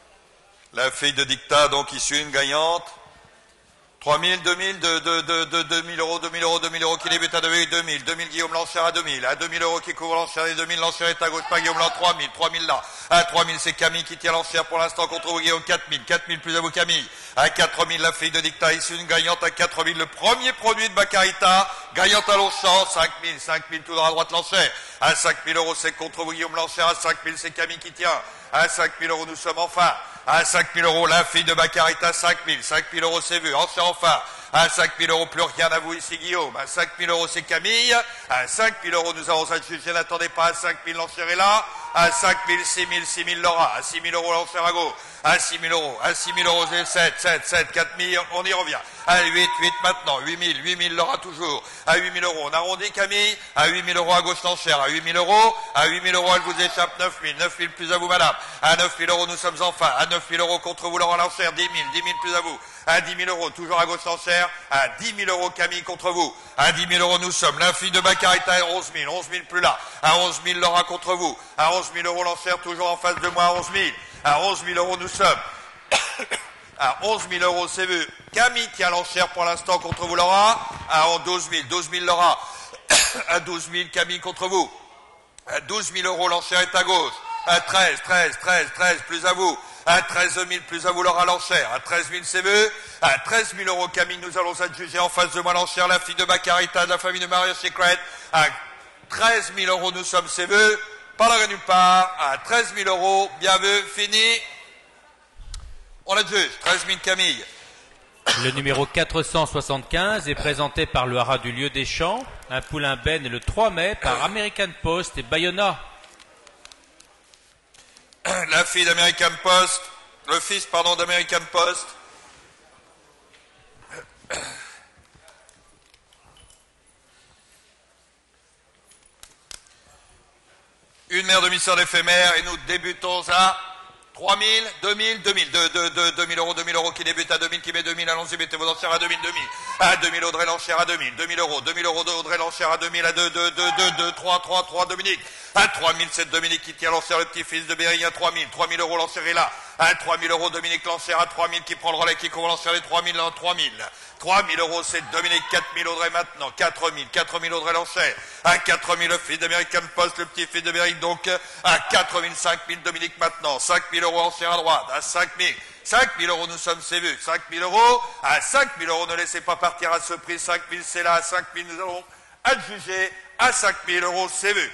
La fille de Dictat, donc issue une gagnante. trois mille, deux mille, deux mille euros, deux mille euros, deux mille euros qui débute à deux mille, deux mille, deux mille Guillaume l'enchère à deux mille, à deux mille euros qui couvre l'enchère et deux mille, l'enchère est à gauche, pas Guillaume là, trois mille, trois mille là, à trois mille c'est Camille qui tient l'enchère pour l'instant contre vous Guillaume, quatre mille, quatre mille plus à vous Camille, à quatre mille la fille de Dictat issue une gagnante à quatre mille, le premier produit de Bacarita, gagnante à Longchamp, cinq mille, cinq mille tout à droite l'enchère, à cinq mille euros c'est contre vous Guillaume l'enchère, à cinq mille c'est Camille qui tient, à cinq mille euros nous sommes enfin, à cinq mille euros la fille de Bacarita, cinq mille, cinq mille euros c'est vu, enchère enfin, à cinq mille euros, plus rien à vous ici, Guillaume. À cinq mille euros, c'est Camille. À cinq mille euros, nous avons adjugé. N'attendez pas. À cinq mille, l'enchère est là. À cinq mille, six mille, six mille, Laura. À six mille euros, l'enchère à gauche. À six mille euros. À six mille euros, c'est sept, sept, sept, quatre mille. On y revient. À huit, huit maintenant. huit mille, huit mille, Laura toujours. À huit mille euros, on arrondit, Camille. À huit mille euros, à gauche, l'enchère. À huit mille euros. À huit mille euros, elle vous échappe. neuf mille. neuf mille plus à vous, madame. À neuf mille euros, nous sommes enfin. À neuf mille euros contre vous, Laura, l'enchère. dix mille. dix mille plus à vous. À dix mille euros, toujours à gauche l'enchère, à dix mille euros Camille contre vous, à dix mille euros nous sommes, la fille de Bacarita est onze mille, onze mille plus là, à onze mille Laura contre vous, à onze mille euros l'enchère toujours en face de moi à onze mille, à onze mille euros nous sommes, à onze mille euros c'est vu, Camille tient l'enchère pour l'instant contre vous Laura, à douze mille, douze mille Laura, à douze mille Camille contre vous, à douze mille euros l'enchère est à gauche, à treize, treize, treize, treize plus à vous, À treize mille plus à vous Laura l'enchère. À treize mille c'est vu. À treize mille euros Camille, nous allons adjuger en face de moi l'enchère, la fille de Bacarita, de la famille de Maria Secret. À treize mille euros nous sommes c'est vu. Pas la nulle part. À treize mille euros, bien vu, fini. On adjuge. treize mille Camille. Le numéro quatre cent soixante-quinze est présenté par le haras du lieu des champs, un poulain Ben le trois mai par American Post et Bayona. La fille d'American Post, le fils, pardon, d'American Post. Une mère demi-sœur d'éphémère et nous débutons à trois mille, deux mille, deux mille, deux mille euros, deux mille euros qui débute à deux mille, qui met deux mille, allons-y, mettez vos enchères à deux mille, deux mille, à deux mille, Audrey l'enchère à deux mille, deux mille euros, deux mille euros d'Audrey l'enchère à deux mille, à deux, deux, deux, deux, deux, trois, trois, trois, Dominique, à trois mille, c'est Dominique qui tient l'enchère, le petit-fils de Berry à trois mille, trois mille euros l'enchère est là, à trois mille euros, Dominique l'enchère à trois mille qui prend le relais, qui couvre l'enchère les trois mille, trois mille, trois mille euros, c'est Dominique, quatre mille Audrey maintenant, quatre mille, quatre mille Audrey l'enchère, à quatre mille le fils d'American Post, le petit-fils de Berry, donc à quatre mille, cinq mille Dominique maintenant, cinq mille euros enchère à droite, à cinq mille, cinq mille euros nous sommes c'est vu, cinq mille euros, à cinq mille euros ne laissez pas partir à ce prix, cinq mille c'est là, à cinq mille nous allons adjuger, à cinq mille euros c'est vu.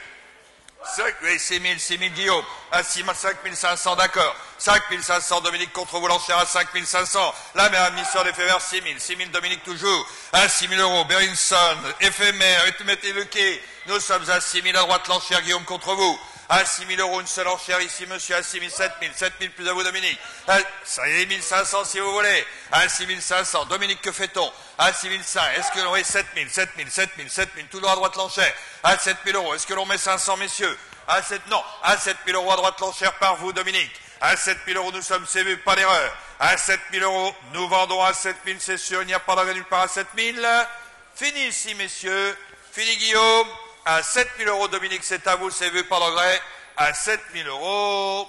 six mille, six mille Guillaume, à cinq mille cinq cents, d'accord. cinq mille cinq cents Dominique contre vous l'enchère à cinq mille cinq cents. La mère admission d'éphémère six mille, six mille Dominique toujours, à six mille euros. Berinson, éphémère, et mettez le quai. Nous sommes à six mille à droite l'enchère Guillaume contre vous. À six mille euros, une seule enchère ici, monsieur, à six mille, sept mille, sept mille plus à vous, Dominique. À six mille cinq cents si vous voulez. À six mille cinq cents, Dominique, que fait-on? À six mille cinq cents, est-ce que l'on est sept mille, sept mille, sept mille, sept mille, tout droit à droite l'enchère. À sept mille euros, est-ce que l'on met cinq cents, messieurs? À sept, non, à sept mille euros à droite l'enchère par vous, Dominique. À sept mille euros, nous sommes C V, pas d'erreur. À sept mille euros, nous vendons à sept mille, c'est sûr, il n'y a pas d'argent nulle part à sept mille. Fini ici, messieurs. Fini, Guillaume. À sept mille euros, Dominique, c'est à vous, c'est vu, pas d'engrais. À sept mille euros,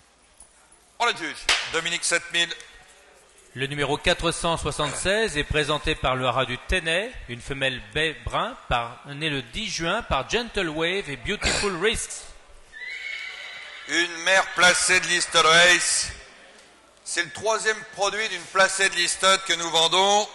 on le juge. Dominique, sept mille. Le numéro quatre cent soixante-seize est présenté par le haras du Tenay, une femelle baie brun, par, née le dix juin par Gentle Wave et Beautiful Risks. Une mère placée de Listed Race. C'est le troisième produit d'une placée de Listed que nous vendons.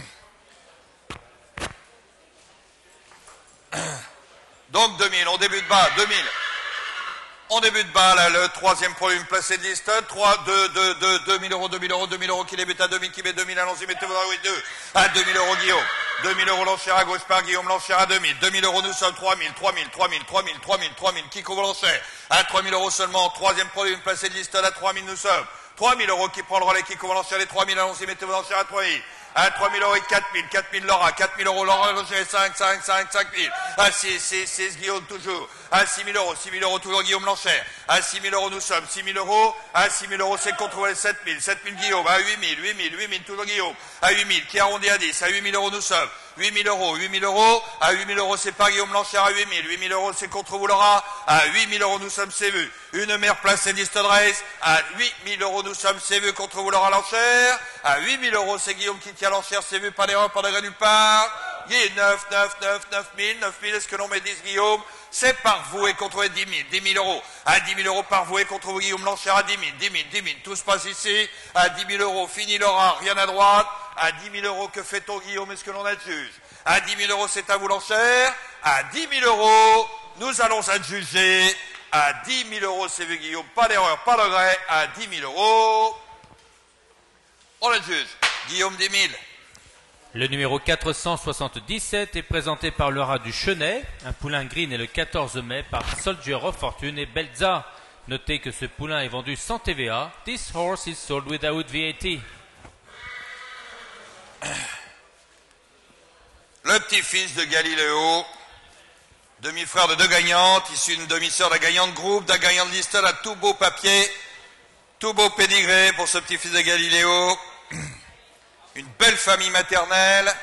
Donc deux mille, on débute bas, deux mille. On débute bas, là, le troisième produit, une placée de Listed, trois, deux, deux, deux, deux mille euros, deux mille euros, deux mille euros qui débute à deux mille, qui met deux mille, allons-y, mettez-vous dans oui, deux, à deux mille euros, Guillaume. deux mille euros l'enchère à gauche par Guillaume, l'enchère à deux mille. deux mille euros, nous sommes trois mille, trois mille, trois mille, trois mille, trois mille, trois mille, qui couvre l'enchère? À trois mille euros seulement, troisième produit, une placée de Listed à trois mille, nous sommes. trois mille euros qui prend le relais, qui couvre l'enchère, les trois mille, allons-y, mettez-vous l'enchère à trois mille. À trois mille euros et quatre mille, quatre mille Laura, quatre mille euros Laura, l'enchère cinq, cinq, cinq, cinq mille. À six, six, six Guillaume toujours. À six mille euros, six mille euros toujours Guillaume l'enchère. À six mille euros nous sommes, six mille euros. À six mille euros c'est contre les sept mille, sept mille Guillaume. À huit mille, huit mille, huit mille toujours Guillaume. À huit mille qui arrondit à dix. À huit mille euros nous sommes. huit mille euros, huit mille euros. À huit mille euros c'est pas Guillaume l'enchère à huit mille. huit mille euros c'est contre vous Laura. À huit mille euros nous sommes c'est vu. Une mère placée Listed Race. À huit mille euros nous sommes c'est vu contre vous Laura l'enchère. À huit mille euros c'est Guillaume qui tient l'enchère c'est vu, pas d'erreur, pas de nulle part. neuf, neuf, neuf, neuf mille, neuf mille, est-ce que l'on met dix Guillaume? C'est par vous et contre dix mille, dix mille euros. À dix mille euros par vous et contre vous Guillaume l'enchère à dix mille, dix mille, dix mille, tout se passe ici. À dix mille euros, fini Laura, rien à droite. À dix mille euros, que fait-on Guillaume? Est-ce que l'on adjuge? À dix mille euros, c'est à vous l'enchère. À dix mille euros, nous allons adjuger. À dix mille euros, c'est vu Guillaume, pas d'erreur, pas de regret. À dix mille euros, on adjuge. Guillaume, dix mille. Le numéro quatre cent soixante-dix-sept est présenté par le haras du Chenet, un poulain green et le quatorze mai par Soldier of Fortune et Belza. Notez que ce poulain est vendu sans T V A. This horse is sold without V A T. Le petit-fils de Galiléo, demi-frère de deux gagnantes, issu d'une demi-sœur d'un gagnant de groupe, d'un gagnant de Listed, à tout beau papier, tout beau pédigré pour ce petit-fils de Galiléo. Une belle famille maternelle.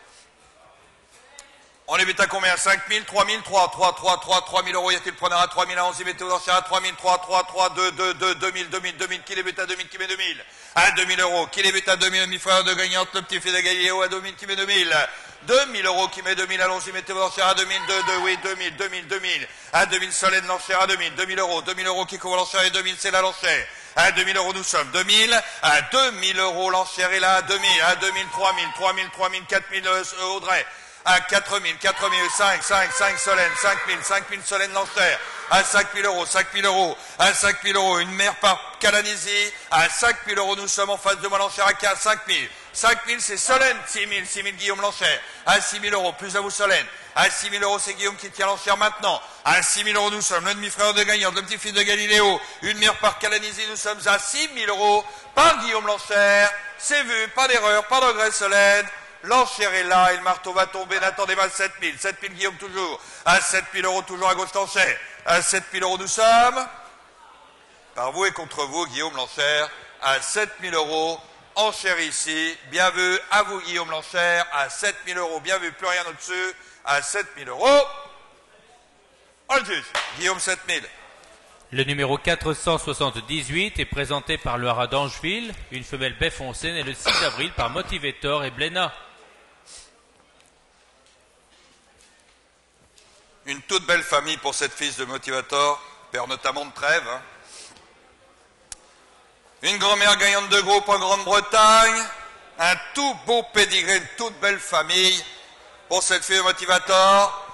On débute à combien? cinq mille, trois mille, trois, trois, trois, trois, trois mille euros. Y a-t-il preneur à trois mille? On s'y mettez aux enchères à trois mille, trois, trois, trois, deux, deux, deux, deux mille, deux mille, deux mille. Qui débute à deux mille? Qui met deux mille? À deux mille euros. Qui débute à deux mille? Demi-frère de gagnante, le petit-fils de Galiléo à deux mille. Qui met deux mille? deux mille euros. Qui met deux mille? Allons-y, mettez vos enchères à deux mille, deux, deux, oui, deux mille, deux mille, deux mille. À deux mille, Solène l'enchère à deux mille, deux mille euros. deux mille euros qui couvre l'enchère et deux mille, c'est là l'enchère. À deux mille euros, nous sommes deux mille. À deux mille euros, l'enchère est là. deux mille, à deux mille, trois mille, trois mille, trois mille, quatre mille, euh, Audrey. À quatre mille, quatre mille, cinq, cinq, cinq, Solène, cinq mille, cinq mille, Solène, l'enchère. À cinq mille euros, cinq mille euros, à cinq mille euros, une mère par Calanisie. À cinq mille euros, nous sommes en face de moi, l'enchère à cinq mille. cinq mille, c'est Solène, six mille, six mille, Guillaume, l'enchère. À six mille euros, plus à vous, Solène. À six mille euros, c'est Guillaume qui tient l'enchère maintenant. À six mille euros, nous sommes le demi-frère de Gagnant, le petit-fils de Galiléo. Une mère par Calanisie, nous sommes à six mille euros, par Guillaume, l'enchère. C'est vu, pas d'erreur, pas de regret, Solène. L'enchère est là et le marteau va tomber. N'attendez pas sept mille. sept mille Guillaume toujours. À sept mille euros, toujours à gauche l'enchère. À sept mille euros, nous sommes. Par vous et contre vous, Guillaume l'enchère. À sept mille euros. Enchère ici. Bien vu. À vous, Guillaume l'enchère. À sept mille euros. Bien vu. Plus rien au-dessus. À sept mille euros. On le juge. Guillaume, sept mille. Le numéro quatre cent soixante-dix-huit est présenté par le haras d'Angeville. Une femelle baie foncée née le six avril par Motivator et Bléna. Une toute belle famille pour cette fils de Motivator, père notamment de Trèves. Hein. Une grand-mère gagnante de groupe en Grande-Bretagne, un tout beau pédigré, une toute belle famille pour cette fille de Motivator.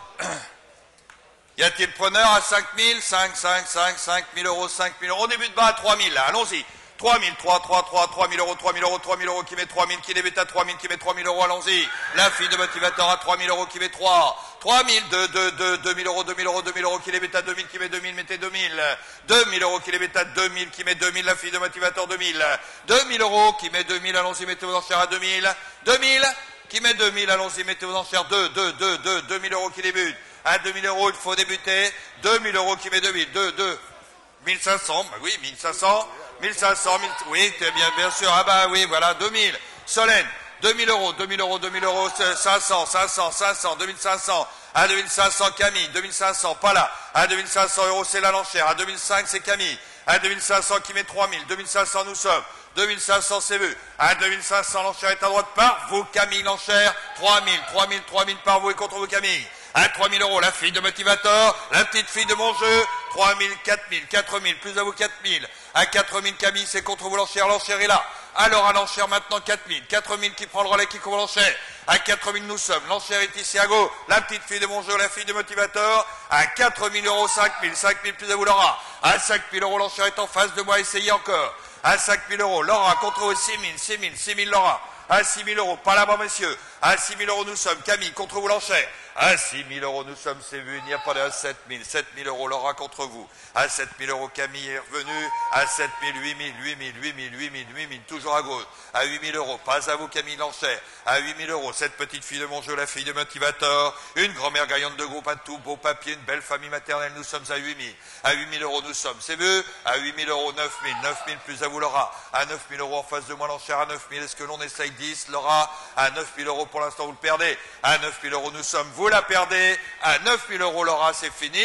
Y a-t-il preneur à cinq mille, cinq, cinq, cinq, cinq mille euros, cinq mille euros, on débute bas à trois mille, là, allons-y. trois mille, trois, trois, trois, trois mille euros, trois mille euros, trois mille euros qui met trois mille, qui débute à trois mille, qui met trois mille euros, allons-y. La fille de Motivator à trois mille euros qui met trois. trois mille, deux, deux, deux, deux mille euros, deux mille euros, deux mille euros qui débute à deux mille, qui met deux mille, mettez deux mille. deux mille euros qui débute à deux mille, qui met deux mille, la fille de Motivator deux mille. deux mille euros qui met deux mille, allons-y, mettez vos enchères à deux mille. deux mille qui met deux mille, allons-y, mettez vos enchères deux, deux, deux, deux, deux mille euros qui débute. À deux mille euros, il faut débuter. deux mille euros qui met deux mille, deux, deux. mille cinq cents, bah oui, mille cinq cents. mille cinq cents, mille, oui, bien, bien sûr, ah bah oui, voilà, deux mille. Solène, deux mille euros, deux mille euros, deux mille euros, cinq cents, cinq cents, cinq cents, deux mille cinq cents, à deux mille cinq cents, Camille, deux mille cinq cents, pas là, à deux mille cinq cents euros, c'est la l'enchère, à deux mille cinq cents, c'est Camille, à deux mille cinq cents qui met trois mille, deux mille cinq cents, nous sommes, deux mille cinq cents, c'est vu, à deux mille cinq cents, l'enchère est à droite par vous, Camille, l'enchère, trois mille, trois mille, trois mille par vous et contre vous, Camille. À trois mille euros, la fille de Motivator, la petite fille de mon jeu, trois mille, quatre mille, quatre mille, plus à vous quatre mille. À quatre mille, Camille, c'est contre vous l'enchère, l'enchère est là. Alors à l'enchère maintenant quatre mille, quatre mille qui prend le relais, qui couvre l'enchère. À quatre mille, nous sommes, l'enchère est ici à gauche, la petite fille de mon jeu, la fille de Motivator. À quatre mille euros, cinq mille, cinq mille plus à vous Laura. À cinq mille euros, l'enchère est en face de moi, essayez encore. À cinq mille euros, Laura contre vous, six mille, six mille, six mille Laura. À six mille euros, pas là-bas, messieurs. À six mille euros, nous sommes, Camille, contre vous l'enchère. À six mille euros, nous sommes, c'est vu, il n'y a pas de à sept mille. sept mille euros, Laura contre vous. À sept mille euros, Camille est revenue. À sept mille, huit mille, huit mille, huit mille, huit mille, huit mille, toujours à gauche. À huit mille euros, pas à vous, Camille l'enchère. À huit mille euros, cette petite fille de mon jeu, la fille de Motivator. Une grand-mère gagnante de groupe, un tout beau papier, une belle famille maternelle, nous sommes à huit mille. À huit mille euros, nous sommes, c'est vu. À huit mille euros, neuf mille. neuf mille plus à vous, Laura. À neuf mille euros en face de moi, l'enchère à neuf mille. Est-ce que l'on essaye dix, Laura? À neuf mille euros, pour l'instant, vous le perdez. À neuf mille euros, nous sommes, vous la perdez. À neuf mille euros, Laura, c'est fini.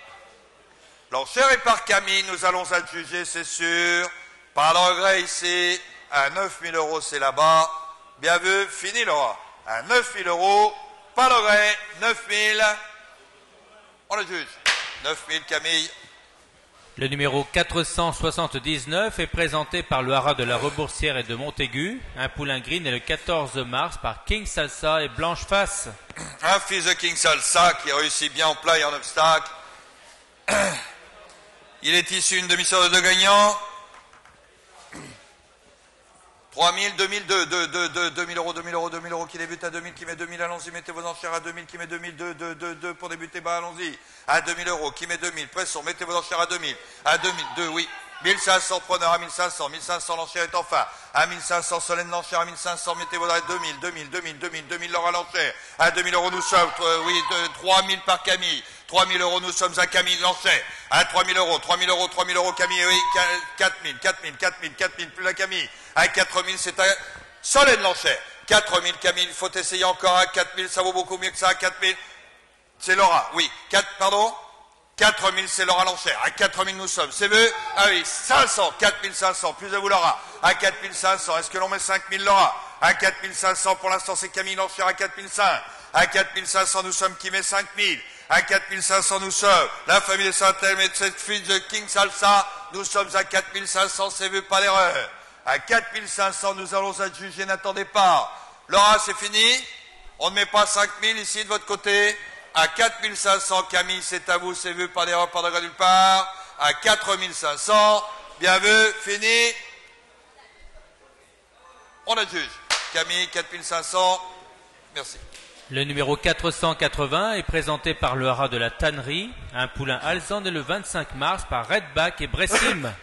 L'enchère est par Camille, nous allons adjuger, c'est sûr. Pas de regret ici. À neuf mille euros, c'est là-bas. Bien vu, fini, Laura. À neuf mille euros, pas de regret. neuf mille. On le juge. neuf mille, Camille. Le numéro quatre cent soixante-dix-neuf est présenté par le haras de la Reboursière et de Montaigu. Un poulain green est le quatorze mars par King Salsa et Blanche Face. Un fils de King Salsa qui réussit bien en plat et en obstacle. Il est issu d'une demi-sœur de deux gagnants. trois mille, deux mille, deux, deux, deux, deux, deux mille euros, deux mille euros, deux mille euros qui débute à deux mille, qui met deux mille, allons-y, mettez vos enchères à deux mille, qui met deux mille, deux, deux, deux, deux pour débuter bas, allons-y. À deux mille euros, qui met deux mille, pression, mettez vos enchères à deux mille, à deux mille, deux, oui. mille cinq cents preneur à mille cinq cents, mille cinq cents l'enchère est enfin. À mille cinq cents, Solène l'enchère à mille cinq cents, mettez vos à deux mille, deux mille, deux mille, deux mille, deux mille l'or à l'enchère. À deux mille euros, nous sommes, euh, oui, de, trois mille par Camille. trois mille euros, nous sommes à Camille l'enchère. À trois mille euros, trois mille euros, trois mille euros, Camille, oui, quatre mille, quatre mille, quatre mille, quatre mille, plus la Camille. À quatre mille, c'est à Solène l'enchère. quatre mille, Camille, il faut essayer encore à quatre mille, ça vaut beaucoup mieux que ça, à quatre mille. C'est Laura, oui. quatre, pardon? quatre mille, c'est Laura l'enchère. À quatre mille, nous sommes. C'est vu? Ah oui, cinq cents, quatre mille cinq cents, plus à vous Laura. À quatre mille cinq cents, est-ce que l'on met cinq mille Laura? À quatre mille cinq cents, pour l'instant, c'est Camille l'enchère à quatre mille cinq cents. À quatre mille cinq cents, nous sommes qui met cinq mille. À quatre mille cinq cents, nous sommes. La famille de Saint-Elme et de cette fille de King Salsa. Nous sommes à quatre mille cinq cents, c'est vu, pas d'erreur. À quatre mille cinq cents, nous allons adjuger, n'attendez pas. Laura, c'est fini. On ne met pas cinq mille ici de votre côté. À quatre mille cinq cents, Camille, c'est à vous, c'est vu, pas d'erreur, pas de nulle part. À quatre mille cinq cents, bien vu, fini. On adjuge. Camille, quatre mille cinq cents, merci. Le numéro quatre cent quatre-vingts est présenté par le haras de la Tannerie, un poulain alezan le vingt-cinq mars par Redback et Bressim.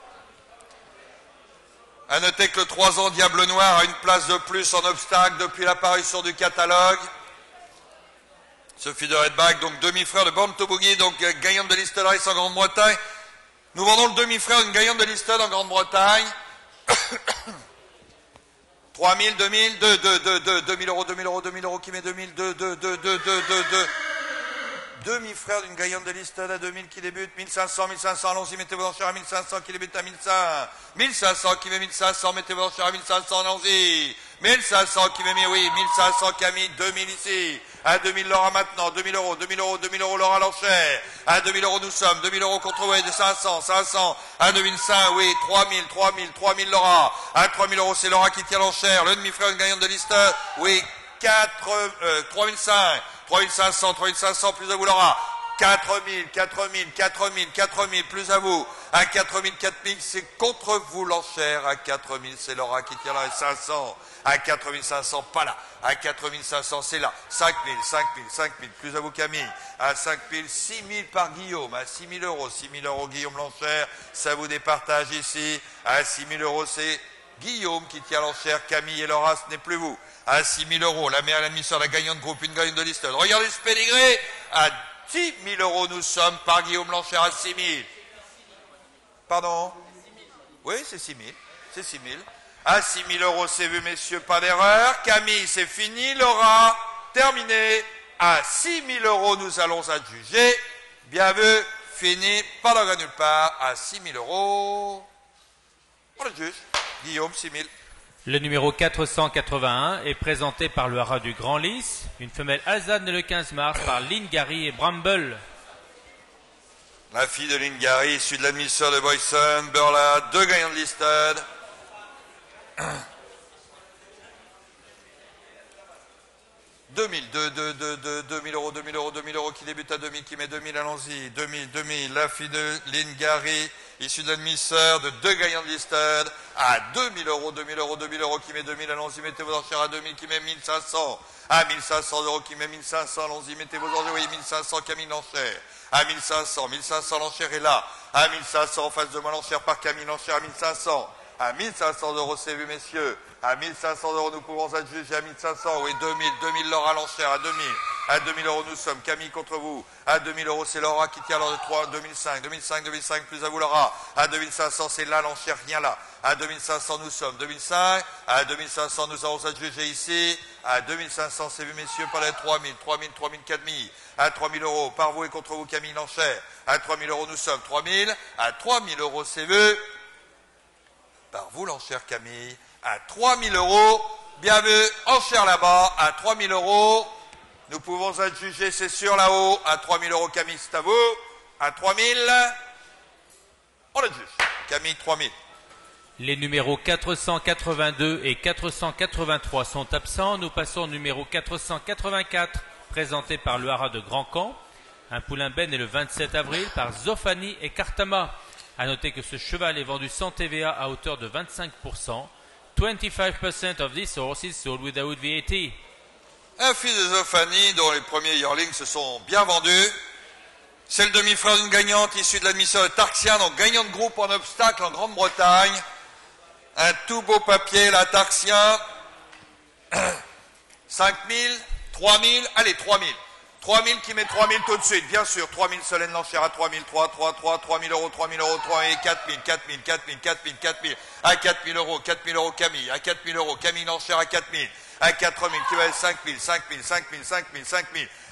À noter que le trois ans Diable Noir a une place de plus en obstacle depuis l'apparition du catalogue. Sophie de Redback, donc demi-frère de Born to Boogie, donc euh, gagnante de Listed Race en Grande-Bretagne. Nous vendons le demi-frère d'une gagnante de Listed en Grande-Bretagne. trois mille, deux mille, deux, deux, deux, deux, deux mille euros, deux mille euros, deux mille euros qui met deux mille, deux, deux, deux, deux, deux, deux, deux. Demi-frère d'une gagnante de Listed à deux mille qui débute, mille cinq cents, mille cinq cents, allons-y, mettez vos enchères à mille cinq cents qui débute à mille cinq cents. mille cinq cents qui met mille cinq cents, mettez vos enchères à mille cinq cents, allons-y. mille cinq cents qui met, oui, mille cinq cents Camille, deux mille ici. À deux mille Laura maintenant, deux mille euros, deux mille euros, deux mille euros Laura l'enchère. À deux mille euros nous sommes, deux mille euros contre oui, de cinq cents, cinq cents. À deux mille cinq, oui, trois mille, trois mille, trois mille Laura. À trois mille euros c'est Laura qui tient l'enchère. Le demi-frère une gagnante de Listed, oui, quatre, euh, trois mille cinq, trois mille cinq cents, trois mille cinq cents plus à vous Laura. quatre mille, quatre mille, quatre mille, quatre mille, plus à vous. À quatre mille, quatre mille, c'est contre vous l'enchère. À quatre mille, c'est Laura qui tient là. cinq cents. À quatre mille cinq cents, pas là. À quatre mille cinq cents, c'est là. cinq mille, cinq mille, cinq mille, plus à vous Camille. À cinq mille, six mille par Guillaume. À six mille euros, six mille euros Guillaume l'enchère. Ça vous départage ici. À six mille euros, c'est Guillaume qui tient l'enchère. Camille et Laura, ce n'est plus vous. À six mille euros, la mère et l'admisseur, la gagnante groupe, une gagnante de Listed. Regardez ce pédigré. À six mille euros, nous sommes par Guillaume l'enchère à six mille. Pardon? Oui, c'est six mille. C'est six mille. À six mille euros, c'est vu, messieurs, pas d'erreur. Camille, c'est fini. Laura, terminé. À six mille euros, nous allons adjuger. Bien vu, fini, pas de nulle part. À six mille euros, on adjuge. Guillaume, six mille. Le numéro quatre cent quatre-vingt-un est présenté par le haras du Grand Lys, une femelle alezane le quinze mars par Lynn Gary et Bramble. La fille de Lynn Gary, issue de l'admisseur de Boyson, Burla, deux gagnants de Listed. deux mille, deux, deux, deux, deux, deux mille euros, deux mille euros, deux mille euros qui débute à deux mille, qui met deux mille, allons-y. deux mille, deux mille, la fille de Lynn Gary, issue de l'admisseur de deux gagnants de Listed, à deux mille euros, deux mille euros, deux mille euros qui met deux mille, allons-y, mettez vos enchères à deux mille, qui met mille cinq cents, à mille cinq cents euros qui met mille cinq cents, allons-y, mettez vos enchères, oui, mille cinq cents, Camille l'enchère, à mille cinq cents, mille cinq cents, l'enchère est là, à mille cinq cents, en face de moi, l'enchère par Camille, l'enchère à mille cinq cents, à mille cinq cents euros, c'est vu, messieurs. À mille cinq cents euros, nous pouvons adjuger à mille cinq cents. Oui, deux mille, deux mille, Laura l'enchère à deux mille. À deux mille euros, nous sommes. Camille contre vous. À deux mille euros, c'est Laura qui tient l'heure de trois, deux mille cinq. deux mille cinq, deux mille cinq, plus à vous, Laura. À deux mille cinq cents, c'est là l'enchère, rien là. À deux mille cinq cents, nous sommes. deux mille cinq. À deux mille cinq cents, nous allons adjuger ici. À deux mille cinq cents, c'est vu, messieurs, par les trois mille, trois mille, trois mille, quatre mille. À trois mille euros, par vous et contre vous, Camille l'enchère. À trois mille euros, nous sommes. trois mille. À trois mille euros, c'est vu. Par vous, l'enchère Camille, à trois mille euros. Bien vu, enchère là-bas, à trois mille euros. Nous pouvons adjuger, c'est sûr, là-haut, à trois mille euros, Camille, c'est à vous. À trois mille, on adjuge. Camille, trois mille. Les numéros quatre cent quatre-vingt-deux et quatre cent quatre-vingt-trois sont absents. Nous passons au numéro quatre cent quatre-vingt-quatre, présenté par le haras de Grand Camp. Un poulain ben est le vingt-sept avril par Zofani et Kartama. A noter que ce cheval est vendu sans T V A à hauteur de vingt-cinq pour cent. twenty-five percent of this horse is sold without V A T. Un fils de Zofani dont les premiers yearlings se sont bien vendus. C'est le demi-frère d'une gagnante issue de l'admisseur de Tarxien, donc gagnant de groupe en obstacle en Grande-Bretagne. Un tout beau papier, la Tarxien. cinq mille, trois mille, allez, trois mille. trois mille qui met trois mille tout de suite, bien sûr. trois mille, Solène l'enchère à trois mille, trois, trois, trois, trois mille euros, trois mille euros, trois mille, quatre mille, quatre mille, quatre mille, quatre mille, quatre mille, à quatre mille euros, quatre mille euros Camille, à quatre mille euros, Camille l'enchère à quatre mille, à quatre mille, qui va être cinq mille, cinq mille, cinq mille, cinq mille, cinq mille,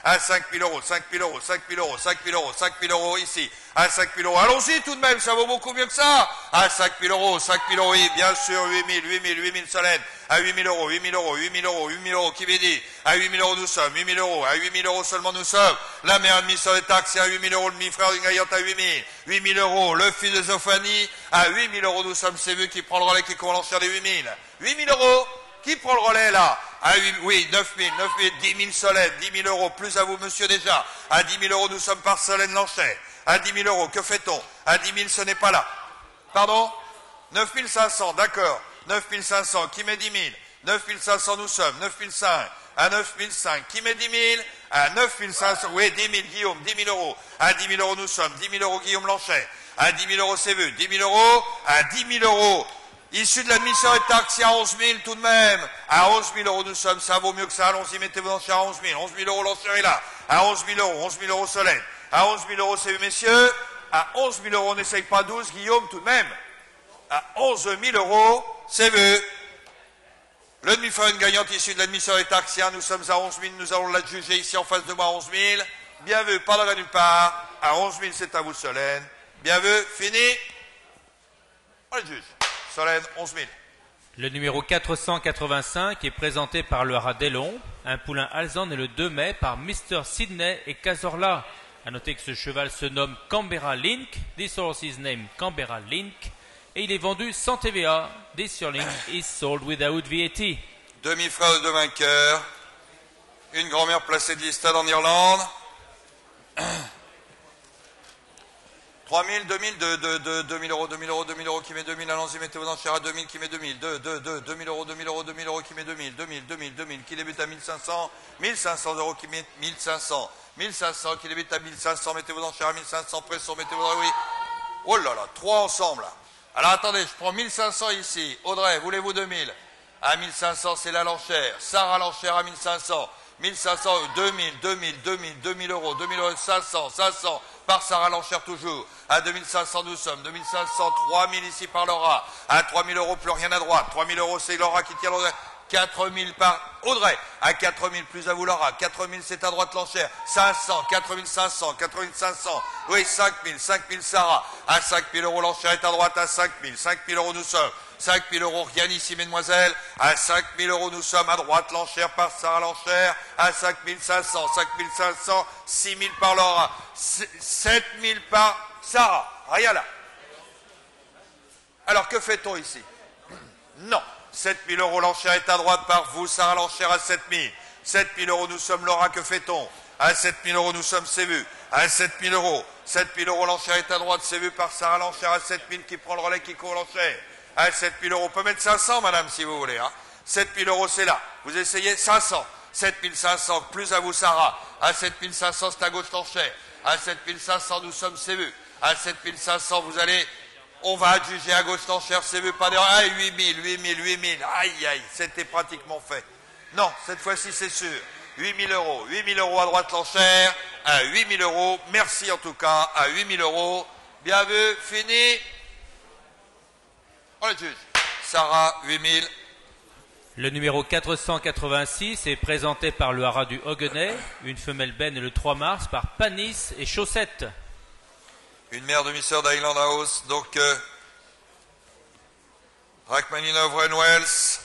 à cinq mille euros, cinq mille euros, cinq mille euros, cinq mille euros, cinq mille euros ici, à cinq mille euros. Allons-y tout de même, ça vaut beaucoup mieux que ça. À cinq mille euros, cinq mille euros, oui, bien sûr, huit mille, huit mille, huit mille Solène, à huit mille euros, huit mille euros, huit mille euros, huit mille euros, qui veut dire, à huit mille euros nous sommes, huit mille euros, à huit mille euros seulement nous sommes, la mère demi sur les taxes, à huit mille euros, le demi-frère d'une gaillante à huit mille, huit mille euros, le fils de Zophanie, à huit mille euros nous sommes, c'est vu qui prend le relais, qui commence sur les huit mille, huit mille euros, qui prend le relais là? À huit, oui, neuf mille, neuf mille, dix mille Solène, dix mille euros, plus à vous monsieur déjà, à dix mille euros nous sommes par Solène Lanchet, à dix mille euros, que fait-on? À dix mille ce n'est pas là, pardon? neuf mille cinq cents, d'accord, neuf mille cinq cents, qui met dix mille? neuf mille cinq cents nous sommes, neuf mille cinq, à neuf mille cinq, qui met dix mille? À neuf mille cinq cents, oui, dix mille, Guillaume, dix mille euros, à dix mille euros nous sommes, dix mille euros Guillaume Lanchet, à dix mille euros c'est vu, dix mille euros, à dix mille euros, issu de l'admission et taxes, à onze mille tout de même, à onze mille euros nous sommes, ça vaut mieux que ça, allons-y, mettez-vous l'enchère à onze mille, onze mille euros l'enchère est là, à onze mille euros, onze mille euros Solène, à onze mille euros c'est vu messieurs, à onze mille euros on n'essaye pas douze, Guillaume tout de même, à onze mille euros, c'est vu. Le demi-frère une gagnante issue de l'admission et taxes, nous sommes à onze mille, nous allons l'adjuger ici en face de moi à onze mille. Bien vu, pas de nulle part. À onze mille, c'est à vous, Solène. Bien vu, fini. On le juge. Solène, onze mille. Le numéro quatre cent quatre-vingt-cinq est présenté par le haras d'Elon. Un poulain alezan est le deux mai par mister Sydney et Cazorla. A noter que ce cheval se nomme Canberra Link. This horse is named Canberra Link. Et il est vendu sans T V A. This yearling is sold without V A T. Demi-frère de vainqueur. Une grand-mère placée de Listad en Irlande. trois mille, deux mille, deux mille euros, deux mille euros, deux mille euros qui met deux mille, allons-y, mettez vos enchères à deux mille qui met deux mille, deux, deux, deux, deux mille euros, deux mille euros, deux mille euros qui met deux mille, deux mille, deux mille, deux mille qui débute à mille cinq cents, mille cinq cents euros qui met mille cinq cents, mille cinq cents qui débute à mille cinq cents, mettez vos enchères à mille cinq cents, pression, mettez vos oui. Oh là là, trois ensemble là. Alors attendez, je prends mille cinq cents ici. Audrey, voulez-vous deux mille? À mille cinq cents, c'est la l'enchère. Sarah l'enchère à mille cinq cents. mille cinq cents, deux mille, deux mille, deux mille, deux mille euros, deux mille euros, cinq cents, cinq cents, par Sarah l'enchère toujours. À deux mille cinq cents, nous sommes. deux mille cinq cents, trois mille ici par Laura. À trois mille euros, plus rien à droite. trois mille euros, c'est Laura qui tient l'Audrey. quatre mille par Audrey. À quatre mille, plus à vous Laura. quatre mille, c'est à droite l'enchère. cinq cents, quatre mille cinq cents, quatre mille cinq cents. Oui, cinq mille, cinq mille Sarah. À cinq mille euros, l'enchère est à droite. À cinq mille, cinq mille euros, nous sommes. cinq mille euros, rien ici, mesdemoiselles. À cinq mille euros, nous sommes à droite, l'enchère par Sarah l'enchère. À cinq mille cinq cents, cinq mille cinq cents, six mille par Laura. sept mille par Sarah. Rien là. Alors, que fait-on ici? Non. sept mille euros, l'enchère est à droite par vous, Sarah l'enchère à sept mille. sept mille euros, nous sommes Laura, que fait-on? À sept mille euros, nous sommes, c'est vu. À sept mille euros, sept mille euros, l'enchère est à droite, c'est vu par Sarah l'enchère à sept mille qui prend le relais, qui court l'enchère. À sept mille euros, on peut mettre cinq cents, madame, si vous voulez. Hein. sept mille euros, c'est là. Vous essayez cinq cents. sept mille cinq cents, plus à vous, Sarah. À sept mille cinq cents, c'est à gauche l'enchère. À sept mille cinq cents, nous sommes, c'est vu. À sept mille cinq cents, vous allez... On va adjuger à gauche l'enchère, c'est vu, pas d'erreur. Ah, huit mille, huit mille, huit mille. Aïe, aïe, c'était pratiquement fait. Non, cette fois-ci, c'est sûr. huit mille euros. huit mille euros à droite l'enchère. À huit mille euros. Merci en tout cas. À huit mille euros. Bien vu, fini. On le juge. Sarah, huit mille. Le numéro quatre cent quatre-vingt-six est présenté par le haras du Hoguenay. Une femelle benne le trois mars par Panis et Chaussette. Une mère demi-sœur d'Highland House, donc euh, Rachmaninoff Wells,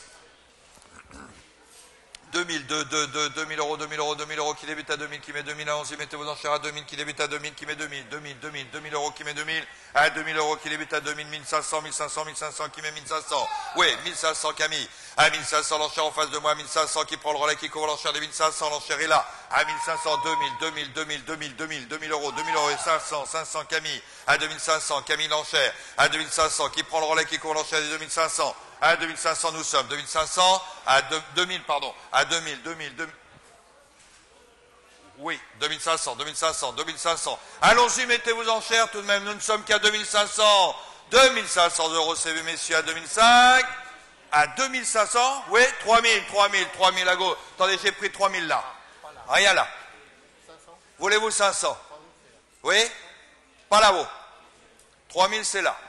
deux mille, deux, deux, deux, deux mille euros, deux mille euros, deux mille euros qui débute à deux mille, qui met deux mille, allons-y, mettez vos enchères à deux mille, qui débute à deux mille, qui met deux mille, deux mille, deux mille, deux mille euros qui met deux mille, à deux mille euros qui débute à deux mille, mille cinq cents, mille cinq cents, mille cinq cents qui met mille cinq cents, oui, mille cinq cents Camille, à mille cinq cents l'enchère en face de moi, mille cinq cents qui prend le relais, qui couvre l'enchère des mille cinq cents, l'enchère est là, à mille cinq cents, deux mille, deux mille, deux mille, deux mille, deux mille, deux mille euros, deux mille euros et cinq cents, cinq cents Camille, à deux mille cinq cents, Camille l'enchère, à deux mille cinq cents qui prend le relais, qui couvre l'enchère des deux mille cinq cents, à deux mille cinq cents nous sommes, deux mille cinq cents, à deux mille, pardon, à deux mille, deux mille, deux mille, oui, deux mille cinq cents, deux mille cinq cents, deux mille cinq cents. Allons-y, mettez-vous en chair tout de même, nous ne sommes qu'à deux mille cinq cents. deux mille cinq cents euros, c'est vu, messieurs, à deux mille cinq. À deux mille cinq cents, oui, trois mille, trois mille, trois mille à gauche. Attendez, j'ai pris trois mille là. Rien là. Voulez-vous cinq cents? Oui? Pas là-haut. trois mille, c'est là.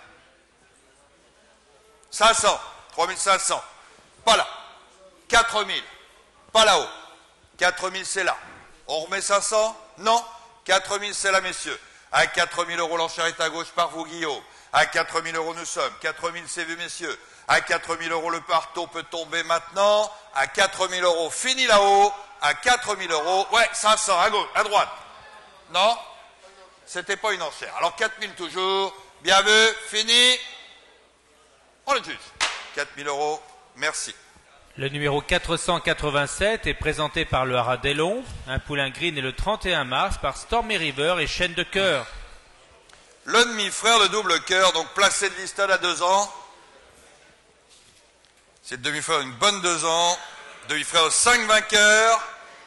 cinq cents, trois mille cinq cents. Pas là. quatre mille. Pas là-haut. quatre mille, c'est là. On remet cinq cents? Non. quatre mille, c'est là, messieurs. À quatre mille euros, l'enchère est à gauche par vous, Guillaume. À quatre mille euros, nous sommes. quatre mille, c'est vu, messieurs. À quatre mille euros, le partout peut tomber maintenant. À quatre mille euros, fini là-haut. À quatre mille euros, ouais, cinq cents, à gauche, à droite. Non? C'était pas une enchère. Alors quatre mille toujours. Bien vu, fini. On le juge. quatre mille euros, merci. Le numéro quatre cent quatre-vingt-sept est présenté par le Haras d'Elon. Un poulain green est le trente et un mars par Stormy River et Chaîne de Cœur. Le demi-frère, le double cœur, donc placé de Liston à deux ans. C'est le demi-frère d'une bonne deux ans. Demi-frère de cinq vainqueurs.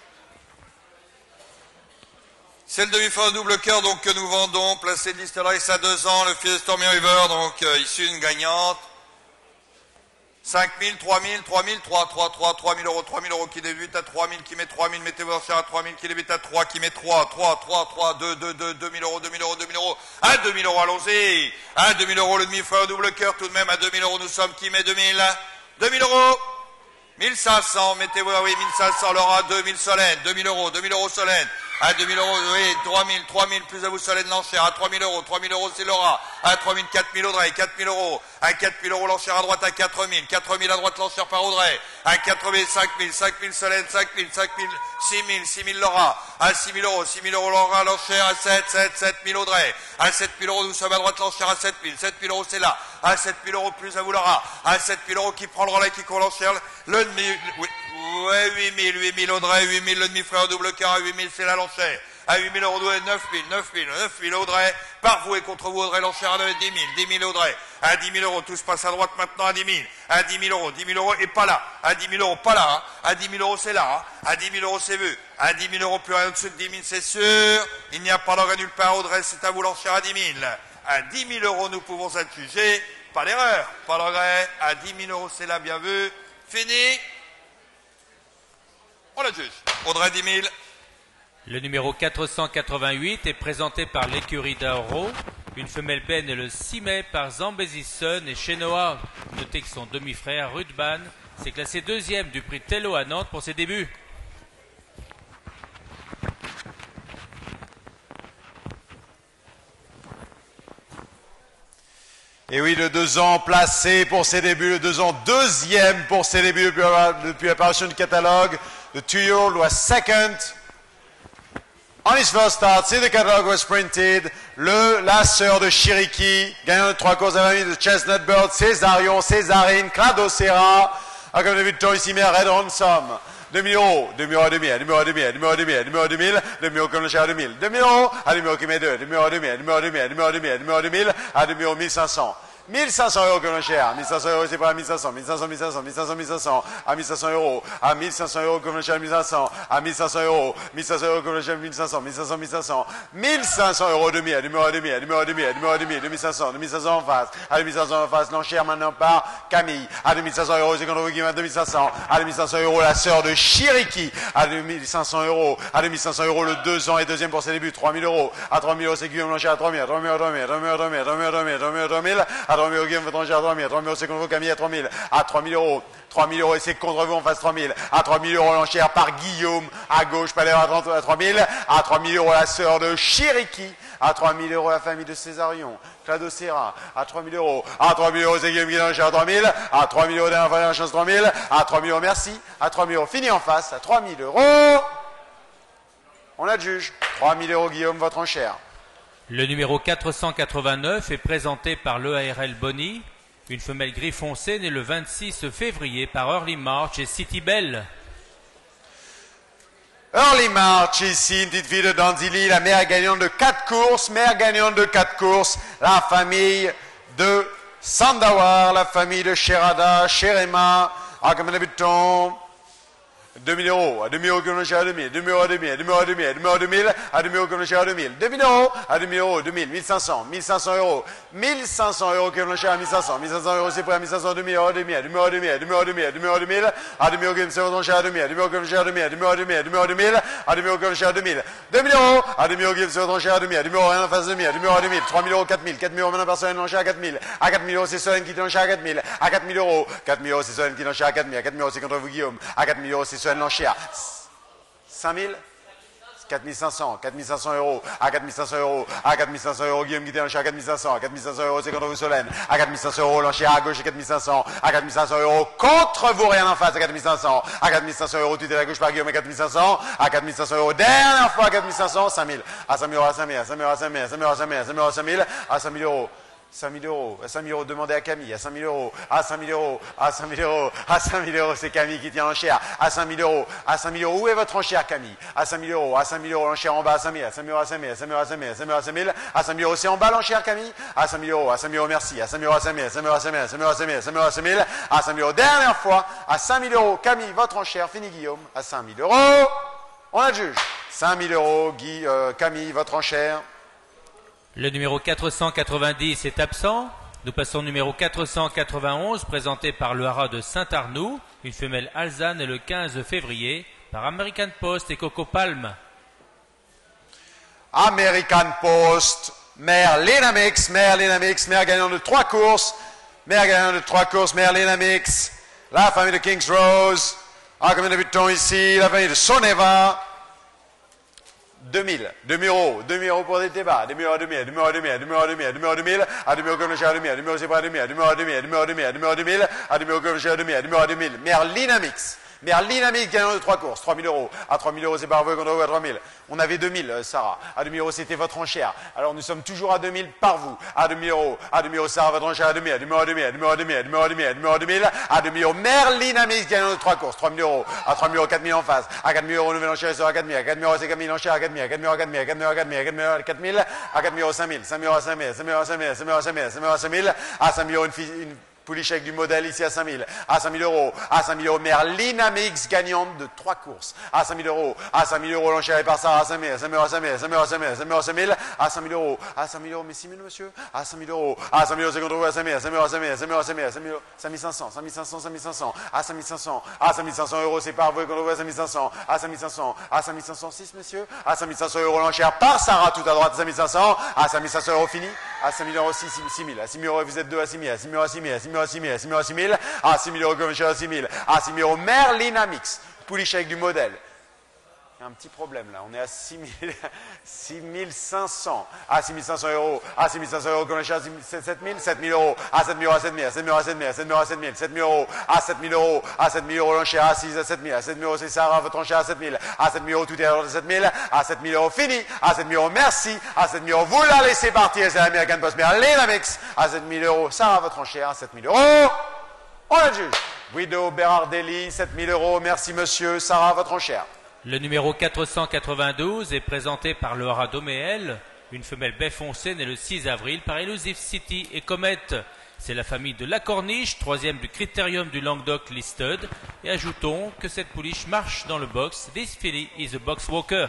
C'est le demi-frère de double cœur donc, que nous vendons, placé de Liston à deux ans. Le fils de Stormy River, donc euh, issu d'une gagnante. cinq mille, trois mille, trois mille, trois, trois, trois, trois mille euros, trois mille euros qui débute à trois mille, qui met trois mille, mettez-vous en à trois mille, qui débute à trois, qui met trois, trois, trois, trois, deux, deux, deux, deux mille euros, deux mille euros, deux mille euros, à deux mille euros, allons-y, à deux mille euros, le demi-frère double cœur, tout de même, à deux mille euros, nous sommes, qui met deux mille, deux mille euros, mille cinq cents, mettez-vous, oui, mille cinq cents, Laura, deux mille Solène, deux mille euros, deux mille euros Solène, à deux mille euros, oui, trois mille, trois mille, plus à vous Solène l'enchère, à trois mille euros, trois mille euros c'est Laura, à trois mille, quatre mille Audrey, quatre mille euros, à quatre mille euros l'enchère à droite à quatre mille, quatre mille à droite l'enchère par Audrey, à quatre mille, cinq mille, cinq mille Solène, cinq mille, cinq mille, six mille, six mille Laura, à six mille euros, six mille euros Laura l'enchère, à sept, sept, sept mille Audrey, à sept mille euros nous sommes à droite l'enchère à sept mille, sept mille euros c'est là, à sept mille euros plus à vous Laura, à sept mille euros qui prend le relais, qui court l'enchère, le demi, oui, ouais, huit mille, huit mille Audrey, huit mille le demi-frère double cœur, à huit mille c'est là l'enchère. À huit mille euros, neuf mille, neuf mille, neuf mille Audrey, par vous et contre vous Audrey, l'enchère à dix mille, dix mille Audrey, à dix mille euros, tout se passe à droite maintenant à dix mille, à dix mille euros, dix mille euros et pas là, à dix mille euros pas là, hein. À dix mille euros c'est là, hein. À dix mille euros c'est vu, à dix mille euros plus rien au-dessus de dix mille c'est sûr, il n'y a pas d'orgue nulle part Audrey, c'est à vous l'enchère à dix mille, à dix mille euros nous pouvons être jugés, pas d'erreur, pas d'orgue, à dix mille euros c'est là, bien vu, fini, on la juge, Audrey dix mille. Le numéro quatre cent quatre-vingt-huit est présenté par l'écurie d'Auro. Une femelle benne est le six mai par Zambézison et Chenoa. Notez que son demi-frère Rudban s'est classé deuxième du prix Tello à Nantes pour ses débuts. Et oui, le deux ans placé pour ses débuts, le deux ans deuxième pour ses débuts depuis, depuis l'apparition du catalogue. The two-year-old was second. On his first start, see the catalog was printed. Le, la sœur de Chiriki, gagnant de trois courses à vingt mille de Chestnut Bird, Césarion, Césarine, Clado Serra. Ah, comme début de temps ici, mais Red Ransom. deux mille euros, deux mille euros à deux mille, deux mille euros à deux mille, deux mille euros à deux mille, deux mille euros à deux mille, deux mille euros comme le cher à deux mille, deux mille euros, à deux mille euros qui met deux, deux mille euros à deux mille, deux mille euros à deux mille, deux mille euros à deux mille, deux mille euros à deux mille, à deux mille euros mille cinq cents. mille cinq cents euros comme le cher, mille cinq cents euros c'est pas à mille cinq cents, mille cinq cents, mille cinq cents, mille cinq cents, mille cinq cents, à mille cinq cents euros, à mille cinq cents euros comme le cher, mille cinq cents, à mille cinq cents euros, mille cinq cents euros comme le cher, mille cinq cents, mille cinq cents, mille cinq cents, mille cinq cents euros deux mille, deux mille euros à deux mille, deux mille euros à deux mille, deux mille euros à deux mille, deux mille cinq cents, deux mille cinq cents en face, à deux mille cinq cents en face, l'enchère maintenant par Camille, à deux mille cinq cents euros, c'est contre vous qui met deux mille cinq cents, à deux mille cinq cents euros la sœur de Chiriki, à deux mille cinq cents euros, à deux mille cinq cents euros le deux ans et deuxième pour ses débuts, trois mille euros, à trois mille euros c'est Guillaume l'enchère à trois mille, à trois mille, à trois mille, à trois mille, à trois mille, à trois mille, à trois mille, à trois mille, à trois mille, à trois mille, Guillaume votre à trois mille, à trois mille euros c'est contre vous Camille à trois mille, à trois mille euros, trois mille euros et c'est contre vous en face trois mille, à trois mille euros l'enchère par Guillaume, à gauche, pas d'erreur à trois mille, à trois mille euros la sœur de Chiriki, à trois mille euros la famille de Césarion, Clado Serra, à trois mille euros, à trois mille euros c'est Guillaume qui l'enchère à trois mille, à trois mille euros dernière chance trois mille, à trois mille euros merci, à trois mille euros fini en face, à trois mille euros, on adjuge, trois mille euros Guillaume votre enchère. Le numéro quatre cent quatre-vingt-neuf est présenté par l'E A R L Bonny. Une femelle gris foncé née le vingt-six février par Early March et City Bell. Early March ici, une petite fille de Danzili, la mère gagnante de quatre courses, mère gagnante de quatre courses, la famille de Sandawar, la famille de Sherada, Sherema, à comme un habitant. deux mille euros, à deux mille euros comme le cher à deux mille, deux mille euros à deux mille, deux mille euros à deux mille, deux mille euros à deux mille, à deux mille euros comme le cher à deux mille, deux mille euros, à deux mille euros, deux mille, mille cinq cents, mille cinq cents euros, mille cinq cents euros comme le cher à mille cinq cents, mille cinq cents euros c'est prêt à mille cinq cents, deux mille euros à deux mille, deux mille euros à deux mille, deux mille euros à deux mille, deux mille euros à deux mille, à deux mille euros comme le cher à deux mille, deux mille euros comme le cher à deux mille, deux mille euros à deux mille, deux mille euros à deux mille, à deux mille euros comme le cher à deux mille, deux mille euros, à deux mille euros comme le cher à deux mille, deux mille euros rien en face de deux mille, deux mille euros à deux mille, trois mille euros, quatre mille, quatre mille euros maintenant personne l'enchère à quatre mille, à quatre mille euros c'est Solène qui l'enchère à quatre mille, à quatre mille euros, quatre mille euros c'est Solène qui l'enchère à quatre mille, à quatre mille euros c'est contre vous Guillaume, à quatre mille euros c'est Solène l'enchère. cinq mille quatre mille cinq cents, quatre mille cinq cents euros, à quatre mille cinq cents euros, à quatre mille cinq cents euros, Guillaume Guité l'enchère à quatre mille cinq cents, à quatre mille cinq cents euros, c'est contre vous Solène, à quatre mille cinq cents euros, l'enchère à gauche à quatre mille cinq cents, à quatre mille cinq cents euros, contre vous, rien en face à quatre mille cinq cents, à quatre mille cinq cents euros, tout est à gauche par Guillaume à quatre mille cinq cents, à quatre mille cinq cents euros, dernière fois à quatre mille cinq cents, cinq mille, à cinq mille euros, à cinq mille, à cinq mille euros, à cinq mille, à cinq mille euros, à cinq mille, à cinq mille euros, à cinq mille, à cinq mille euros. cinq mille euros, à cinq mille euros, demandez à Camille, à cinq mille euros, à cinq mille euros, à cinq mille euros, à cinq mille euros, c'est Camille qui tient l'enchère, à cinq mille euros, à cinq mille euros, où est votre enchère Camille? À cinq mille euros, à cinq mille euros, l'enchère en bas, à cinq mille, à cinq mille euros, à cinq mille, à cinq mille euros, à cinq mille, à cinq mille euros, à cinq mille, à cinq mille euros, c'est en bas l'enchère Camille? À cinq mille euros, à cinq mille euros, merci, à cinq mille euros, à cinq mille, à cinq mille euros, à cinq mille, à cinq mille euros, à cinq mille, à cinq mille euros, à cinq mille, à cinq mille euros, dernière fois, à cinq mille euros, Camille, votre enchère, fini Guillaume, à cinq mille euros, on a le juge, cinq mille euros, Guy, euh, Camille, votre enchère. Le numéro quatre cent quatre-vingt-dix est absent. Nous passons au numéro quatre cent quatre-vingt-onze, présenté par le haras de Saint-Arnoux, une femelle alezane le quinze février, par American Post et Coco Palm. American Post, mère Lena Mix, mère Lena Mix, mère gagnant de trois courses, mère gagnant de trois courses, mère Lena Mix, la famille de Kings Rose, ah, comme nous débutons ici, la famille de Soneva, deux mille, deux mille euros, deux mille euros pour des débats, deux mille euros, deux mille, deux mille euros, deux mille, deux mille euros, deux mille, deux mille euros, deux mille, à deux mille euros comme le cher, deux mille, deux mille euros, c'est pas deux mille, deux mille euros, deux mille, deux mille euros, deux mille, deux mille euros, deux mille, à deux mille euros comme le cher, deux mille, deux mille euros, deux mille, mère Lena Mix. Mais Lena Mix gagnant de trois courses, trois mille euros. À trois mille euros, c'est par vous contre vous à trois mille. On avait deux mille, Sarah. À deux mille euros, c'était votre enchère. Alors nous sommes toujours à deux mille par vous. À deux mille euros. À deux mille euros, Sarah, votre enchère à deux mille. À deux mille euros, deux mille. À deux mille euros, deux mille. À deux mille euros, deux mille. À deux mille euros, deux mille. À deux mille euros, mère Lena Mix gagnant de trois courses, trois mille euros. À trois mille euros, quatre mille en face. À quatre mille euros, nouvelle enchère sera à quatre mille. À quatre mille euros, c'est quatre mille enchère à quatre mille. À quatre mille euros, quatre mille. À quatre mille euros, quatre mille. À quatre mille euros, quatre mille. À quatre mille euros, cinq mille. cinq mille euros, cinq mille. cinq mille euros, cinq mille. cinq mille euros, cinq mille. cinq mille euros, cinq mille. À cinq mille euros, une pouliche avec du modèle ici à cinq mille, à cinq mille euros, à cinq mille euros, mère Lena Mix gagnante de trois courses, à cinq mille euros, à cinq mille euros, l'enchère est par Sarah, à cinq mille, à cinq mille euros, à cinq mille, à cinq mille euros, à cinq mille, à cinq mille euros, cinq mille, à cinq mille euros, à cinq mille euros, mais six mille monsieur, à cinq mille euros, à cinq mille euros, c'est contre vous, à cinq mille, à cinq mille euros, à cinq mille, à cinq mille euros, à cinq mille, à cinq mille euros, cinq mille cinq cents, cinq mille cinq cents, cinq mille cinq cents, à cinq mille cinq cents, à cinq mille cinq cents euros, c'est par vous, contre vous, à cinq mille cinq cents, à cinq mille cinq cents, à cinq mille cinq cent six monsieur, à cinq mille cinq cents euros, l'enchère par Sarah, tout à droite, à cinq mille cinq cents, à cinq mille cinq cents euros fini, à cinq mille euros, six mille, à six mille euros, vous êtes deux, à six mille, à six mille euros, à six mille, à six mille euros, à six mille, à six mille euros, à six mille, à six mille euros, comme je à six mille, à six mille euros, mère Lena Mix, pouliche avec du modèle. Il y a un petit problème là, on est à six mille cinq cents, à six mille cinq cents euros, à six mille cinq cents euros, comme je à sept mille, sept mille euros, à sept mille euros, à sept mille, à sept mille euros, à sept mille, à sept mille euros, à sept mille, sept mille euros, à sept mille euros, à sept mille euros, l'enchère à six, à sept mille, à sept mille euros, c'est Sarah, votre enchère à sept mille, à sept mille euros, tout est à sept mille, à sept mille euros, fini, à sept mille euros, merci, à sept mille euros, vous la laissez partir, c'est l'American Post, mais allez la Mix, à sept mille euros, Sarah, votre enchère à sept mille euros, on la juge. Guido Berardelli, sept mille euros, merci monsieur, Sarah, votre enchère. Le numéro quatre cent quatre-vingt-douze est présenté par le haras d'Oméel, une femelle baie foncée née le six avril par Elusive City et Comet. C'est la famille de la Corniche, troisième du critérium du Languedoc Listed. Et ajoutons que cette pouliche marche dans le box. This filly is a box walker.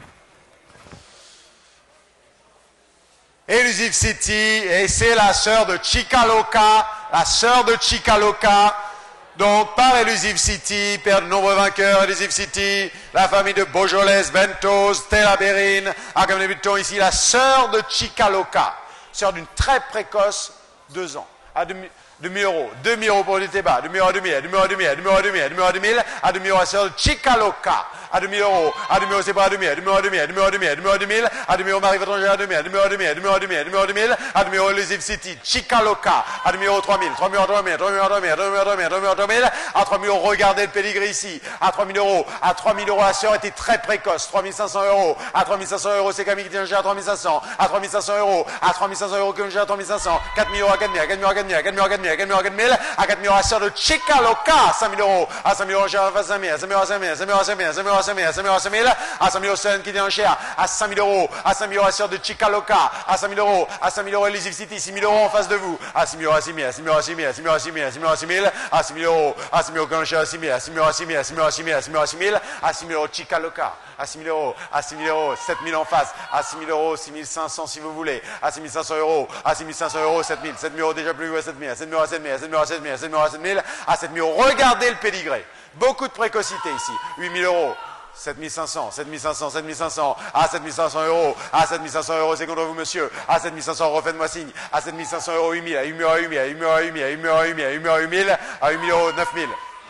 Elusive City, et c'est la sœur de Chicaloca, la sœur de Chicaloca. Donc, par Elusive City, père de nombreux vainqueurs, Elusive City, la famille de Beaujolais, Bentos, Stella Berrin, ah, comme débutons ici, la sœur de Chicaloca, sœur d'une très précoce, deux ans, à deux mille euros, deux mille euros pour le débat, deux mille euros, deux mille, deux mille euros, deux mille, deux mille euros, deux mille, deux mille euros, deux mille, à deux mille euros, la sœur de Chicaloca, à deux mille euros, à deux mille euros, c'est pas à deux mille, deux mille euros, deux mille, deux mille euros, deux mille, deux mille euros, deux mille, à deux mille euros, Marie Vétranger, à deux mille, deux mille euros, deux mille, deux mille euros, deux mille, deux mille euros, deux mille, à deux mille euros, Elusive City, Chicaloca, à deux mille euros, trois mille, trois mille euros, trois mille, trois mille euros, trois mille, trois mille euros, trois mille, trois mille euros, trois mille, à trois mille euros, regardez le pédigré ici, à trois mille euros, à trois mille euros, la sœur était très précoce, trois mille cinq cents euros, à trois mille cinq cents euros, c'est Camille qui tient à trois mille cinq cents, à trois mille cinq cents euros, à trois mille cinq cents euros, comme j'ai à trois mille cinq cents, quatre mille euros, à quatre mille, à quatre mille euros, à quatre mille, à quatre mille euros, à quatre mille, à quatre mille euros, à quatre mille, à quatre mille euros, la sœur de Chicaloca, cinq mille euros, à cinq mille euros, j'ai à cinq mille, à cinq mille euros, à cinq mille, à cinq mille euros, à cinq mille, à cinq mille euros, à cinq mille, à cinq mille euros, à cinq mille, à cinq mille euros, qui est en cher, à cinq mille euros, à cinq mille euros, la sœur de Chicaloca, à cinq mille euros, à cinq mille euros, Elusive City, six mille euros en face de vous, à six mille euros, à six mille, à six mille euros, à six mille, à six mille euros, à six mille, à six mille euros, à six mille, à six mille euros, à six mille euros, à six mille, à six mille euros, à six mille, à six mille euros, à six mille, à six mille euros, à six mille, à six mille euros, Chicaloca, à six mille euros, à six mille euros, sept mille en face, à six mille euros, six mille cinq cents si vous voulez, à six mille cinq cents euros, à six mille cinq cents euros, sept mille, sept mille euros déjà plus, à sept mille, à sept mille euros, à sept mille, à sept mille euros, à sept mille, à sept mille euros, à sept mille, à sept mille euros, regardez le pédigré, beaucoup de précocité ici, huit mille euros, sept mille cinq cents, sept mille cinq cents, sept mille cinq cents, à sept mille cinq cents euros, à sept mille cinq cents euros, c'est contre vous, monsieur, à sept mille cinq cents euros, faites-moi signe, à sept mille cinq cents euros, huit mille, à huit mille euros, huit mille, à huit mille euros, huit mille, à huit mille euros, huit mille, à huit mille euros, huit mille, à huit mille euros, neuf mille,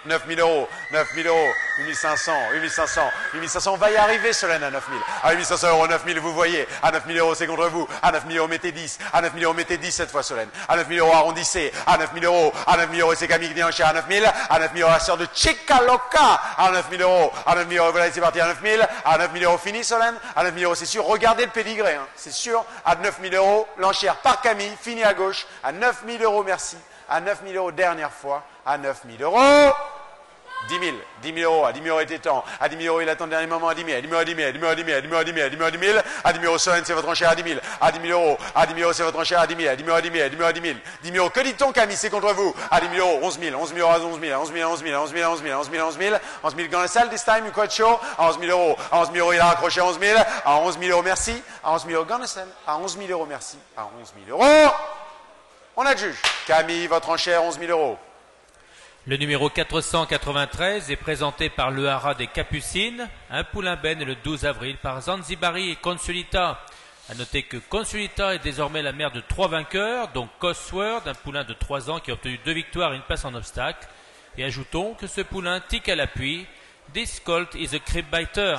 neuf mille euros, neuf mille euros, huit mille cinq cents, huit mille cinq cents, huit mille cinq cents, on va y arriver Solène à neuf mille. À huit mille cinq cents euros, neuf mille, vous voyez, à neuf mille euros c'est contre vous, à neuf mille euros mettez dix, à neuf mille euros mettez dix cette fois Solène, à neuf mille euros arrondissez, à neuf mille euros, à neuf mille euros c'est Camille qui vient en cher à neuf mille, à neuf mille euros la sœur de Chicaloca, à neuf mille euros, à neuf mille euros, voilà c'est parti à neuf mille, à neuf mille euros fini Solène, à neuf mille euros c'est sûr, regardez le pédigré, hein, c'est sûr, à neuf mille euros, l'enchère par Camille, fini à gauche, à neuf mille euros merci, à neuf mille euros dernière fois, à neuf mille euros. dix mille, dix mille euros, à dix mille euros était temps, à dix mille euros il attend le dernier moment, à dix mille, à dix mille, à dix mille, à dix mille, à dix mille, à dix mille, à dix mille, à dix mille, à dix mille, à dix mille euros Solène c'est votre enchère à dix mille, à dix mille euros, à dix mille euros c'est votre enchère à dix mille, à dix mille, à dix mille, à dix mille, à dix mille, dix mille euros, que dit-on Camille, c'est contre vous, à dix mille euros, onze mille, onze mille euros à onze mille, onze mille, onze mille, onze mille, onze mille, onze mille, onze mille, onze mille dans la salle, this time, you quite sure, à onze mille euros, à onze mille euros il a raccroché à onze mille, à onze mille euros merci, à onze mille euros dans la salle, à onze mille euros merci, à onze mille euros, on adjuge, Camille, votre enchère onze mille euros. Le numéro quatre cent quatre-vingt-treize est présenté par le Haras des Capucines, un poulain ben le douze avril par Zanzibari et Consulita. A noter que Consulita est désormais la mère de trois vainqueurs, dont Cosworth, un poulain de trois ans qui a obtenu deux victoires et une place en obstacle. Et ajoutons que ce poulain tique à l'appui. This colt is a crib biter.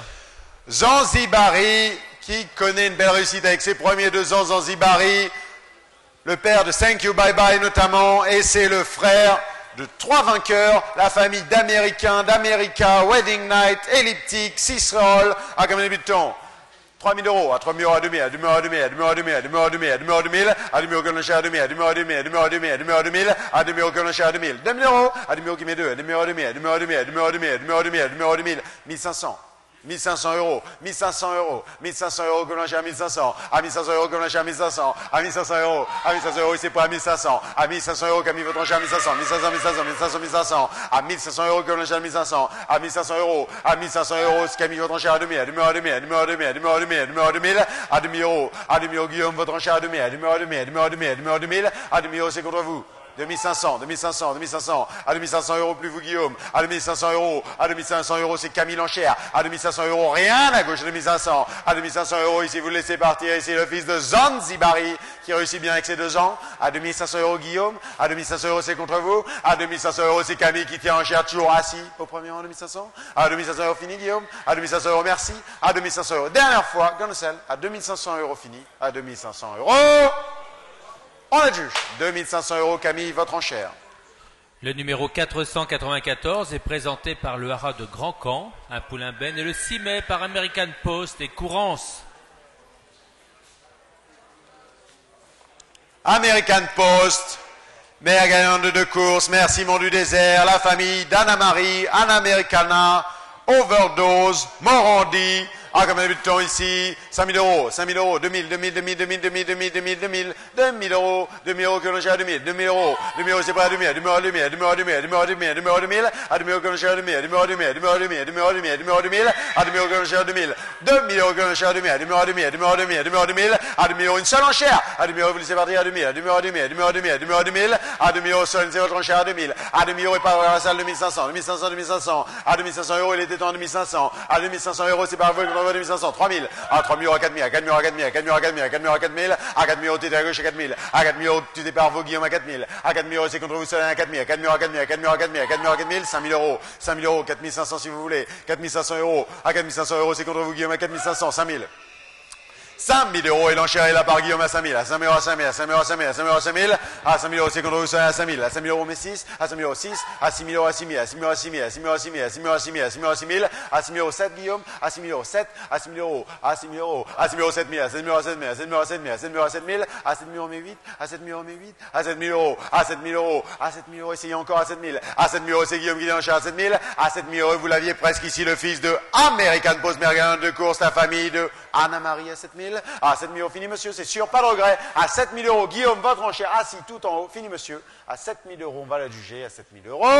Zanzibari, qui connaît une belle réussite avec ses premiers deux ans, Zanzibari, le père de Thank You Bye Bye notamment, et c'est le frère de trois vainqueurs, la famille d'Américains, d'America, Wedding Night, Elliptic, Cicero, à combien de butons? trois mille euros, à trois mille euros, à deux mille, à deux mille, à deux mille, à deux mille, à deux mille, à deux mille, à deux mille, à deux mille, à deux mille, à deux mille, à deux mille, à deux mille, à deux mille, à deux mille, à deux mille, à deux mille, à deux mille, à deux mille, à deux mille, deux mille euros, à deux mille qui met deux, à deux mille, à deux mille, à deux mille, à deux mille, à deux mille, à deux mille, à deux mille, à deux mille, à deux mille, à deux mille, mille cinq cents. mille cinq cents euros, mille cinq cents euros, mille cinq cents euros, que l'on à mille cinq cents, à mille cinq cents euros, que l'on à mille cinq cents, à mille cinq cents euros, à mille cinq cents euros, c'est pas à mille cinq cents, à mille cinq cents euros, Camille, votre enchère à mille cinq cents, mille cinq cents, mille cinq cents, mille cinq cents, mille cinq cents, à mille cinq cents euros, que l'on à mille cinq cents, à mille cinq cents euros, à mille cinq cents euros, Camille, votre enchère à deux mille, à deux mille, à deux mille, à deux mille, à deux mille, à deux mille, à deux mille, à deux mille, à deux mille euros, à deux mille euros, Guillaume, votre enchère à deux mille, à deux mille, à deux mille, à deux mille, à deux mille, à deux mille, à deux mille, à deux mille euros, c'est contre vous. deux mille cinq cents, deux mille cinq cents, deux mille cinq cents, à deux mille cinq cents euros plus vous Guillaume, à deux mille cinq cents euros, à deux mille cinq cents euros c'est Camille l'enchère, à deux mille cinq cents euros rien à gauche de deux mille cinq cents, à deux mille cinq cents euros ici vous le laissez partir, ici le fils de Zanzibari qui réussit bien avec ses deux ans, à deux mille cinq cents euros Guillaume, à deux mille cinq cents euros c'est contre vous, à deux mille cinq cents euros c'est Camille qui tient enchère toujours assis au premier rang deux mille cinq cents, à deux mille cinq cents euros fini Guillaume, à deux mille cinq cents euros merci, à deux mille cinq cents euros dernière fois, Gonocel, à deux mille cinq cents euros fini, à deux mille cinq cents euros, on adjuge, deux mille cinq cents euros Camille, votre enchère. Le numéro quatre cent quatre-vingt-quatorze est présenté par le Haras de Grand Camp, un poulain ben et le six mai par American Post et Courance. American Post, mère gagnante de deux courses, merci Mont du Désert, la famille d'Anna-Marie, Anna Americana, Overdose, Morandi, ah, comme on a vu de temps ici, cinq mille euros, cinq mille euros, deux mille, deux mille, deux mille, deux mille, deux mille, deux mille, deux mille, deux mille, deux mille euros, deux mille euros que l'on gère à deux mille, deux mille euros, deux mille euros c'est pas à deux mille, deux mille euros, deux mille, deux mille euros, deux mille, deux mille euros, deux mille, deux mille euros, deux mille, à deux mille euros que l'on gère à deux mille, deux mille euros, deux mille, deux mille euros, deux mille, deux mille euros, deux mille, deux mille euros, deux mille, à deux mille euros que l'on gère à deux mille, deux mille euros que l'on gère à deux mille, deux mille euros, deux mille, deux mille euros, deux mille, deux mille euros, deux mille, à deux mille euros une seule enchère, à deux mille euros vous laissez partir à deux mille, à deux mille euros, deux mille, deux mille euros, deux mille, deux mille euros, deux mille, à deux mille euros seul c'est votre enchère à deux mille, à deux mille euros et pas à la salle deux mille cinq cents, deux mille cinq cents, deux mille cinq cents, à deux mille cinq cents euros il était temps deux mille cinq cents, à deux mille cinq cents euros c'est pas vous qu'on envoie deux mille cinq cents, trois mille, à trois mille euros à quatre mille, à quatre mille euros à quatre mille, à quatre mille euros à quatre mille, à quatre mille euros à quatre mille, à quatre mille euros tu es à gauche à quatre mille, à quatre mille euros tu départ vos Guillaume à quatre mille, à quatre mille euros c'est contre vous seul à quatre mille, à quatre mille euros à quatre mille, à quatre mille euros à quatre mille, à quatre mille euros à quatre mille, cinq mille euros, cinq mille euros, quatre mille cinq cents si vous voulez, quatre mille cinq cents euros, à quatre mille cinq cents euros c'est contre vous Guillaume à quatre mille cinq cents, cinq mille. cinq mille euros et l'enchère est là par Guillaume à cinq mille, à cinq mille euros à cinq mille, à cinq mille euros à cinq mille, à cinq mille euros à cinq mille, à cinq mille euros c'est contre vous à cinq mille, à cinq mille euros mais six, à cinq mille euros six, à six mille euros à six mille, à six mille euros à six mille, à six mille euros à six mille, à six mille euros à six mille, à six mille euros à six mille, à six mille euros sept Guillaume, à six mille euros sept, à six mille euros, à six mille euros, à six mille euros sept mille, à sept mille euros sept mille, à sept mille euros sept mille, à sept mille euros sept mille, à sept mille euros mais huit, à sept mille euros mais huit, à sept mille euros, à sept mille euros, à sept mille euros essayez encore à sept mille, à sept mille euros c'est Guillaume qui est l'enchère à sept mille, à sept mille euros vous l'aviez presque ici le fils de American Post Mergan de course, la famille de Anna-Marie à sept mille, à sept mille euros fini monsieur, c'est sûr, pas de regret, à sept mille euros, Guillaume, votre enchère assis tout en haut, fini monsieur, à sept mille euros, on va la juger, à sept mille euros,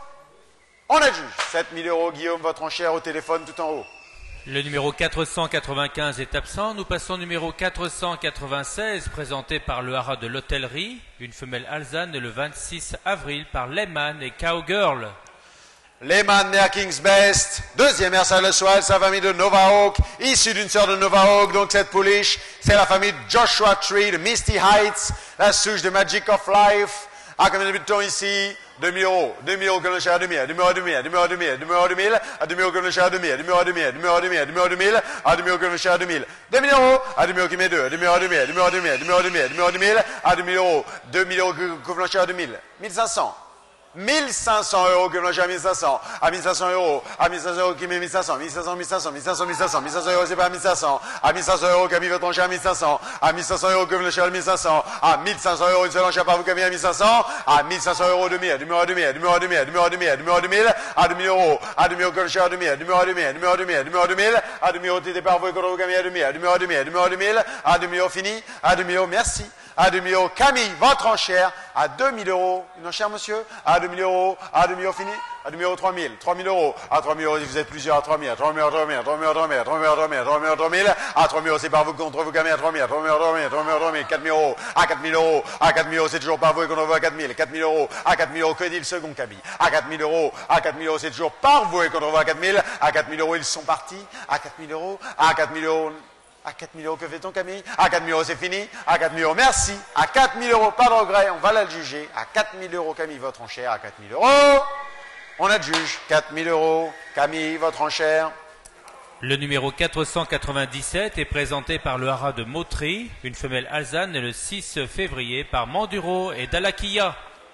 on la juge, sept mille euros, Guillaume, votre enchère au téléphone tout en haut. Le numéro quatre cent quatre-vingt-quinze est absent, nous passons au numéro quatre cent quatre-vingt-seize, présenté par le Haras de l'Hôtellerie, une femelle alezane le vingt-six avril par Lehman et Cowgirl. Lehman Mare King's Best, deuxième Ersal le Soil, sa famille de Nova Hawk, issue d'une sœur de Nova Hawk, donc cette pouliche, c'est la famille de Joshua Tree de Misty Heights, la souche de Magic of Life, À combien de buts de temps ici? deux mille euros. deux mille euros que l'on cherche à deux mille, à deux mille, à deux mille, à deux mille, à deux mille, à deux mille, à deux mille, à deux mille euros que l'on cherche à deux mille, à deux mille, à deux mille, à deux mille, à deux mille, à deux mille, à deux mille, à deux mille euros que l'on cherche à deux mille. deux mille euros, à deux mille euros qui met deux, à deux mille, à deux mille, à deux mille, à deux mille, à deux mille, à deux mille, à deux mille, à deux mille, à deux mille euros, deux mille euros que l'on cherche à deux mille, mille cinq cents. mille cinq cents euros que l'on cherche à mille cinq cents, à mille cinq cents euros, à mille cinq cents euros qui met mille cinq cents, mille cinq cents, mille cinq cents, mille cinq cents, mille cinq cents, mille cinq cents euros c'est pas mille cinq cents, à mille cinq cents euros Camille votre enchère à mille cinq cents, à mille cinq cents euros que l'on cherche à mille cinq cents, à mille cinq cents euros une seule enchère par vous Camille à mille cinq cents, à mille cinq cents euros deux mille, à deux mille, à deux mille, à deux mille, à deux mille, à deux mille, à deux mille, à deux mille, à deux mille, à deux mille euros, à deux mille euros que l'on cherche à deux mille, à deux mille, à deux mille, à deux mille, à deux mille, à deux mille, à deux mille, à deux mille euros t'étais par vous que l'on Camille à deux mille, à deux mille, à deux mille, à deux mille, à deux mille, à deux mille euros fini, à deux mille euros merci. À deux mille euros, Camille, votre enchère, à deux mille euros, une enchère, monsieur, à deux mille euros, à deux mille euros fini, à deux mille euros, trois mille, trois mille euros, à trois mille euros, si vous êtes plusieurs, à trois mille, à trois mille, à trois mille, à trois mille, à trois mille, à trois mille, à trois mille, à trois mille, à trois mille, à trois mille euros, c'est par vous contre vous, Camille, à trois mille, à trois mille, à trois mille, à trois mille, à trois mille, quatre mille euros, à quatre mille euros, à quatre mille euros, c'est toujours par vous et contre vous à quatre mille, quatre mille euros, à quatre mille euros, que dit le second Camille, à quatre mille euros, à quatre mille euros, c'est toujours par vous et contre vous à quatre mille, à quatre mille euros, ils sont partis, à quatre mille euros, à quatre mille euros, à quatre mille euros, que fait-on Camille? À quatre mille euros, c'est fini. À quatre mille euros, merci. À quatre mille euros, pas de regret, on va la juger. À quatre mille euros, Camille, votre enchère. À quatre mille euros, on a le juge. quatre mille euros, Camille, votre enchère. Le numéro quatre cent quatre-vingt-dix-sept est présenté par le haras de Mautry, une femelle alezane née le six février par Manduro et Dalakia.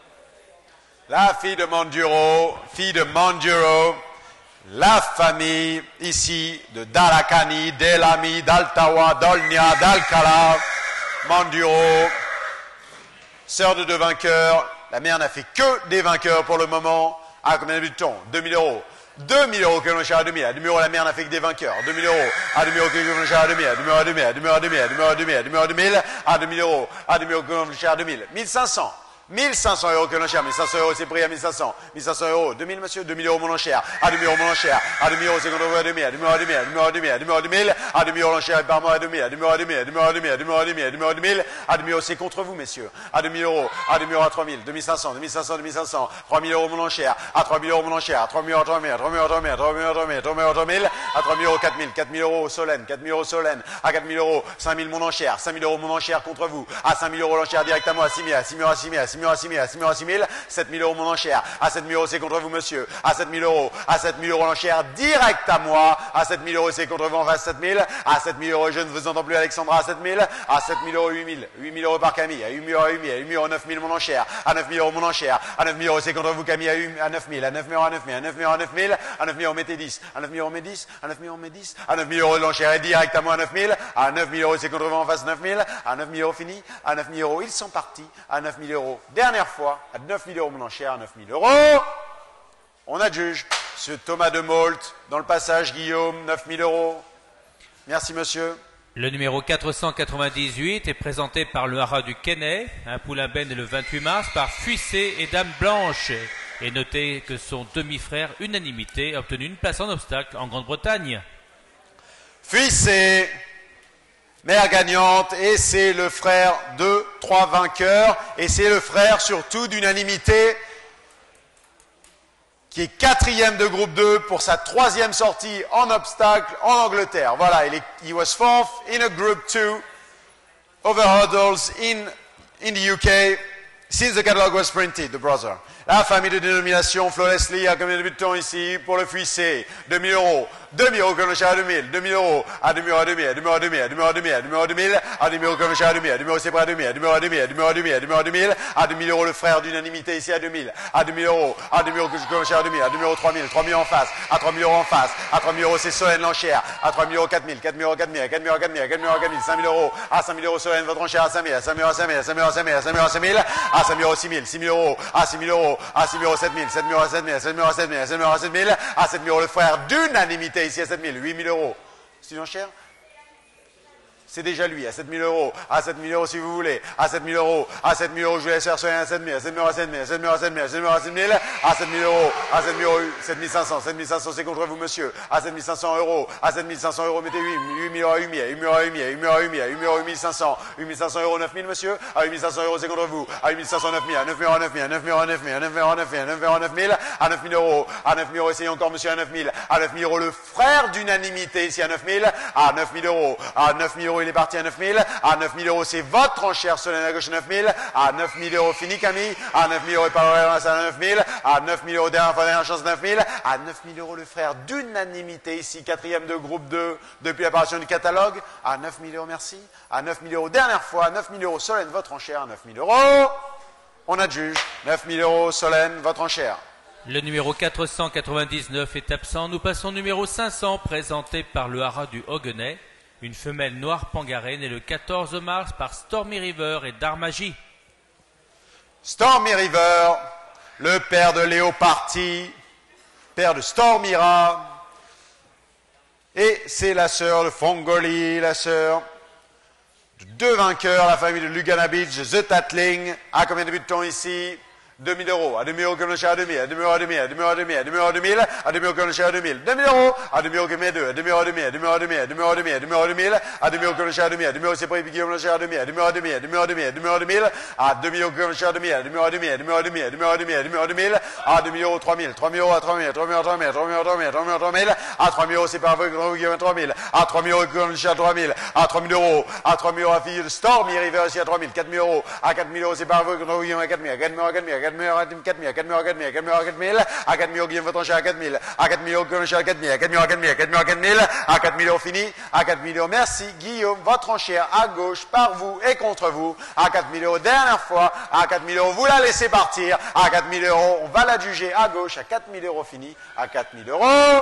La fille de Manduro, fille de Manduro. La famille ici de Dalakani, Delami, Daltawa, Dolnia, Dalkala, Manduro, sœur de deux vainqueurs. La mère n'a fait que des vainqueurs pour le moment. À combien de buts de temps? deux mille euros. deux mille euros que l'on cherche à deux mille. À deux mille euros, la mère n'a fait que des vainqueurs. deux mille euros. À deux mille euros que l'on cherche à deux mille. À deux mille euros, à deux mille, à deux mille euros, à deux mille, à deux mille euros, à deux mille, à deux mille euros, à deux mille, à deux mille euros. À deux mille euros que l'on cherche à deux mille. mille cinq cents. mille cinq cents euros que l'on cherche, mille cinq cents euros c'est pris à mille cinq cents, mille cinq cents euros, deux mille monsieur, deux mille euros mon enchère, à deux mille euros mon enchère, à deux mille euros c'est contre vous à deux mille, à deux mille euros à deux mille, à deux mille euros à deux mille, à deux mille euros à deux mille, à deux mille euros l'enchère est par moi à deux mille, à deux mille euros à deux mille, à deux mille euros à deux mille, à deux mille euros à deux mille, à deux mille euros à deux mille, à deux mille euros c'est contre vous messieurs, à deux mille euros, à deux mille euros à trois mille, deux mille cinq cents, deux mille cinq cents, deux mille cinq cents, trois mille euros mon enchère, à trois mille euros mon enchère, à trois mille euros à trois mille, à trois mille euros à trois mille, à trois mille euros à trois mille, à trois mille euros à trois mille, à trois mille euros quatre mille, quatre mille euros Solène, quatre mille euros Solène, à quatre mille euros, cinq mille mon enchère, cinq mille euros mon enchère contre vous, à cinq mille euros l'enchère direct à moi, à six mille, à six mille euros à six mille, à six mille euros à six mille, à six mille euros à six mille, sept mille euros mon enchère, à sept mille euros c'est contre vous monsieur, à sept mille euros, à sept mille euros l'enchère direct à moi, à sept mille euros c'est contre vous en face sept mille, à sept mille euros je ne vous entends plus Alexandra à sept mille, à sept mille euros huit mille, huit mille euros par Camille, à huit mille euros à huit mille, à huit mille euros neuf mille mon enchère, à neuf mille euros mon enchère, à neuf mille euros c'est contre vous Camille à neuf mille, à neuf mille euros à neuf mille, à neuf mille euros à neuf mille, à neuf mille euros mettez dix, à neuf mille euros mettez dix, à neuf mille euros mettez dix, à neuf mille euros l'enchère est direct à moi à neuf mille, à neuf mille euros c'est contre vous en face neuf mille, à neuf mille euros fini, à neuf mille euros ils sont partis, à neuf mille euros dernière fois, à neuf mille euros mon enchère, à neuf mille euros. On adjuge. Monsieur Thomas de Mault, dans le passage, Guillaume, neuf mille euros. Merci, monsieur. Le numéro quatre cent quatre-vingt-dix-huit est présenté par le haras du Quesnay, un poulain ben le vingt-huit mars, par Fuissé et Dame Blanche. Et notez que son demi-frère Unanimité a obtenu une place en obstacle en Grande-Bretagne. Fuissé, mère gagnante, et c'est le frère de trois vainqueurs, et c'est le frère surtout d'Unanimité, qui est quatrième de groupe deux pour sa troisième sortie en obstacle en Angleterre. Voilà, il est, he was fourth in a group two over hurdles in, in the U K since the catalogue was printed, the brother. La famille de dénomination, Flawlessly, a combien de buts de temps ici pour le Fuissé? deux mille euros. deux mille euros, comme le chat à deux mille. deux mille euros, à deux mille euros à deux mille, à deux mille euros à deux mille, à deux mille euros à deux mille, à deux mille euros à deux mille, à deux mille euros, comme le chat à deux mille, à deux mille euros, c'est prêt à deux mille, à deux mille euros à deux mille, à deux mille euros à deux mille, à deux mille euros à deux mille, à deux mille euros, le frère d'Unanimité ici à deux mille, à deux mille euros, à deux mille euros, comme le chat à deux mille, à deux mille euros, trois mille, trois mille en face, à trois mille euros en face, à trois mille euros, c'est Solène l'enchère, à trois mille euros, quatre mille, quatre mille euros, quatre mille, à quatre mille euros, quatre mille, à quatre mille euros, quatre mille, cinq mille euros, à cinq mille euros, Solène, votre enchère à cinq mille, à cinq mille euros, à cinq mille, à cinq mille euros, à cinq mille, à cinq mille euros, à cinq mille, à cinq mille euros, six mille, six mille euros, à six mille euros, à six mille euros, sept mille, sept mille euros, à sept mille, à sept mille euros, à sept mille, à sept mille euros, à sept mille, à sept mille euros, le frère d'Unanimité ici à sept mille, huit mille euros. C'est une enchère? C'est déjà lui, à sept mille euros, à sept mille euros si vous voulez, à sept mille euros, à sept mille euros, je vous laisse faire soigner à sept mille, à sept mille euros, à sept mille, à sept mille euros, à sept mille, à sept mille euros, à sept mille, à sept mille euros, à sept mille euros, sept mille cinq cents, sept mille cinq cents, c'est contre vous, monsieur, à sept mille cinq cents euros, à sept mille cinq cents euros, mettez huit, huit mille euros, huit mille, huit mille euros, huit mille, huit mille euros, huit mille, huit mille euros, huit mille cinq cents, huit mille cinq cents euros, neuf mille, monsieur, à huit mille cinq cents euros, c'est contre vous, à huit mille cinq cents, neuf mille, à neuf mille euros, neuf mille, à neuf mille euros, neuf mille, à neuf mille euros, neuf mille, à neuf mille euros, neuf mille, à neuf mille euros, à neuf mille euros, essayez encore, monsieur, à neuf mille, à neuf mille euros, le frère d'Unanimité ici à neuf mille, à neuf mille euros, à neuf mille euros, il est parti à neuf mille. À neuf mille euros, c'est votre enchère Solène à gauche à neuf mille. À neuf mille euros, fini Camille. À neuf mille euros, pas à neuf mille. À neuf mille euros, dernière fois, dernière chance neuf mille. À neuf mille euros, le frère d'unanimité ici, quatrième de groupe deux depuis l'apparition du catalogue. À neuf mille euros, merci. À neuf mille euros, dernière fois. À neuf mille euros, Solène, votre enchère. À neuf mille euros. On adjuge. neuf mille euros, Solène, votre enchère. Le numéro quatre cent quatre-vingt-dix-neuf est absent. Nous passons au numéro cinq cents, présenté par le haras du Hauguenay. Une femelle noire pangarée née le quatorze mars par Stormy River et Darmagie. Stormy River, le père de Léo Party, père de Stormira. Et c'est la sœur de Fongoli, la sœur de deux vainqueurs, la famille de Lugana Beach, The Tatling. À combien de butons ici? deux mille euros, à deux mille euros comme le cher à deux mille, à deux mille euros à deux mille, à deux mille euros à deux mille, à deux mille euros à deux mille, à deux mille euros comme le cher à deux mille, deux mille euros, à deux mille euros comme les deux, à deux mille euros à deux mille, à deux mille euros à deux mille, à deux mille euros à deux mille, à deux mille euros à deux mille, à deux mille euros comme le cher à deux mille, à deux mille euros c'est pas Guillaume le cher à deux mille, à deux mille euros à deux mille, à deux mille euros à deux mille, à deux mille euros à deux mille, à deux mille euros comme le cher à deux mille, à deux mille euros à deux mille, à deux mille euros à deux mille, à deux mille euros à deux mille, à deux mille euros à deux mille, à deux mille euros trois mille, trois mille euros à trois mille, trois mille euros à trois mille, trois mille euros à trois mille, trois mille euros à trois mille, à trois mille euros c'est pas Guillaume à trois mille, à trois mille euros comme le cher à trois mille, à trois mille euros, à trois mille euros à fille de Stormy River aussi à trois mille, quatre mille euros, à quatre mille euros c'est pas Guillaume à quatre mille, à quatre mille euros à quatre mille, à quatre mille euros à quatre mille, à quatre mille euros à quatre mille, à quatre mille euros à quatre mille, à quatre mille euros Guillaume votre enchère à quatre mille, à quatre mille euros Guillaume à quatre mille, à quatre mille euros à quatre mille, à quatre mille euros à quatre mille, à quatre mille euros fini, à quatre mille euros merci Guillaume, votre enchère à gauche par vous et contre vous, à quatre mille euros dernière fois, à quatre mille euros vous la laissez partir, à quatre mille euros on va l'adjuger à gauche, à quatre mille euros fini, à quatre mille euros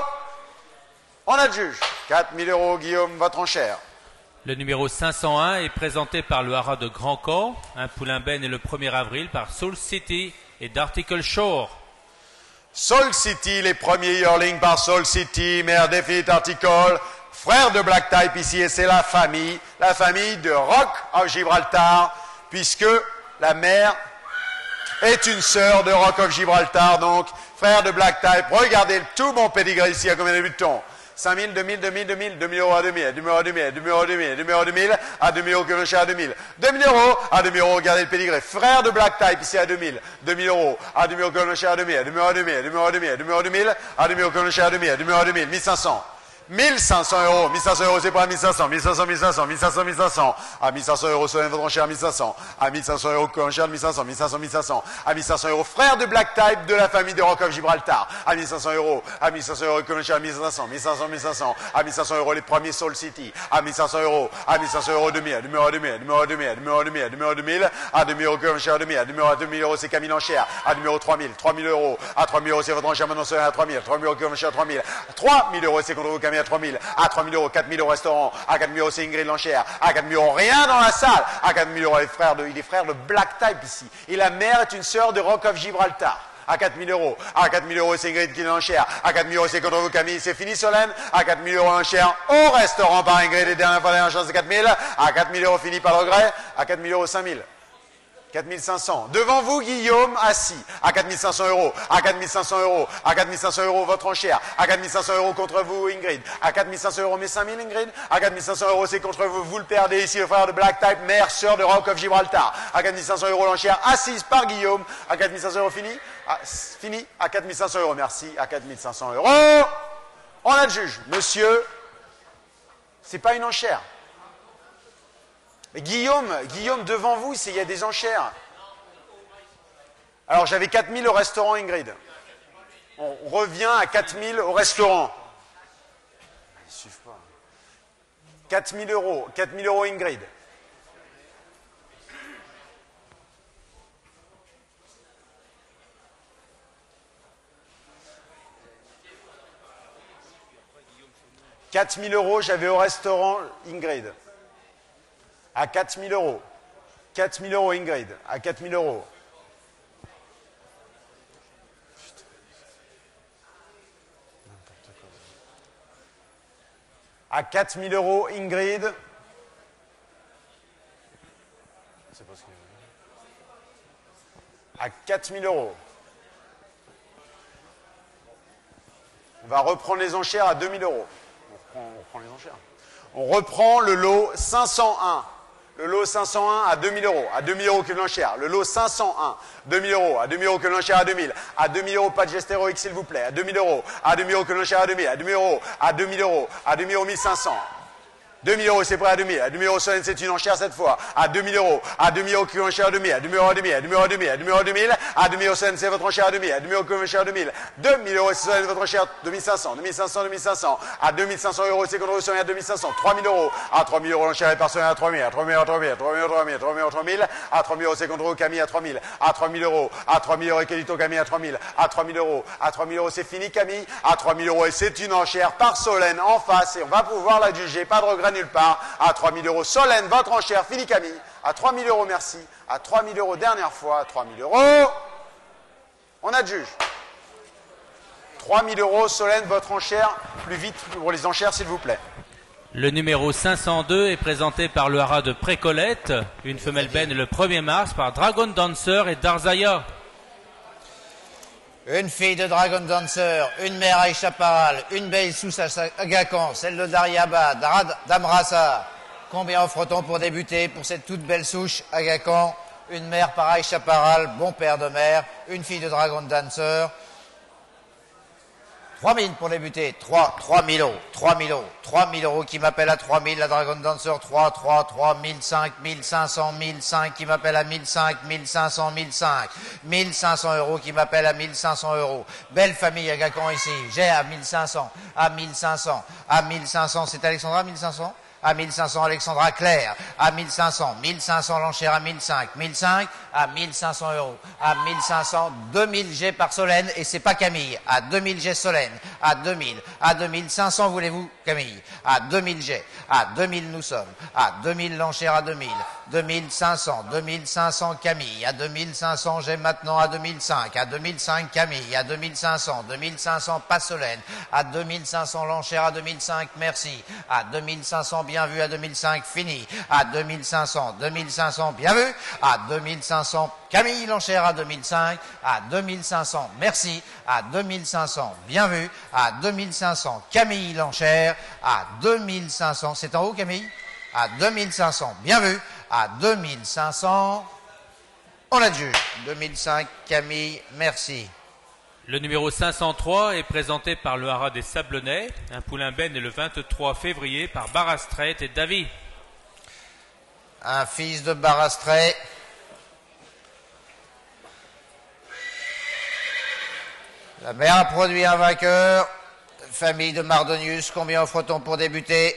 on adjuge, quatre mille euros Guillaume, votre enchère. Le numéro cinq cent un est présenté par le haras de Grand Corps. Un poulain ben né le premier avril par Soul City et d'Article Shore. Soul City, les premiers yearlings par Soul City, mère Definite Article, frère de Black Type ici, et c'est la famille, la famille de Rock of Gibraltar, puisque la mère est une sœur de Rock of Gibraltar, donc frère de Black Type. Regardez tout mon pédigré ici, à combien de butons? cinq mille, deux mille, deux mille, deux mille, deux mille euros à deux mille, deux mille euros à deux mille, deux mille euros à deux mille, deux mille euros à deux mille, à deux mille euros que le cher à deux mille, deux mille euros, à deux mille euros, regardez le pédigré, frère de Black Type ici à deux mille, deux mille euros, à deux mille euros que le cher à deux mille, deux mille euros à deux mille, deux mille euros à deux mille, deux mille euros à deux mille, à deux mille euros que le cher à deux mille, deux mille euros à deux mille, mille cinq cents. mille cinq cents euros, mille cinq cents euros, c'est pas mille cinq cents, mille cinq cents, mille cinq cents, mille cinq cents, mille cinq cents, à mille cinq cents euros, Solène votre enchère, mille cinq cents, à mille cinq cents euros, enchère, mille cinq cents, mille cinq cents, mille cinq cents, à mille cinq cents euros, frère de Black Type de la famille de Rock of Gibraltar, à mille cinq cents euros, à mille cinq cents euros, enchère, mille cinq cents, mille cinq cents, mille cinq cents, à mille cinq cents euros, les premiers Soul City, à mille cinq cents euros, à mille cinq cents euros, deux mille, à deux mille euros, deux mille, à deux mille euros, deux mille, à deux mille euros, deux mille, à deux mille euros, deux mille, à deux mille euros, enchère, deux mille, à deux mille euros, deux mille euros, c'est Camille enchère, à deux mille euros, trois mille, trois mille euros, à trois mille euros, c'est votre enchère, maintenant Solène à trois mille, trois mille euros, enchère, trois mille, trois mille euros, c'est contre vous, Camille à trois mille, à trois mille euros, quatre mille euros restaurant, à quatre mille euros c'est Ingrid l'enchère, à quatre mille euros rien dans la salle, à quatre mille euros les frères de, il est frère de Black Type ici, et la mère est une sœur de Rock of Gibraltar, à quatre mille euros, à quatre mille euros c'est Ingrid qui l'enchère, à quatre mille euros c'est contre vous Camille, c'est fini Solène, à quatre mille euros l'enchère au restaurant par Ingrid, et dernière fois dernière chance c'est quatre mille, à quatre mille euros fini par le regret, à quatre mille euros cinq mille. quatre mille cinq cents. Devant vous, Guillaume, assis, à quatre mille cinq cents euros, à quatre mille cinq cents euros, à quatre mille cinq cents euros, votre enchère, à quatre mille cinq cents euros contre vous, Ingrid, à quatre mille cinq cents euros, mais cinq mille, Ingrid, à quatre mille cinq cents euros, c'est contre vous, vous le perdez ici, le frère de Black Type, mère, sœur de Rock of Gibraltar, à quatre mille cinq cents euros, l'enchère, assise par Guillaume, à quatre mille cinq cents euros, fini, à, fini, à quatre mille cinq cents euros, merci, à quatre mille cinq cents euros, on adjuge, monsieur, c'est pas une enchère. Mais Guillaume, Guillaume, devant vous, il y a des enchères. Alors, j'avais quatre mille au restaurant, Ingrid. On revient à quatre mille au restaurant. Ils suivent pas. quatre mille euros. quatre mille euros, Ingrid. quatre mille euros, j'avais au restaurant, Ingrid. À quatre mille euros. quatre mille euros, Ingrid. À quatre mille euros. À quatre mille euros, Ingrid. C'est pas ce que... À quatre mille euros. On va reprendre les enchères à deux mille euros. On reprend, on reprend les enchères. On reprend le lot cinq cent un. Le lot cinq cent un à deux mille euros, à deux mille euros que l'enchère. Le lot cinq cent un, deux mille euros, à deux mille euros que l'enchère à deux mille. À deux mille euros, pas de geste héroïque s'il vous plaît. À deux mille euros, à deux mille euros que l'enchère à deux mille. À deux mille euros, à deux mille euros, à deux mille euros mille cinq cents. deux mille euros, c'est prêt à deux mille. À deux mille euros, Solène, c'est une enchère cette fois. À deux mille euros. À deux mille euros, qui est enchère à deux mille. À deux mille euros, à deux mille. À deux mille euros, à deux mille. À deux mille euros, à deux mille. À deux mille euros, Solène, c'est votre enchère à deux mille. À deux mille euros, qui est enchère à deux mille. deux mille euros, c'est Solène, votre enchère deux mille cinq cents. deux mille cinq cents, deux mille cinq cents. À deux mille cinq cents euros, c'est contre Solène à deux mille cinq cents. trois mille euros. À trois mille euros, l'enchère est par Solène à trois mille. À trois mille, à trois mille, à trois mille, à trois mille, à trois mille, à trois mille. À trois mille euros, c'est contre Camille à trois mille. À trois mille euros. À trois mille euros, et Calito Camille à trois mille. À trois mille euros. À trois mille euros, c'est fini Camille. À trois mille euros, et c'est une enchère par Solène en face. Et on va pouvoir la juger. Pas de regret nulle part. À trois mille euros, Solène, votre enchère, fini Camille. À trois mille euros, merci. À trois mille euros, dernière fois. À trois mille euros, on adjuge. trois mille euros, Solène, votre enchère. Plus vite pour les enchères, s'il vous plaît. Le numéro cinq cent deux est présenté par le haras de Précolette. Une femelle benne le premier mars par Dragon Dancer et Darzaya. Une fille de Dragon Dancer, une mère Aïcha Paral, une belle sous Agacan, celle de Dariaba, d'Amrasa. Combien offre-t-on pour débuter pour cette toute belle souche Agacan? Une mère par Aïcha Paral, bon père de mère, une fille de Dragon Dancer. trois mille pour débuter, trois, trois mille euros, trois mille euros, trois mille euros qui m'appelle à trois mille, la Dragon Dancer, trois, trois, trois, mille cinq, mille cinq cents, mille cinq qui m'appelle à mille cinq, mille cinq cents, mille cinq, mille cinq cents euros qui m'appelle à mille cinq cents euros. Belle famille à Gacan ici, j'ai à mille cinq cents, à mille cinq cents, à mille cinq cents, c'est Alexandra, mille cinq cents? À mille cinq cents, Alexandra Claire. À mille cinq cents, mille cinq cents, l'enchère à mille cinq. mille cinq à mille cinq cents euros. À mille cinq cents, deux mille G par Solène, et c'est pas Camille. À deux mille G Solène. À deux mille. À deux mille cinq cents, voulez-vous, Camille? À deux mille G. À deux mille, nous sommes. À deux mille, l'enchère à deux mille. deux mille cinq cents, deux mille cinq cents, Camille. À deux mille cinq cents, j'ai maintenant à deux mille cinq. À deux mille cinq, Camille. À deux mille cinq cents, deux mille cinq cents, pas Solène. À deux mille cinq cents, l'enchère à deux mille cinq, merci. À deux mille cinq cents, bien vu. À deux mille cinq, fini. À deux mille cinq cents, deux mille cinq cents, bien vu. À deux mille cinq cents, Camille, l'enchère à deux mille cinq. À deux mille cinq cents, merci. À deux mille cinq cents, bien vu. À deux mille cinq cents, Camille, l'enchère. À deux mille cinq cents, c'est en haut, Camille? À deux mille cinq cents, bien vu. À deux mille cinq cents, on adjuge. deux mille cinq, Camille, merci. Le numéro cinq cent trois est présenté par le haras des Sablonnets. Un poulain benne le vingt-trois février par Barastret et Davy. Un fils de Barastret. La mère a produit un vainqueur. Famille de Mardonius, combien offre-t-on pour débuter?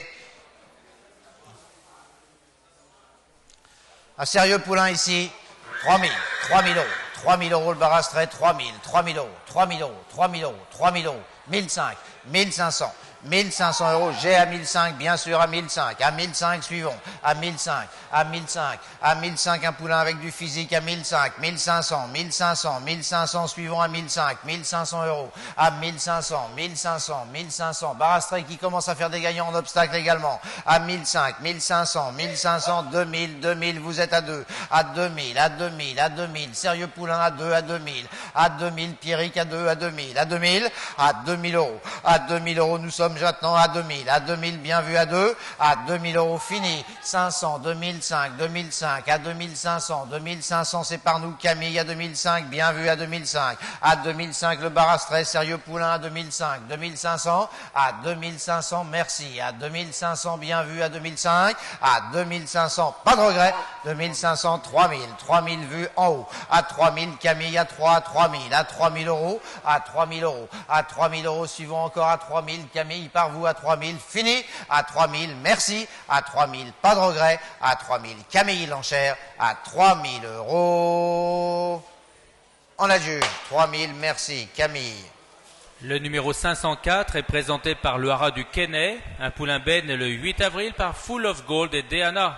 Un sérieux poulain ici, trois mille, trois mille euros, trois mille euros le Barastret, trois mille, trois mille euros, trois mille euros, trois mille euros, trois mille euros, mille cinq, mille cinq cents, mille cinq cents euros, j'ai à mille cinq, bien sûr à mille cinq, à mille cinq suivons, à mille cinq, à mille cinq, à mille cinq un poulain avec du physique à mille cinq, mille cinq cents, mille cinq cents, mille cinq cents suivons à mille cinq, mille cinq cents euros, à mille cinq cents, mille cinq cents, mille cinq cents, Barastret qui commence à faire des gagnants en obstacle également, à mille cinq, mille cinq cents, mille cinq cents, deux mille, deux mille, vous êtes à deux, à deux mille, à deux mille, à deux mille, sérieux poulain à deux, à deux mille, à deux mille, Pierrick à deux, à deux mille, à deux mille, à deux mille euros, à deux mille euros, nous sommes maintenant à deux mille, à deux mille, bien vu à deux, à deux mille euros, fini, cinq cents, deux mille cinq, deux mille cinq, à deux mille cinq cents, deux mille cinq cents, c'est par nous, Camille, à deux mille cinq, bien vu à deux mille cinq, à deux mille cinq, le Barastret, sérieux poulain à deux mille cinq, deux mille cinq cents, à deux mille cinq cents, merci, à deux mille cinq cents, bien vu à deux mille cinq, à deux mille cinq cents, pas de regret, deux mille cinq cents, trois mille, trois mille vues en haut, à trois mille, Camille à trois, à trois mille, à trois mille euros, à trois mille euros, à trois mille euros, suivons encore à trois mille, Camille, par vous à trois mille, fini, à trois mille, merci, à trois mille, pas de regret, à trois mille, Camille, l'enchère, à trois mille euros, on adjuge, trois mille, merci, Camille. Le numéro cinq cent quatre est présenté par le haras du Kenney. Un poulain benne le huit avril par Full of Gold et Deanna.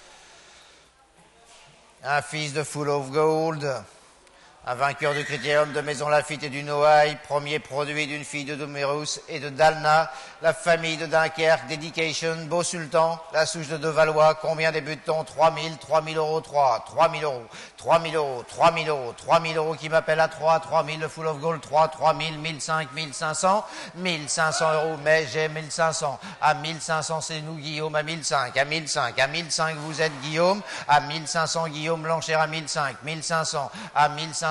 Un fils de Full of Gold. Un vainqueur du Critérium de Maison Lafitte et du Noailles, premier produit d'une fille de Domerus et de Dalna, la famille de Dunkerque, Dedication, Beau Sultan, la souche de Devalois, combien débute-t-on? trois mille, trois mille euros, trois, trois mille euros, trois mille euros, trois mille euros, trois mille euros qui m'appelle à trois, trois mille, le Full of Gold, trois, trois mille, mille cinq, mille cinq cents, mille cinq cents euros, mais j'ai mille cinq cents, à mille cinq cents c'est nous Guillaume, à mille cinq, à mille cinq, à mille cinq vous êtes Guillaume, à mille cinq cents Guillaume, l'enchère à mille cinq, mille cinq cents, à mille cinq cents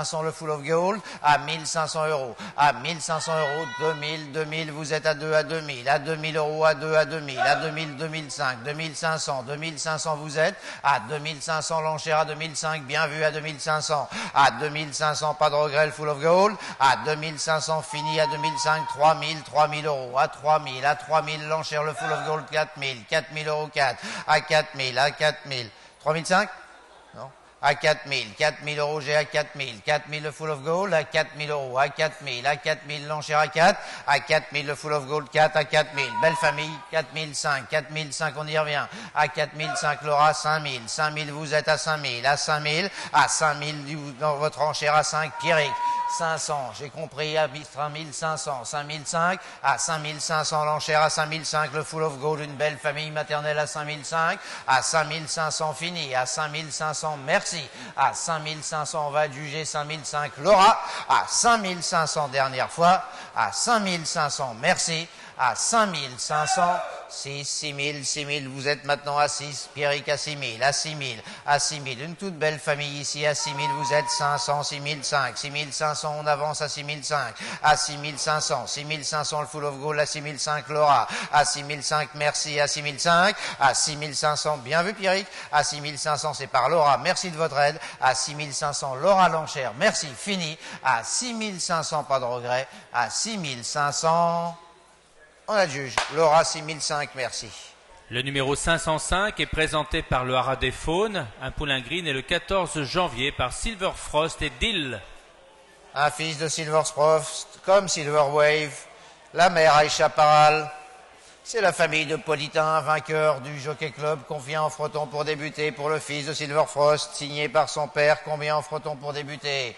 cinq cents le full of gold, à mille cinq cents euros, à mille cinq cents euros, deux mille, deux mille, vous êtes à deux, à deux mille, à deux mille euros, à deux, à deux mille, à deux mille, deux mille cinq, deux mille cinq cents, deux mille cinq cents vous êtes, à deux mille cinq cents l'enchère à deux mille cinq, bien vu à deux mille cinq cents, à deux mille cinq cents, pas de regret le full of gold, à deux mille cinq cents fini à deux mille cinq, trois mille, trois mille euros, à trois mille, à trois mille l'enchère le full of gold, quatre mille, quatre mille euros quatre, à quatre mille, à quatre mille, trois mille cinq? Non. À quatre mille, quatre mille euros, j'ai à quatre mille, quatre mille le full of gold, à quatre mille euros, à quatre mille, à quatre mille l'enchère à quatre, à quatre mille le full of gold, quatre, à quatre mille, belle famille, quatre mille cinq, quatre mille cinq, on y revient, à quatre mille cinq, Laura, cinq mille, cinq mille vous êtes à cinq mille, à cinq mille, à cinq mille dans votre enchère à cinq, Pierrick, cinq cents, j'ai compris, à cinq mille cinq cents, cinq mille cinq, à cinq mille cinq cents l'enchère à cinq mille cinq, le full of gold, une belle famille maternelle à cinq mille cinq, à cinq mille cinq cents fini, à cinq mille cinq cents merci, à cinq mille cinq cents on va juger cinq mille cinq Laura, à cinq mille cinq cents dernière fois, à cinq mille cinq cents merci, à cinq mille cinq cents, six, six mille, six mille, vous êtes maintenant à six, Pierrick à six mille, à six mille, à six mille, une toute belle famille ici, à six mille, vous êtes cinq cents, six mille cinq, six mille cinq cents, on avance à six mille cinq, à six mille cinq cents, six mille cinq cents le full of gold, à six mille cinq Laura, à six mille cinq merci, à six mille cinq, à six mille cinq cents, bien vu Pierrick, à six mille cinq cents c'est par Laura, merci de votre aide, à six mille cinq cents Laura l'enchère, merci, fini, à six mille cinq cents, pas de regret, à six mille cinq cents... On adjuge. Laura, six mille cinq, merci. Le numéro cinq cent cinq est présenté par le Haras des Faunes. Un poulain gris né le quatorze janvier par Silver Frost et Dill. Un fils de Silver Frost, comme Silver Wave. La mère Aïcha Paral. C'est la famille de Politain, vainqueur du Jockey Club. Combien offre-t-on pour débuter pour le fils de Silver Frost, signé par son père? Combien offre-t-on pour débuter?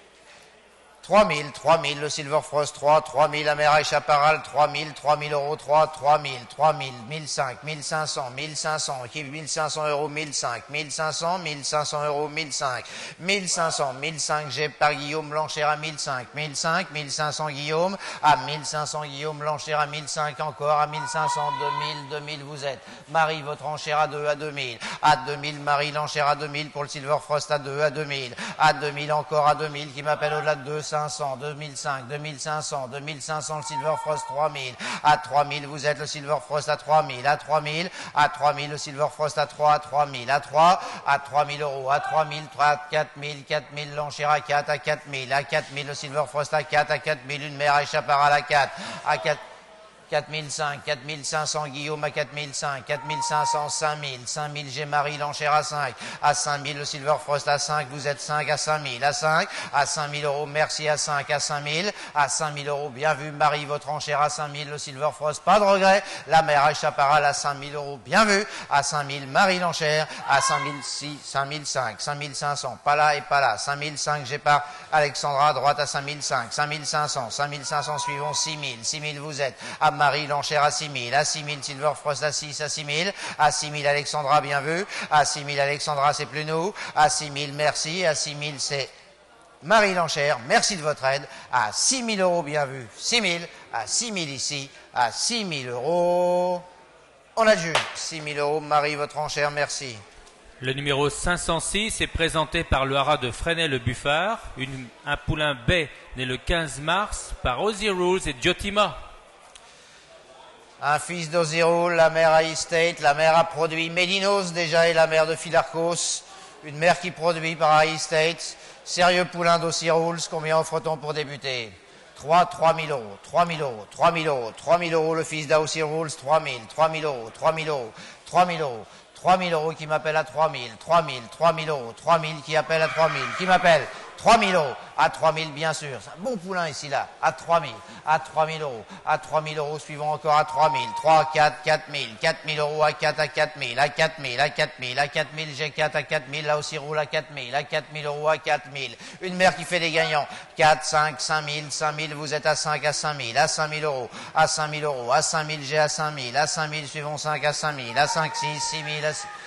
trois mille, trois mille, le Silver Frost, trois, trois mille, la mère Aïcha Paral, trois mille, trois mille euros, trois, trois mille, trois mille, mille cinq, mille cinq cents, mille cinq cents, mille cinq cents euros, mille cinq, mille cinq cents, mille cinq cents euros, mille cinq, mille cinq cents, mille cinq, j'ai par Guillaume l'enchère à mille cinq, mille cinq, mille cinq cents Guillaume, à mille cinq cents Guillaume l'enchère à mille cinq encore, à mille cinq cents, deux mille, deux mille vous êtes, Marie votre enchère à deux, à deux mille, à deux mille, Marie l'enchère à deux mille pour le Silver Frost à deux, à deux mille, à deux mille encore à deux mille qui m'appelle au-delà de deux, cinq cents, deux mille cinq, deux mille cinq cents, deux mille cinq cents le Silver Frost, trois mille, à trois mille vous êtes le Silver Frost à trois mille, à trois mille, à trois mille le Silver Frost à trois, à trois mille, à trois, à trois mille euros, à trois mille, trois, quatre mille, quatre mille l'enchère à quatre, à quatre mille, à quatre mille le Silver Frost à quatre, à quatre mille une mère Aïcha Paral à quatre, à quatre quatre mille cinq, quatre mille cinq cents Guillaume à quatre mille cinq, quatre mille cinq cents, cinq mille, cinq mille j'ai Marie l'enchère à cinq, à cinq mille le Silver Frost à cinq, vous êtes cinq, à cinq mille, à cinq, à cinq mille euros, merci à cinq, à cinq mille, à cinq mille euros, bien vu Marie votre enchère à cinq mille le Silver Frost, pas de regret, la mère Aïcha Paral à cinq mille euros, bien vu, à cinq mille Marie l'enchère, à cinq mille six, cinq mille cinq, cinq mille cinq cents, pas là et pas là, cinq mille cinq j'ai par Alexandra à droite à cinq mille cinq, cinq mille cinq cents, cinq mille cinq cents suivons six mille, six mille vous êtes, à Marie l'enchère à six mille, à six mille Silver Frost à six, à six mille, à six mille Alexandra bien vu, à six mille Alexandra c'est plus nous, à six mille merci, à six mille c'est Marie l'enchère, merci de votre aide, à six mille euros bien vu, six mille, à six mille ici, à six mille euros, on adjuge, six mille euros, Marie votre enchère, merci. Le numéro cinq cent six est présenté par le Haras de Fresnay-le-Buffard, une- un poulain bay né le quinze mars par Ozzy Rules et Diotima. Un fils d'Ozero, la mère à State, la mère a produit Médinos déjà et la mère de Philarcos, une mère qui produit par State, sérieux poulain d'Ozzy Rules, combien offre-t-on pour débuter? trois, trois mille euros, trois mille euros, trois mille euros, trois mille euros, le fils d'Ozzy Rules, trois mille, trois mille euros, trois mille euros, trois mille euros, trois mille euros qui m'appelle à trois mille, trois mille, trois mille euros, trois mille qui appelle à trois mille, qui m'appelle trois mille euros, à trois mille bien sûr, c'est un bon poulain ici là, à trois mille, à trois mille euros, à trois mille euros, suivant encore à trois mille, trois, quatre, quatre mille, quatre mille euros à quatre, à quatre mille, à quatre mille, à quatre mille, à quatre mille, j'ai quatre à quatre mille, là aussi roule à quatre mille, à quatre mille euros à quatre mille, une mère qui fait des gagnants, quatre, cinq, cinq mille, cinq mille, vous êtes à cinq, à cinq mille, à cinq mille euros, à cinq mille euros, à cinq mille, j'ai à cinq mille, à cinq mille, suivons cinq à cinq mille, à cinq, six, six mille, à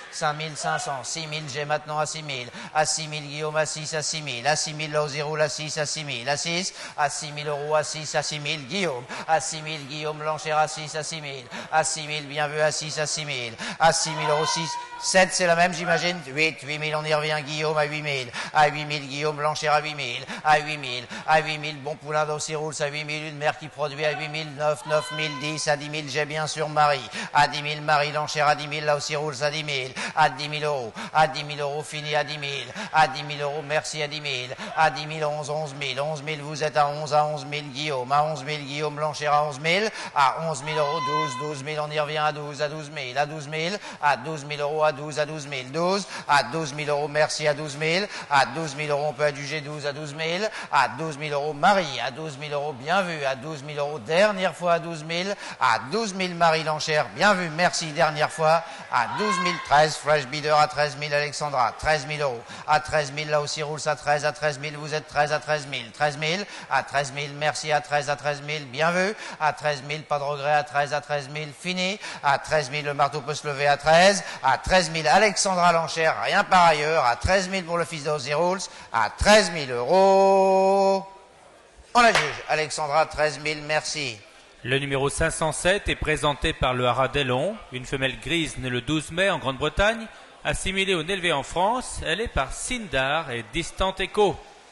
cinq mille cinq cents, six mille, j'ai maintenant à six mille, à six mille, Guillaume, à six, à six mille, à six mille, là, zéro, à six, à six mille, à six, à six mille euros, à six, à six mille, Guillaume, à six mille, Guillaume, l'enchère à six, à six mille, à six mille, bien vu, à six, à six mille, à six mille euros, six, sept, c'est la même, j'imagine, huit, huit mille, on y revient, Guillaume, à huit mille, à huit mille, Guillaume, l'enchère à huit mille, à huit mille, à huit mille, bon poulain d'Aussi roule, à huit mille, une mère qui produit à huit mille, neuf, neuf mille, dix, à dix mille, j'ai bien sûr Marie, à dix mille, Marie, l'enchère à dix mille, là aussi roule, à dix mille, à dix mille euros, à dix mille euros, fini à dix mille, à dix mille euros, merci à dix mille, à dix mille, onze, onze mille, onze mille, vous êtes à onze, à onze mille, Guillaume, à onze mille, Guillaume, l'enchère à onze mille, à onze mille euros, douze, douze mille, on y revient à douze, à douze mille, à douze mille, à douze mille euros, à douze, à douze mille, douze, à douze mille euros, merci à douze mille, à douze mille euros, on peut adjuger douze à douze mille, à douze mille euros, Marie, à douze mille euros, bien vu, à douze mille euros, dernière fois à douze mille, à douze mille, Marie, l'enchère, bien vu, merci, dernière fois, à douze mille, treize, Fresh Bidder, à treize mille, Alexandra, treize mille euros, à treize mille, là aussi roule, à treize, à treize mille, vous êtes treize, à treize mille, treize mille, à treize mille, merci, à treize, à treize mille, bien vu, à treize mille, pas de regret, à treize, à treize mille, fini, à treize mille, le marteau peut se lever, à treize, à treize mille, Alexandra, l'enchère, rien par ailleurs, à treize mille pour le fils d'Ozzy Rules, à treize mille euros. On la juge. Alexandra, treize mille, merci. Le numéro cinq cent sept est présenté par le haras d'Ellon, une femelle grise née le douze mai en Grande-Bretagne, assimilée au élevé en France. Elle est par Sindar et Distant Echo.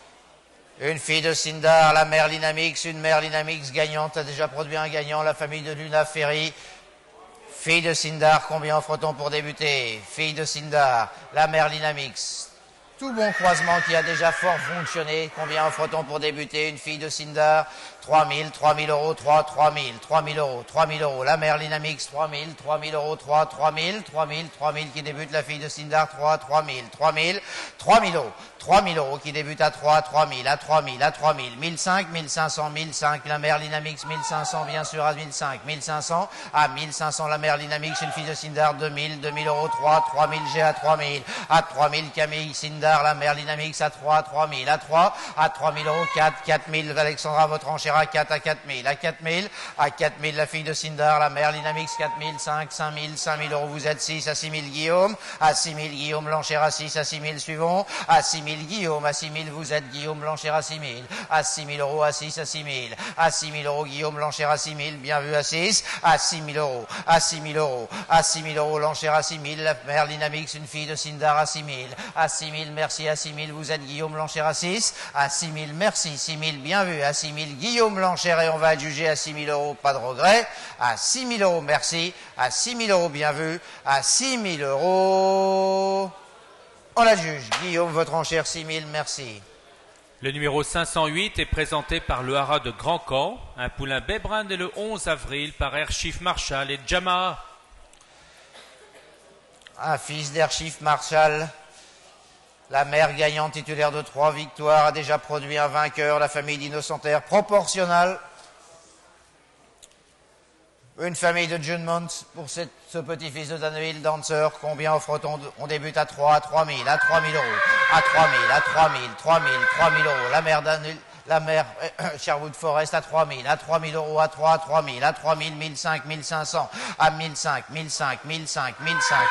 Une fille de Sindar, la mère Linamix, une mère Linamix gagnante, a déjà produit un gagnant, la famille de Luna Ferry. Fille de Sindar, combien offre-t-on pour débuter? Fille de Sindar, la mère Linamix. Tout bon croisement qui a déjà fort fonctionné. Combien offre-t-on pour débuter? Une fille de Sindar, trois mille, trois mille euros, trois, trois mille, trois mille euros, trois mille euros. La mère Linamix, trois mille, trois mille euros, trois, trois mille, trois mille, trois mille qui débute. La fille de Sindar, trois, trois mille, trois mille, trois mille euros. trois mille euros qui débute à trois, trois mille, à trois mille, à trois mille, mille cinq, mille cinq cents, mille cinq, la mère Linamix, mille cinq cents, bien sûr, à mille cinq, mille cinq cents, à mille cinq cents, la mère Linamix, une fille de Sindar, deux mille, deux mille euros, trois, trois mille, G à trois mille, à trois mille, Camille Sindar, la mère Linamix, à trois, trois mille, à trois, à trois mille euros, quatre, quatre mille, Alexandra, votre enchère à quatre, à quatre mille, à quatre mille, à quatre mille, la fille de Sindar, la mère Linamix, quatre mille, cinq, cinq mille, cinq mille euros, vous êtes six, à six mille, Guillaume, à six mille, Guillaume, l'enchère à six, à six mille, suivons, à six mille, Guillaume, à six mille, vous êtes Guillaume, l'enchère à six mille, à six mille euros, à six, à six mille, à six mille euros, Guillaume, l'enchère à six mille, bien vu, à six, à six mille euros, à six mille euros, à six mille euros, l'enchère à six mille, la mère Linamix, une fille de Sindar, à six mille, à six mille, merci, à six mille, vous êtes Guillaume, l'enchère à six, à six mille, merci, six mille, bien vu, à six mille, Guillaume, l'enchère, et on va adjuger à six mille euros, pas de regret, à six mille euros, merci, à six mille euros, bien vu, à six mille euros, on la juge, Guillaume, votre enchère, six mille, merci. Le numéro cinq cent huit est présenté par le haras de Grand Camp, un poulain Bébrin né le onze avril par Air Chief Marshall et Jama. Un fils d'Air Chief Marshall. La mère gagnante titulaire de trois victoires a déjà produit un vainqueur, la famille d'Innocentaire proportionnelle. Une famille de Junmont pour cette, ce petit-fils de Danville Dancer. Combien offre-t-on? On débute à trois, à trois mille, à trois mille euros, à trois mille, à trois mille, trois mille, trois mille euros. La mère Danville, la mère euh, Sherwood Forest à trois mille, à trois mille euros, à trois, à trois mille, à trois mille, mille cinq, mille cinq cents, à mille cinq, mille cinq, mille cinq, mille cinq.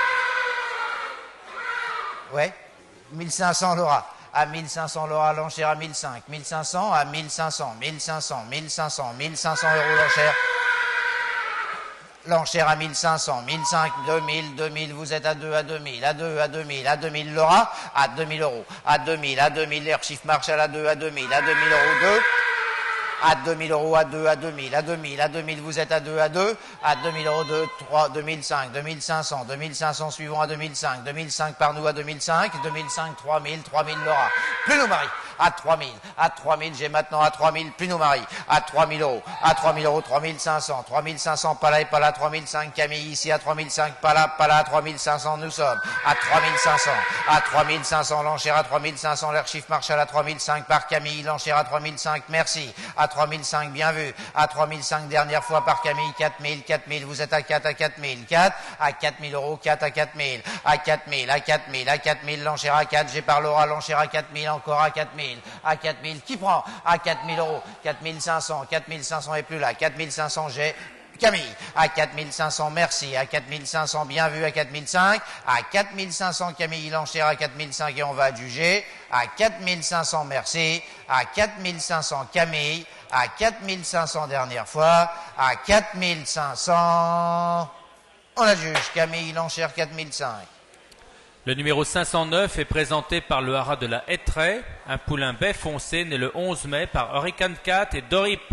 Ouais, mille cinq cents Laura. À mille cinq cents Laura, l'enchère à mille cinq, mille cinq cents, à mille cinq cents, mille cinq cents, mille cinq cents, mille cinq cents euros l'enchère. L'enchère à mille cinq cents, mille cinq, deux mille, deux mille, vous êtes à deux, à deux mille, à deux, à deux mille, à deux mille Laura, à deux mille euros, à deux mille, à deux mille, Air Chief Marshall à deux, à deux mille, à deux mille euros, deux, à deux mille euros, à deux, à deux mille, à deux mille, à deux mille, vous êtes à deux, à deux, à deux mille euros, deux, trois, deux mille cinq, deux mille cinq cents, deux mille cinq cents suivant à deux mille cinq, deux mille cinq par nous à deux mille cinq, deux mille cinq, trois mille, trois mille Laura, plus nous Marie, à trois mille, à trois mille, j'ai maintenant à trois mille, plus nous Marie, à trois mille euros, à trois mille euros, trois mille cinq cents, trois mille cinq cents, pas là et pas là, trois mille cinq, Camille ici à trois mille cinq, pas là, pas là, trois mille cinq cents, nous sommes, à trois mille cinq cents, à trois mille cinq cents, l'enchère à trois mille cinq cents, l'Air Chief Marshall à trois mille cinq par Camille, l'enchère à trois mille cinq, merci, à trois mille cinq, bien vu, à trois mille cinq, dernière fois par Camille, quatre mille, quatre mille, vous êtes à quatre, à quatre mille, quatre, à quatre mille euros, quatre à quatre mille, à quatre mille, à quatre mille, à quatre mille, l'enchère à quatre, j'ai par Laura, l'enchère à quatre mille, encore à quatre mille, à quatre mille, qui prend? À quatre mille euros, quatre mille cinq cents, quatre mille cinq cents et plus là, quatre mille cinq cents, j'ai Camille, à quatre mille cinq cents, merci, à quatre mille cinq cents, bien vu, à quatre mille cinq, à quatre mille cinq cents, Camille, l'enchère à quatre mille cinq et on va adjuger, à quatre mille cinq cents, merci, à quatre mille cinq cents, Camille, à quatre mille cinq cents, dernière fois, à quatre mille cinq cents, on adjuge, Camille, l'enchère quatre mille cinq. Le numéro cinq cent neuf est présenté par le haras de la Hétraie, un poulain baie foncé né le onze mai par Hurricane quatre et Dorip.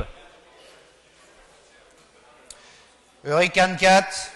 Hurricane quatre,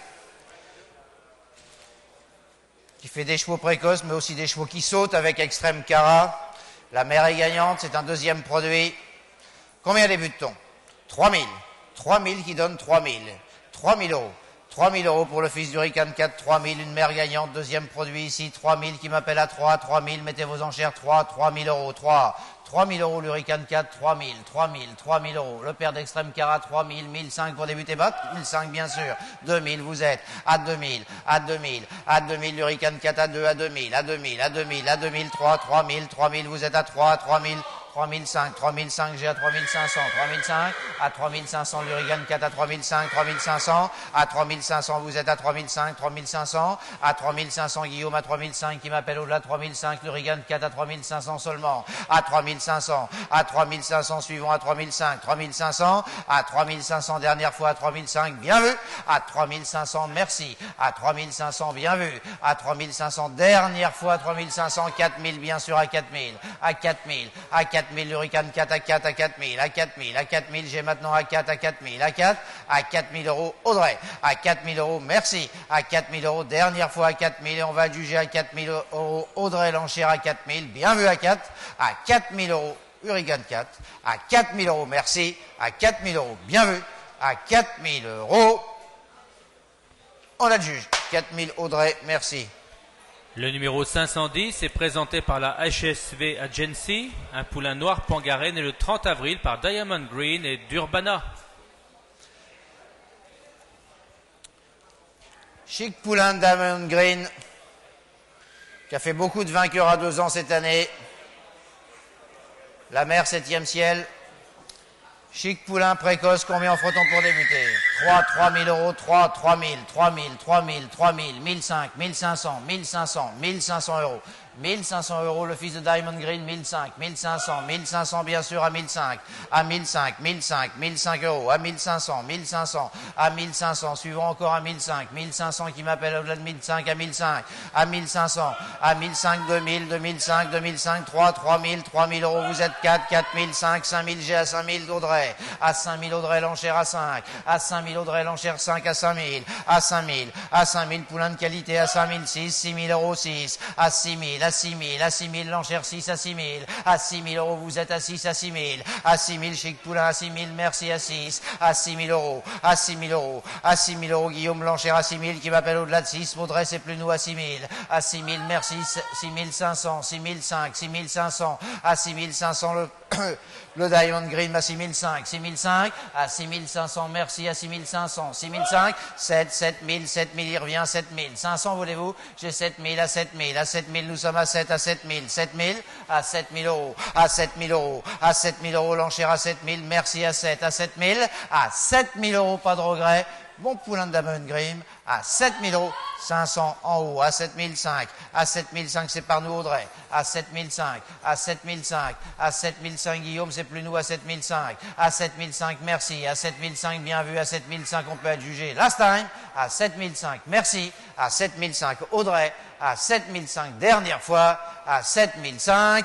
qui fait des chevaux précoces, mais aussi des chevaux qui sautent avec Extrême Cara. La mère est gagnante, c'est un deuxième produit. Combien débute-t-on? trois mille. trois mille qui donne trois mille. trois mille euros. trois mille euros pour le fils d'Hurricane quatre, trois mille, une mère gagnante, deuxième produit ici, trois mille qui m'appelle à trois, trois mille, mettez vos enchères, trois, trois mille euros, trois, trois mille euros l'Hurricane quatre, trois mille, trois mille, trois mille euros, le père d'Extrême Cara, trois mille, mille cinq pour débuter bat, mille cinq bien sûr, deux mille vous êtes, à deux mille, à deux mille, à deux mille, l'Hurricane quatre à deux, à deux mille, à deux mille, à deux mille, à deux mille trois, trois mille, trois mille vous êtes à trois, trois mille, trois mille cinq, trois mille cinq, j'ai à trois mille cinq cents, trois mille cinq, à trois mille cinq cents, l'Hurricane quatre à trois mille cinq, trois mille cinq cents, à trois mille cinq cents, vous êtes à trois mille cinq, trois mille cinq cents, à trois mille cinq cents, Guillaume à trois mille cinq qui m'appelle au-delà, trois mille cinq, l'Hurricane quatre à trois mille cinq cents seulement, à trois mille cinq cents, à trois mille cinq cents, suivant à trois mille cinq, trois mille cinq cents, à trois mille cinq cents, dernière fois à trois mille cinq, bien vu, à trois mille cinq cents, merci, à trois mille cinq cents, bien vu, à trois mille cinq cents, dernière fois à trois mille cinq cents, quatre mille, bien sûr, à quatre mille, à quatre mille, à quatre mille, l'Hurricane quatre à quatre à quatre mille, à quatre mille, à quatre mille, j'ai maintenant à quatre à quatre mille, à quatre, à quatre mille euros, Audrey, à quatre mille euros, merci, à quatre mille euros, dernière fois à quatre mille, et on va adjuger à quatre mille euros, Audrey, l'enchère à quatre mille, bien vu à quatre, à quatre mille euros, Hurricane quatre, à quatre mille euros, merci, à quatre mille euros, bien vu, à quatre mille euros, on adjuge, quatre mille Audrey, merci. Le numéro cinq cent dix est présenté par la H S V Agency, un poulain noir pangaré né le trente avril par Diamond Green et d'Urbana. Chic poulain de Diamond Green, qui a fait beaucoup de vainqueurs à deux ans cette année. La mère septième ciel. Chic poulain précoce, combien offre-t-on pour débuter? trois, trois mille euros, trois, trois mille, trois mille, trois mille, trois mille, mille cinq, mille cinq cents, mille cinq cents, mille cinq cents euros. mille cinq cents euros, le fils de Diamond Green, mille cinq, mille cinq cents, mille cinq cents bien sûr à mille cinq, à mille cinq, mille cinq, mille cinq euros, à mille cinq cents, mille cinq cents, à mille cinq cents, suivant encore à mille cinq, mille cinq cents qui m'appelle au-delà de mille cinq, à mille cinq, à mille cinq cents, à mille cinq, deux mille, deux mille cinq, deux mille cinq, trois, trois mille, trois mille euros, vous êtes quatre, quatre mille, cinq, cinq mille, j'ai à cinq mille d'Audrey, à cinq mille Audrey, l'enchère à cinq, à cinq mille Audrey, l'enchère cinq, à cinq mille, à cinq mille, à cinq mille, poulain de qualité, à cinq mille six, six mille euros six, à six mille, à six mille, à six mille, l'enchère six à six mille, à six mille euros, vous êtes à six à six mille, à six mille, Chic poulain à six mille, merci à six, à six mille euros, à six mille euros, à six mille euros, Guillaume, l'enchère à six mille, qui m'appelle au-delà de six, Audrey, c'est plus nous à six mille, à six mille, merci, six mille cinq cents, six mille cinq, six mille cinq cents, à six mille cinq cents, le, le Diamond Green à six mille cinq, six mille cinq, à six mille cinq cents, merci, à six mille cinq cents, six mille cinq, sept, sept mille, sept mille, il revient, sept mille, cinq cents, voulez-vous, j'ai sept mille, à sept mille, à sept mille, nous sommes à sept, à sept mille, sept mille, à sept mille euros, à sept mille euros, à sept mille euros, l'enchère à sept mille, merci à sept, à sept mille, à sept mille euros, pas de regret, bon poulain de Diamond Green, à sept mille euros, cinq cents en haut, à sept mille cinq, à sept mille cinq, c'est par nous Audrey, à sept mille cinq, à sept mille cinq, à sept mille cinq, Guillaume, c'est plus nous, à sept mille cinq, à sept mille cinq, merci, à sept mille cinq, bien vu, à sept mille cinq, on peut adjuger, last time, à sept mille cinq, merci, à sept mille cinq, Audrey, à sept mille cinq, dernière fois, à sept mille cinq,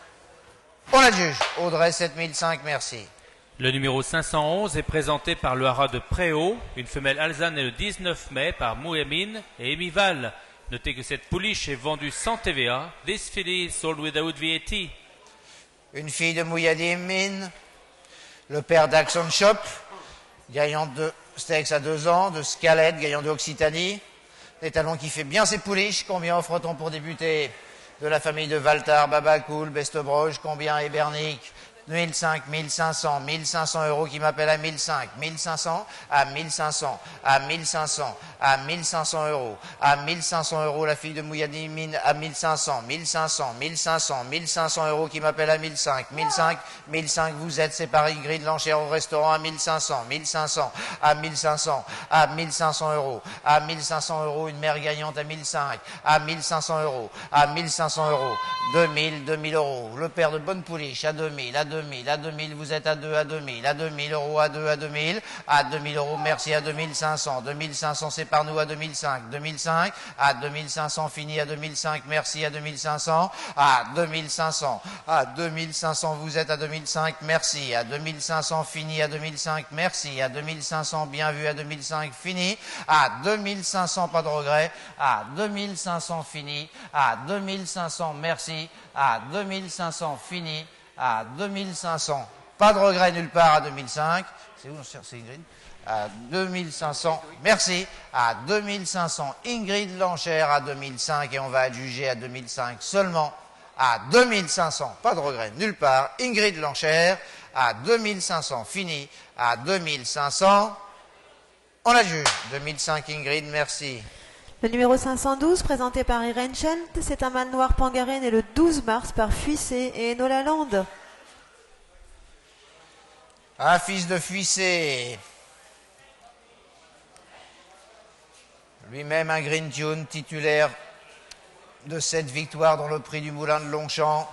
on adjuge, Audrey, sept mille cinq, merci. Le numéro cinq cent onze est présenté par le haras de Préau, une femelle alezane née le dix-neuf mai par Mouhémine et Emival. Notez que cette pouliche est vendue sans T V A. This filly is sold without V A T. Une fille de Mouyadim, le père d'Axon Shop, gagnant de Steaks à deux ans, de Scalette, gagnant de Occitanie. Des talons qui fait bien ses pouliches. Combien offre-t-on pour débuter? De la famille de Valtar, Baba Cool, Bestobroge, combien Ebernic, mille cinq, mille cinq cents, mille cinq cents euros qui m'appelle à mille cinq, mille cinq cents, à mille cinq cents, à mille cinq cents, à mille cinq cents euros, à mille cinq cents euros la fille de Mouyadimine à mille cinq cents, mille cinq cents, mille cinq cents, mille cinq cents euros qui m'appelle à mille cinq, mille cinq, mille cinq, vous êtes séparés, grille de l'enchère au restaurant à mille cinq cents, mille cinq cents, à mille cinq cents, à mille cinq cents euros, à mille cinq cents euros, une mère gagnante à mille cinq, à mille cinq cents euros, à mille cinq cents euros, deux mille, deux mille euros, le père de Bonne Pouliche à deux mille, à deux mille, à deux mille, vous êtes à deux, à deux mille, à deux mille euros, à deux, à deux mille, à deux mille euros, merci à deux mille cinq cents, deux mille cinq cents, c'est par nous à deux mille cinq, deux mille cinq, à deux mille cinq cents, fini à deux mille cinq, merci à deux mille cinq cents, à deux mille cinq cents, à deux mille cinq cents, vous êtes à deux mille cinq, merci, à deux mille cinq cents, fini à deux mille cinq, merci, à deux mille cinq cents, bien vu, à deux mille cinq, fini, à deux mille cinq cents, pas de regret, à deux mille cinq cents, fini, à deux mille cinq cents, merci, à deux mille cinq cents, fini, à deux mille cinq cents, pas de regret nulle part à deux mille cinq, c'est où on cherche Ingrid, à deux mille cinq cents, merci, à deux mille cinq cents, Ingrid l'enchère à deux mille cinq et on va adjuger à deux mille cinq seulement, à deux mille cinq cents, pas de regret nulle part, Ingrid l'enchère, à deux mille cinq cents, fini, à deux mille cinq cents, on adjuge, deux mille cinq Ingrid, merci. Le numéro cinq cent douze, présenté par Irene Schelt, c'est un mâle noir pangaré né le douze mars par Fuissé et Enola Land. Un fils de Fuissé, lui-même un Green Tune, titulaire de sept victoires dans le prix du Moulin de Longchamp.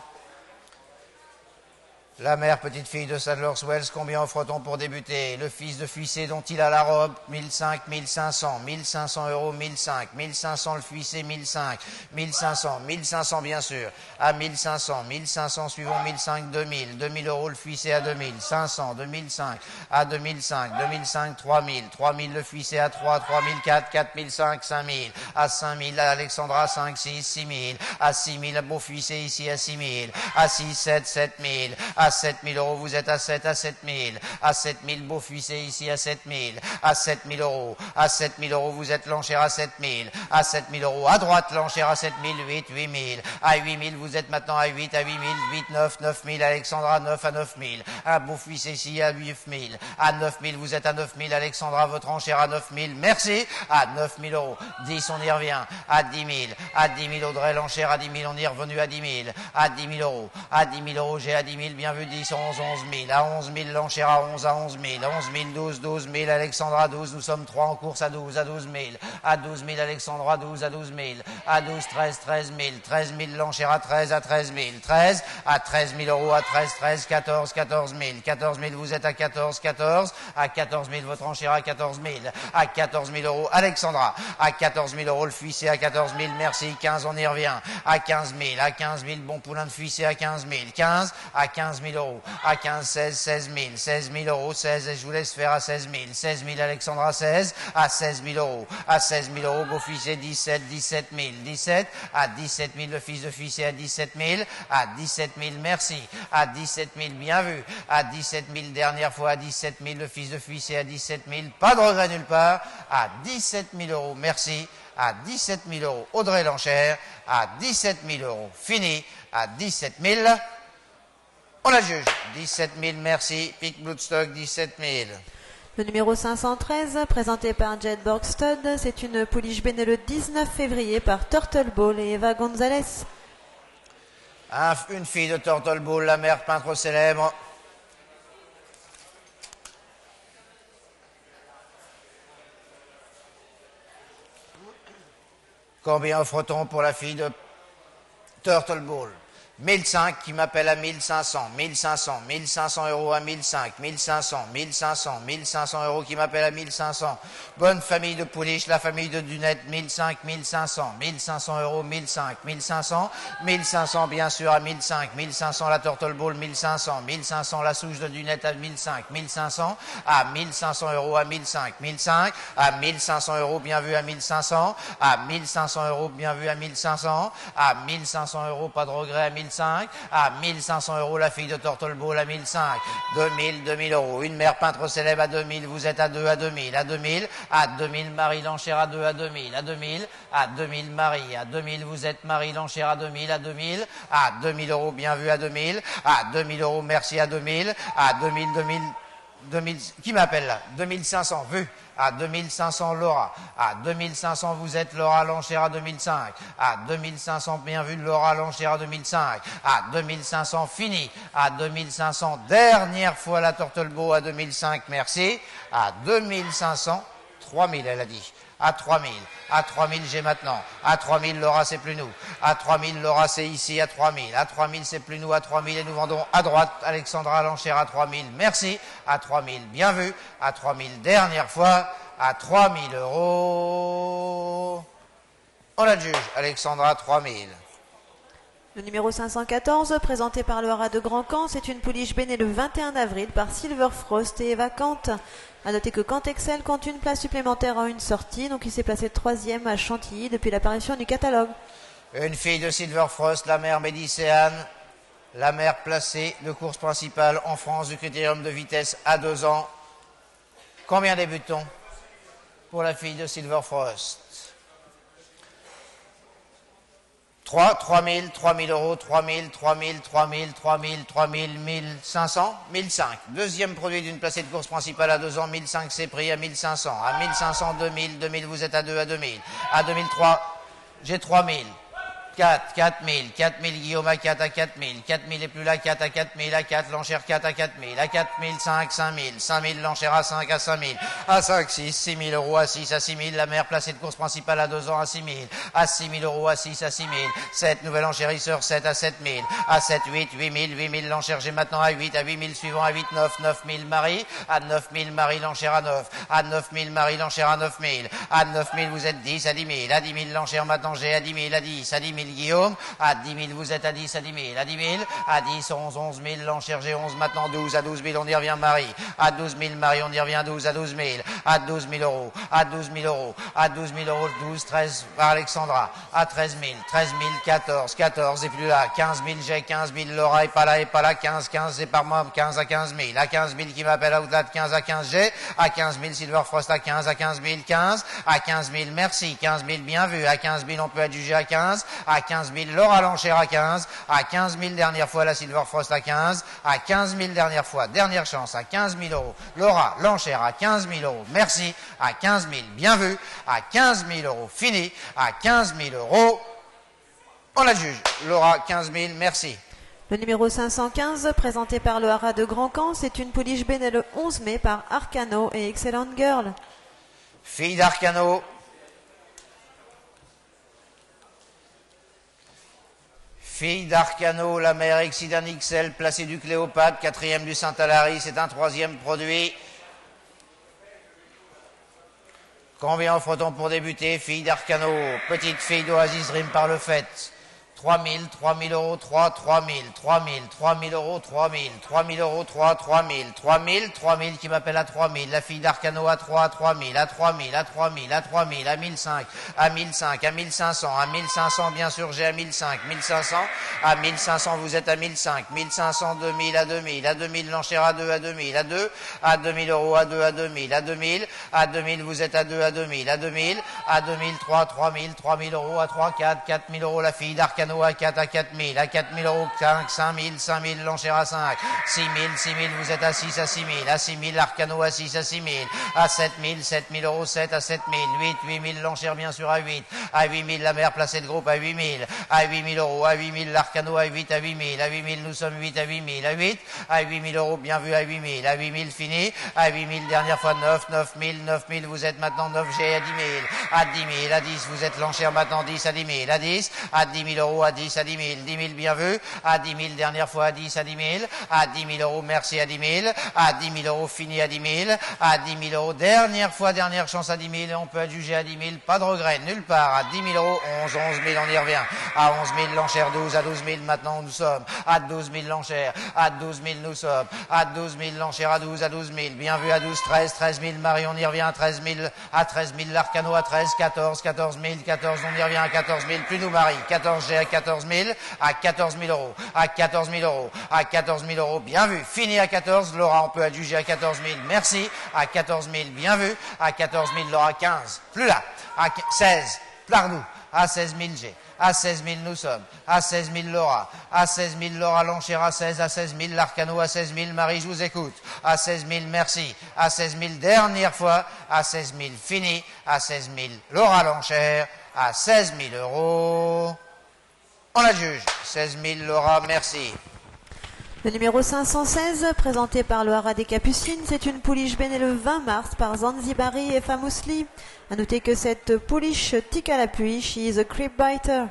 La mère, petite fille de Sadlers-Wells, combien offre-t-on pour débuter? Le fils de Fuissé dont il a la robe, mille cinq, mille cinq cents, mille cinq cents euros, mille cinq, mille cinq cents le Fuissé, mille cinq, mille cinq cents, mille cinq cents bien sûr, à mille cinq cents, mille cinq cents suivant mille cinq, deux mille, deux mille euros le Fuissé à deux mille, cinq cents, deux mille cinq, à deux mille cinq, deux mille cinq, trois mille, trois mille le Fuissé à trois, trois mille quatre, quatre mille cinq, cinq mille, à cinq mille, à Alexandra, cinq, six, six mille, à six mille, à Beau Fuissé ici à six mille, à six, sept, sept mille, à sept mille euros, vous êtes à sept, à sept mille, à sept mille, Beau Fuissé ici à sept mille, à sept mille euros, à sept mille euros, vous êtes l'enchère à sept mille, à sept mille euros, à droite l'enchère à sept mille, huit, huit mille, à huit mille, vous êtes maintenant à huit, à huit mille, huit, neuf, neuf mille, Alexandra, neuf à neuf mille, à Beau Fuissé ici à huit mille, à neuf mille, vous êtes à neuf mille, Alexandra, votre enchère à neuf mille, merci, à neuf mille euros, dix, on y revient, à dix mille, à dix mille, Audrey, l'enchère à dix mille, on y est revenu à dix mille, à dix mille euros, à dix mille euros, j'ai à dix mille, bien vu, dix, onze, onze mille, à onze mille, l'enchère à onze, à onze mille, à onze mille, douze, douze mille, Alexandra, douze, nous sommes trois en course à douze, à douze mille, à douze mille, Alexandra, douze, à douze mille, à douze, treize, treize mille, treize mille, l'enchère à treize, à treize mille, treize, à treize mille euros, à treize, treize, quatorze, quatorze mille, quatorze mille, vous êtes à quatorze, quatorze, à quatorze mille, votre enchère à quatorze mille, à quatorze mille euros, Alexandra, à quatorze mille euros, le Fuissé à quatorze mille, merci, quinze, on y revient, à quinze mille, à quinze mille, bon poulain de Fuissé à quinze mille, quinze, à quinze mille euros, à quinze, seize, seize mille, seize mille euros, seize, et je vous laisse faire à seize mille, seize mille, Alexandra, seize, à seize mille euros, à seize mille euros, Beau Fuissé, dix-sept, dix-sept mille, dix-sept, à dix-sept mille, le fils de Fuissé à dix-sept mille, à dix-sept mille, merci, à dix-sept mille, bien vu, à dix-sept mille, dernière fois, à dix-sept mille, le fils de Fuissé à dix-sept mille, pas de regret nulle part, à dix-sept mille euros, merci, à dix-sept mille euros, Audrey l'enchère, à dix-sept mille euros, fini, à dix-sept mille, on la juge, dix-sept mille, merci, Pic Bloodstock, dix-sept mille. Le numéro cinq cent treize, présenté par Jed Borgstud, c'est une pouliche bénée le dix-neuf février par Turtle Ball et Eva Gonzalez. Un, une fille de Turtle Ball, la mère peintre célèbre. Combien offre-t-on pour la fille de Turtle Ball? mille cinq qui m'appelle à mille cinq cents, mille cinq cents, mille cinq cents euros à mille cinq, mille cinq cents, mille cinq cents, mille cinq cents euros qui m'appelle à mille cinq cents. Bonne famille de pouliches, la famille de Dunette, mille cinq, mille cinq cents, mille cinq cents euros, mille cinq, mille cinq cents, mille cinq cents bien sûr à mille cinq, mille cinq cents la Turtle Ball, mille cinq cents, mille cinq cents la souche de Dunette à mille cinq, mille cinq cents, à mille cinq cents euros à mille cinq, mille cinq, à mille cinq cents euros bien vu à mille cinq cents, à mille cinq cents euros bien vu à mille cinq cents, à mille cinq cents euros pas de regret à mille mille cinq, à mille cinq cents euros, la fille de Turtle Ball à mille cinq, deux mille, deux mille euros, une mère peintre célèbre à deux mille, vous êtes à deux, à deux mille, à deux mille, à deux mille, Marie l'enchère à deux, à deux mille, à deux mille, à deux mille, Marie, à deux mille, vous êtes Marie l'enchère à deux mille, à deux mille, à deux mille euros, bien vu à deux mille, à deux mille euros, merci à deux mille, à deux mille, deux mille, deux mille, qui m'appelle là? deux mille cinq cents, vu. À deux mille cinq cents, Laura. À deux mille cinq cents, vous êtes Laura l'enchère à deux mille cinq. À deux mille cinq cents, bien vu, Laura l'enchère à deux mille cinq. À deux mille cinq cents, fini. À deux mille cinq cents, dernière fois la Turtle Bow à deux mille cinq, merci. À deux mille cinq cents, trois mille, elle a dit. À trois mille. À trois mille, j'ai maintenant. À trois mille, Laura, c'est plus nous. À trois mille, Laura, c'est ici. À trois mille. À trois mille, c'est plus nous. À trois mille, et nous vendons à droite. Alexandra l'enchère à trois mille. Merci. À trois mille, bien vu. À trois mille, dernière fois. À trois mille euros. On la juge. Alexandra, trois mille. Le numéro cinq cent quatorze, présenté par le haras de Grand Camp, c'est une pouliche née le vingt et un avril par Silver Frost et est vacante. A noter que Cantexel compte une place supplémentaire en une sortie, donc il s'est placé troisième à Chantilly depuis l'apparition du catalogue. Une fille de Silver Frost, la mère Médicéane, la mère placée de course principale en France du critérium de vitesse à deux ans. Combien débute-t-on pour la fille de Silver Frost? trois, trois mille, trois mille euros, trois mille, trois mille, trois mille, trois mille, trois mille, mille cinq cents, mille cinq. Deuxième produit d'une placée de course principale à deux ans, mille cinq c'est pris à mille cinq cents. À mille cinq cents, deux mille, deux mille, vous êtes à deux, à deux mille. À deux mille trois, j'ai trois mille. quatre, quatre mille, quatre mille, Guillaume à quatre à quatre mille, quatre mille et plus là, quatre à quatre mille, à quatre, l'enchère quatre à quatre mille, à quatre mille, cinq, cinq mille, cinq mille, l'enchère à cinq à cinq mille, à cinq, six, six mille euros à six à six mille, la mère placée de course principale à deux ans à six mille, à six mille euros à six à six mille, sept, nouvel enchérisseur sept à sept mille, à sept, huit, huit mille, huit mille, l'enchère j'ai maintenant à huit, à huit mille suivant à huit, neuf, neuf mille, Marie, à neuf mille, Marie, l'enchère à neuf, à neuf mille, Marie, l'enchère à neuf mille, à neuf mille, vous êtes dix, à dix mille, à dix mille, l'enchère maintenant j'ai à dix mille, à dix, à dix mille, Guillaume, à dix mille, vous êtes à dix, à dix mille, à dix mille, à dix, onze, onze mille, l'enchère j'ai onze, maintenant douze, à douze mille, on y revient Marie, à douze mille, Marie, on y revient douze, à douze mille, à douze mille euros, à douze mille euros, à douze mille euros, douze, treize, par Alexandra, à treize mille, treize mille, quatorze, quatorze, et plus là, quinze mille, j'ai quinze mille, Laura est pas là, est pas là, quinze, quinze, c'est par moi, quinze à quinze mille, à quinze mille qui m'appelle à Outlet, quinze à quinze, j'ai, à quinze mille, Silver Frost à quinze, à quinze mille, quinze, à quinze mille, merci, quinze mille, bien vu, à quinze mille, on peut adjuger à quinze, à quinze mille, Laura l'enchère à quinze, à quinze mille, dernière fois la Silver Frost à quinze, à quinze mille, dernière fois, dernière chance, à quinze mille euros, Laura l'enchère à quinze mille euros, merci, à quinze mille, bien vu, à quinze mille euros, fini, à quinze mille euros, on la juge, Laura, quinze mille, merci. Le numéro cinq cent quinze, présenté par le haras de Grand Camp, c'est une pouliche née le onze mai par Arcano et Excellent Girl. Fille d'Arcano. Fille d'Arcano, la mère Excidan X L, placée du Cléopâtre, quatrième du Saint-Alary, c'est un troisième produit. Combien offre-t-on pour débuter? Fille d'Arcano, petite fille d'Oasis Dream par le fait. trois mille, trois mille euros, trois, trois mille, trois mille, trois mille euros, trois mille, trois mille euros, trois, trois mille, trois mille, trois mille qui m'appelle à trois mille, la fille d'Arcano à trois, à trois mille, à trois mille, à trois mille, à trois mille, à mille cinq, à mille cinq, à mille cinq cents, à mille cinq cents, bien sûr, j'ai à mille cinq, mille cinq cents, à mille cinq cents, vous êtes à mille cinq, mille cinq cents, deux mille, à deux mille, à deux mille, l'enchère à deux, à deux mille, à deux, à deux mille euros, à deux, à deux mille, à deux mille, à deux mille, vous êtes à deux, à deux mille, à deux mille, à deux mille, trois, trois mille, trois mille euros, à trois, quatre, quatre mille euros, la fille d'Arcano à quatre, à quatre mille, à quatre mille euros, cinq, cinq mille, cinq mille, l'enchère à cinq, six mille, six mille, vous êtes à six, à six mille, à six mille, Arcano à six, à six mille, à sept mille, sept mille euros, sept, à sept mille, huit, huit mille, l'enchère bien sûr à huit, à huit mille, la mère placée de groupe à huit mille, à huit mille euros, à huit mille, l'Arcano à huit, à huit mille, à huit mille, nous sommes huit, à huit mille, à huit, à huit mille euros, bien vu, à huit mille, à huit mille, fini, à huit mille, dernière fois neuf, neuf mille, neuf mille, vous êtes maintenant neuf G à dix mille, à dix mille, à dix, vous êtes l'enchère maintenant dix, à dix mille, à dix, à dix mille euros, à dix, à dix mille, dix mille, bien vu, à dix mille, dernière fois à dix, à dix mille, à dix mille euros, merci à dix mille, à dix mille euros, fini à dix mille, à dix mille euros, dernière fois, dernière chance à dix mille, on peut adjuger à dix mille, pas de regret, nulle part, à dix mille euros, onze, onze mille, on y revient, à onze mille, l'enchère douze, à douze mille, maintenant nous sommes, à douze mille, l'enchère, à douze mille, nous sommes, à douze mille, l'enchère, à douze, à douze mille, bien vu, à douze, treize, treize mille, Marie, on y revient, à treize mille, à treize mille, l'Arcano, à treize, quatorze, quatorze mille, quatorze, on y revient, à quatorze mille, plus nous, Marie, quatorze G, à quatorze mille, à quatorze mille euros, à quatorze mille euros, à quatorze mille euros, bien vu. Fini à quatorze, Laura, on peut adjuger à quatorze mille, merci. À quatorze mille, bien vu. À quatorze mille, Laura, quinze, plus là. À seize, Plardou. À seize mille, G. À seize mille, nous sommes. À seize mille, Laura. À seize mille, Laura, l'enchère à seize. À seize mille, l'Arcano. À seize mille, Marie, je vous écoute. À seize mille, merci. À seize mille, dernière fois. À seize mille, fini. À seize mille, Laura, l'enchère. À seize mille euros. On adjuge. seize mille, Laura, merci. Le numéro cinq cent seize, présenté par le Haras des Capucines, c'est une pouliche bée née le vingt mars par Zanzibari et Famousli. A noter que cette pouliche tique à la pluie, she is a creep biter.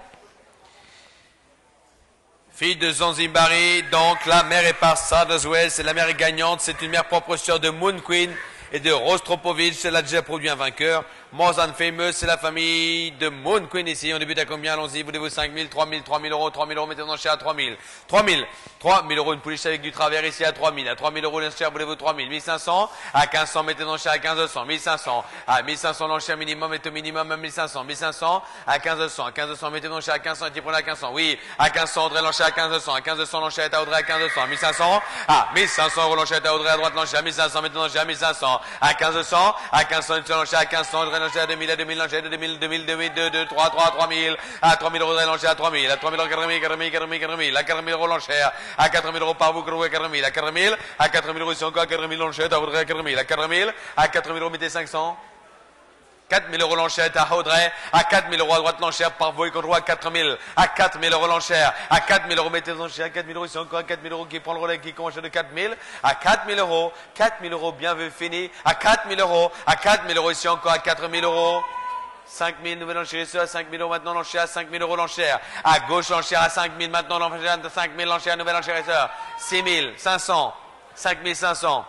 Fille de Zanzibari, donc la mère est par Sarderswell, c'est la mère est gagnante, c'est une mère propre sœur de Moon Queen et de Rostropovich, elle a déjà produit un vainqueur. More Than Famous, c'est la famille de Moon Queen ici. On débute à combien? Allons-y, voulez-vous cinq mille, trois mille, trois mille euros, trois mille euros, mettez dans cher à trois mille. trois mille, trois mille euros, une pouliche avec du travers ici à trois mille. À trois mille euros l'enchère, voulez-vous trois mille, mille cinq cents. À quinze cents, mettez dans cher à quinze cents, mille cinq cents. À mille cinq cents l'enchère minimum est au minimum à mille cinq cents. mille cinq cents à quinze cents. À quinze cents, mettez dans cher à quinze cents et prenez à quinze cents. Oui, à quinze cents, Audrey l'enchère à quinze cents. À quinze cents, l'enchère est à Audrey à quinze cents. À mille cinq cents. À mille cinq cents euros l'enchère est à Audrey à droite l'enchère à mille cinq cents. Mettez dans cher à mille cinq cents. À quinze cents. À quinze cents, l'enchère à quinze cents. Audrey l'enchère à deux mille, à deux mille, l'enchère à deux mille, deux mille, deux mille, deux, deux, trois, trois, trois mille, à trois mille euros de l'enchère à trois mille, à trois mille euros, quatre mille, quatre mille, quatre mille, quatre mille, à quatre mille euros l'enchère, à quatre mille euros par vous, à quatre mille, à quatre mille, à quatre mille euros ici encore, à quatre mille l'enchère, à Audrey à quatre mille, à quatre mille, à quatre mille euros, mettez cinq cents. quatre mille euros l'enchère à Audrey, à quatre mille euros à droite l'enchère par vous et contre à quatre mille, à quatre mille euros l'enchère, à quatre mille euros mettez l'enchère, à quatre mille euros ici encore, à quatre mille euros qui prend le relais qui commence de quatre mille, à quatre mille euros, quatre mille euros bien vu fini, à quatre mille euros, à quatre mille euros ici encore, à quatre mille euros. cinq mille, nouvelle enchère, à cinq mille euros maintenant l'enchère, à cinq mille euros l'enchère. À gauche l'enchère à cinq mille, maintenant l'enchère à cinq mille, l'enchère, nouvelle enchère, six mille cinq cents, cinq mille cinq cents.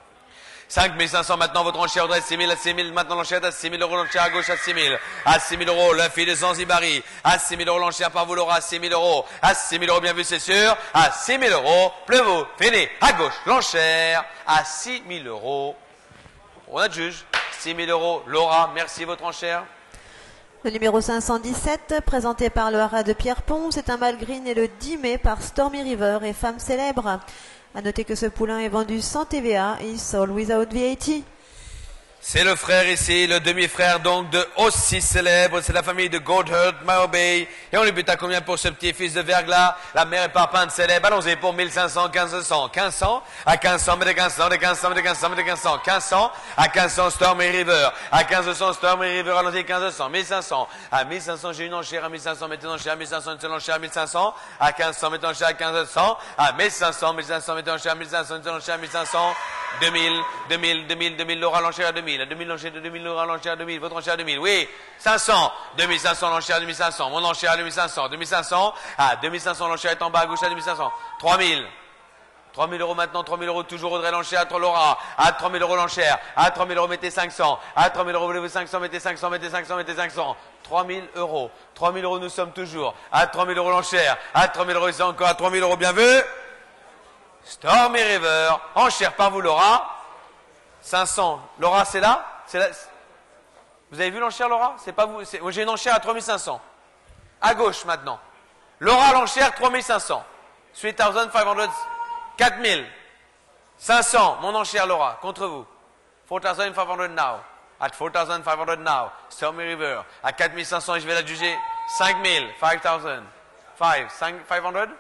cinq mille cinq cents maintenant votre enchère Audrey, six mille à six mille, maintenant l'enchère à six mille euros l'enchère à gauche à six mille. À six mille euros, la fille de Zanzibari. À six mille euros l'enchère par vous Laura, à six mille euros. À six mille euros bien vu c'est sûr. À six mille euros, pleuveux, fini. À gauche l'enchère, à six mille euros. On adjuge. six mille euros, Laura, merci votre enchère. Le numéro cinq cent dix-sept, présenté par le Haras de Pierrepont, c'est un mâle gris né le dix mai par Stormy River et femme célèbre. A noter que ce poulain est vendu sans T V A et sold without V A T. C'est le frère ici, le demi-frère donc de aussi célèbre, c'est la famille de Goldhurt, Maobey. Et on lui bute à combien pour ce petit fils de Verglas? La mère est parpinte célèbre, allons-y pour mille cinq cents, quinze cents, quinze cents, à quinze cents, mettez quinze cents, de quinze cents, mettez quinze cents, mettez quinze cents, quinze cents, à quinze cents, Stormy River, à quinze cents, Stormy River, allons-y quinze cents, mille cinq cents, à mille cinq cents, j'ai une enchère à mille cinq cents, mettez une enchère à mille cinq cents, une seule enchère à mille cinq cents, à quinze cents, mettez une enchère à quinze cents, à mille cinq cents, mille cinq cents, mettez une enchère à mille cinq cents, une seule enchère à mille cinq cents, deux mille, deux mille, deux mille, deux mille, Laura l'enchère à deux mille, à deux mille l'enchère de deux mille, Laura l'enchère à deux mille, votre enchère à deux mille, oui, cinq cents, deux mille cinq cents l'enchère à deux mille cinq cents, mon enchère à deux mille cinq cents, deux mille cinq cents, à deux mille cinq cents l'enchère est en bas à gauche à deux mille cinq cents, trois mille, trois mille euros maintenant, trois mille euros toujours Audrey l'enchère à Laura, à trois mille euros l'enchère, à trois mille euros mettez cinq cents, à trois mille euros voulez-vous cinq cents, mettez cinq cents, mettez cinq cents, mettez cinq cents, trois mille euros, trois mille euros nous sommes toujours, à trois mille euros l'enchère, à trois mille euros ici encore, à trois mille euros bien vu, Stormy River, enchère par vous Laura, cinq cents, Laura c'est là, c'est là. Vous avez vu l'enchère Laura? C'est pas vous, c'est... j'ai une enchère à trois mille cinq cents, à gauche maintenant, Laura l'enchère trois mille cinq cents, trois mille cinq cents, quatre mille, cinq cents, mon enchère Laura, contre vous, quatre mille cinq cents now, at four thousand five hundred now, Stormy River, à quatre mille cinq cents et je vais la juger, cinq mille, five thousand, five, five hundred?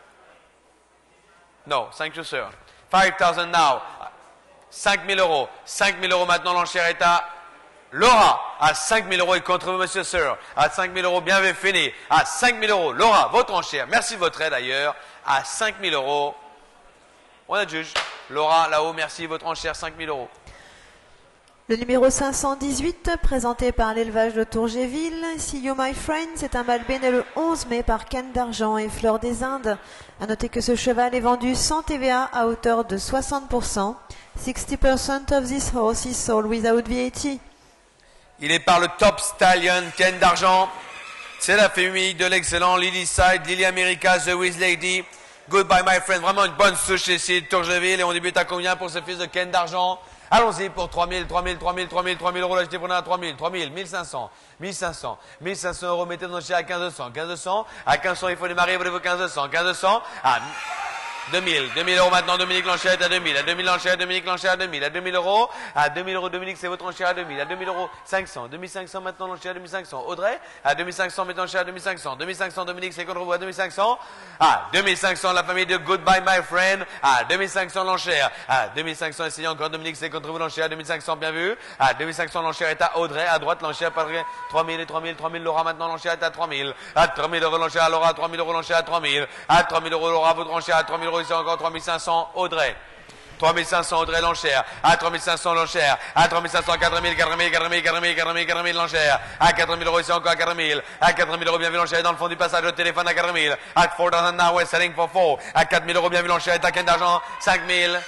Non, cinq you sir, five thousand now, cinq mille euros, cinq mille euros maintenant l'enchère est à Laura, à cinq mille euros et contre vous monsieur sir, à cinq mille euros bien vu fini, à cinq mille euros, Laura, votre enchère, merci de votre aide d'ailleurs, à cinq mille euros, on adjuge, Laura là-haut, merci, votre enchère, cinq mille euros. Le numéro cinq cent dix-huit, présenté par l'élevage de Tourgéville, See You My Friend, c'est un mâle bé né le onze mai par Canne d'Argent et Fleur des Indes. A noter que ce cheval est vendu sans T V A à hauteur de soixante pour cent. sixty percent of this horse is sold without V A T. Il est par le Top Stallion, Canne d'Argent. C'est la famille de l'excellent Lily Side, Lily America, The Wiz Lady. Goodbye My Friend, vraiment une bonne souche ici de Tourgeville. Et on débute à combien pour ce fils de Ken d'argent? Allons-y pour trois mille, trois mille, trois mille, trois mille, trois mille euros. Là, j'étais prenant à trois mille, trois mille, mille cinq cents, mille cinq cents, mille cinq cents euros. Mettez dans le chien à quinze cents, quinze cents. À quinze cents, il faut démarrer, voulez-vous quinze cents, quinze cents. À deux mille, deux mille euros maintenant, Dominique Lanchette à deux mille, à deux mille Lanchette, Dominique Lanchette à deux mille, à deux mille euros, à deux mille euros, Dominique, c'est votre enchère à deux mille, à deux mille euros, cinq cents, deux mille cinq cents maintenant, Lanchette à deux mille cinq cents, Audrey, à deux mille cinq cents, mettons enchère à deux mille cinq cents, deux mille cinq cents, Dominique, c'est contre vous à deux mille cinq cents, à deux mille cinq cents, la famille de Goodbye My Friend, à deux mille cinq cents, l'enchère, à deux mille cinq cents, essayez encore, Dominique, c'est contre vous, l'enchère à deux mille cinq cents, bien vu, à deux mille cinq cents, l'enchère est à Audrey, à droite, l'enchère, pas vrai, trois mille et trois mille, trois mille, Laura, maintenant, l'enchère est à trois mille, à trois mille euros, l'enchère à Laura, trois mille euros, l'enchère à trois mille, à trois mille euros, Laura, votre enchère à trois mille euros, ici encore trois mille cinq cents, Audrey. trois mille cinq cents, Audrey l'enchère. À trois mille cinq cents, l'enchère. À trois mille cinq cents, quatre mille, quatre mille, quatre mille, quatre mille, quatre mille, quatre mille, l'enchère. À quatre mille euros, ici encore à quatre mille. À quatre mille euros, bien vu l'enchère dans le fond du passage au téléphone à quatre mille. À four thousand now, we're selling for four. À quatre mille euros, bien vu l'enchère, à Ken d'argent, cinq mille.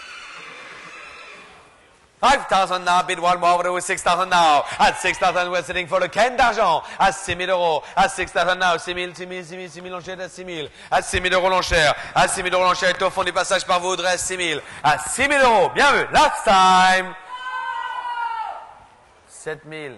five thousand now, bid one more, with six thousand now. At six thousand, we're sitting for le Ken d'argent. À six mille euros. À six thousand now, six mille, six mille, six mille, six mille, l'enchère à six mille. À six mille euros l'enchère. À six mille euros l'enchère est au fond du passage par vous, Audrey, six mille. À six mille euros. Bien vu. Last time. sept mille.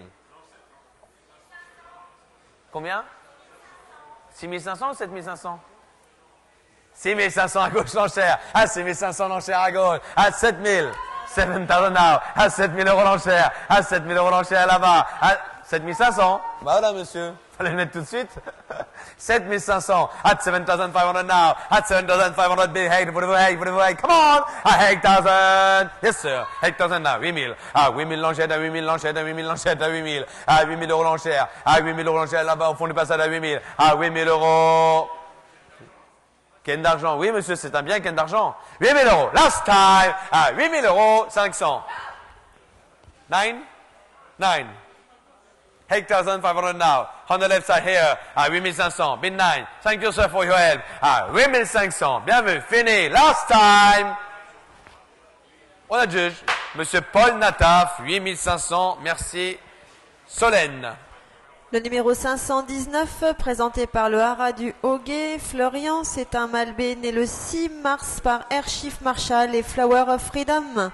Combien? six mille cinq cents ou sept mille cinq cents? six mille cinq cents à gauche l'enchère. À six mille cinq cents l'enchère à gauche. À sept mille. sept mille now, à sept mille euros l'enchère, à sept mille euros l'enchère là-bas, à sept mille cinq cents. Bah voilà, monsieur. Fallait le mettre tout de suite. sept mille cinq cents, at seven thousand five hundred now, at seven thousand five hundred, big hate, voulez-vous hate, voulez-vous hate, come on, à eight thousand. Yes, sir. eight thousand now, huit mille. À huit mille l'enchère, à huit mille l'enchère, à huit mille l'enchère, à huit mille. À huit mille euros l'enchère, à huit mille euros l'enchère là-bas, au fond du passage à huit mille. À huit mille euros. Ken d'argent. Oui, monsieur, c'est un bien Ken d'argent. huit mille euros. Last time. À huit mille euros, cinq cents. nine? nine. eight thousand five hundred now. On the left side here. À huit mille cinq cents. Bid nine. Thank you, sir, for your help. À huit mille cinq cents. Bien vu. Fini. Last time. On a juge. Monsieur Paul Nataf. huit mille cinq cents. Merci. Solène. Le numéro cinq cent dix-neuf, présenté par le Haras du Hoguet, Florian, c'est un Malbé né le six mars par Air Chief Marshall et Flower of Freedom.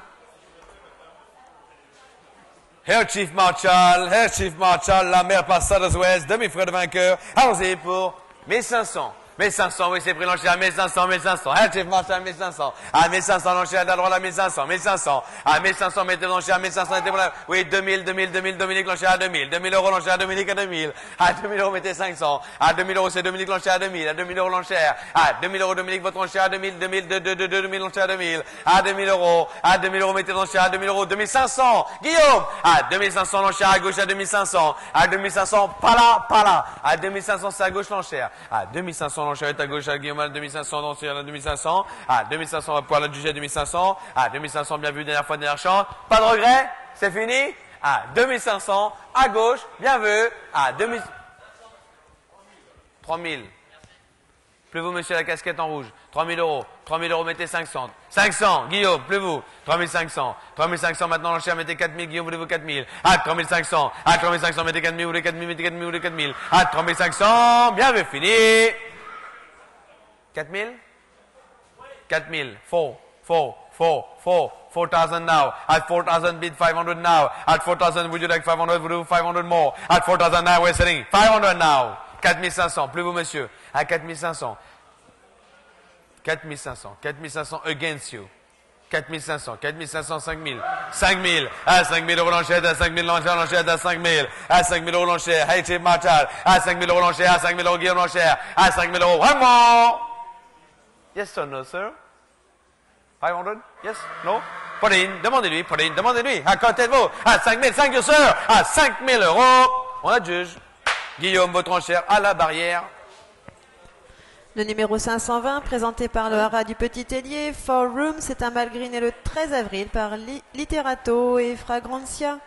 Air Chief Marshall, Air Chief Marshall, la mère par Southwest, demi-frère de vainqueur. Allons-y pour mille cinq cents. mille cinq cents, oui, c'est pris l'enchère à mille cinq cents, mille cinq cents. Air Chief Marshall, mille cinq cents. À mille cinq cents, l'enchère à droite à mille cinq cents, mille cinq cents. À mille cinq cents, mettez l'enchère à mille cinq cents. Oui, deux mille, deux mille, deux mille, Dominique, l'enchère à deux mille. deux mille euros, l'enchère à Dominique à deux mille. À deux mille euros, mettez cinq cents. À deux mille euros, c'est Dominique, l'enchère à deux mille. À deux mille euros, l'enchère. À deux mille euros, Dominique, votre enchère à deux mille, deux mille, deux, deux, deux, deux mille, l'enchère à deux mille. À deux mille euros. À deux mille euros, mettez l'enchère à deux mille euros. deux mille cinq cents. Guillaume. À deux mille cinq cents, l'enchère à gauche à deux mille cinq cents. À deux mille cinq cents, pas là, pas là. À deux mille cinq cents, c'est à gauche l'enchère. À deux mille cinq cents, l'enchère est à gauche à Guillaume à deux mille cinq cents, donc c'est à deux mille cinq cents. À deux mille cinq cents, on va pouvoir la juger à deux mille cinq cents. À deux mille cinq cents, bien vu, dernière fois, dernière chance. Pas de regret, c'est fini. À deux mille cinq cents, à gauche, bien vu. À deux mille... trois mille. Plus vous, monsieur, la casquette en rouge. trois mille euros. trois mille euros, mettez cinq cents. cinq cents, Guillaume, plus vous. trois mille cinq cents. trois mille cinq cents, maintenant, l'enchère, mettez quatre mille. Guillaume, voulez-vous quatre mille? À trois mille cinq cents. À trois mille cinq cents, mettez quatre mille. Vous voulez quatre mille, mettez quatre mille, vous voulez quatre mille. À trois mille cinq cents, bien vu, fini. quatre mille? quatre mille. four, four, four, four. four thousand now. At four thousand, bid five hundred now. At four thousand, would you like five hundred? Would you five hundred more? At four thousand now, we're selling five hundred now. quatre mille cinq cents. Plus vous, monsieur. À quatre mille cinq cents. quatre mille cinq cents. quatre mille cinq cents against you. quatre mille cinq cents. quatre mille cinq cents, cinq mille. cinq mille. À cinq mille euros l'enchère. À cinq mille l'enchère. L'enchère à cinq mille. À cinq mille euros l'enchère. Hey, Chief Marshall. À cinq mille euros l'enchère. À cinq mille euros Guillaume l'enchère. À cinq mille euros. One more. Yes or no, sir? five hundred? Yes? No? Put in. Demandez-lui. Put in. Demandez-lui. À côté de vous. À cinq mille. cinq, sir. À cinq mille euros. On adjuge. Guillaume, votre enchère à la barrière. Le numéro cinq cent vingt, présenté par le Haras du Petit Hélier, Four Rooms, c'est un Malgré né le treize avril par Li Literato et Fragrantia.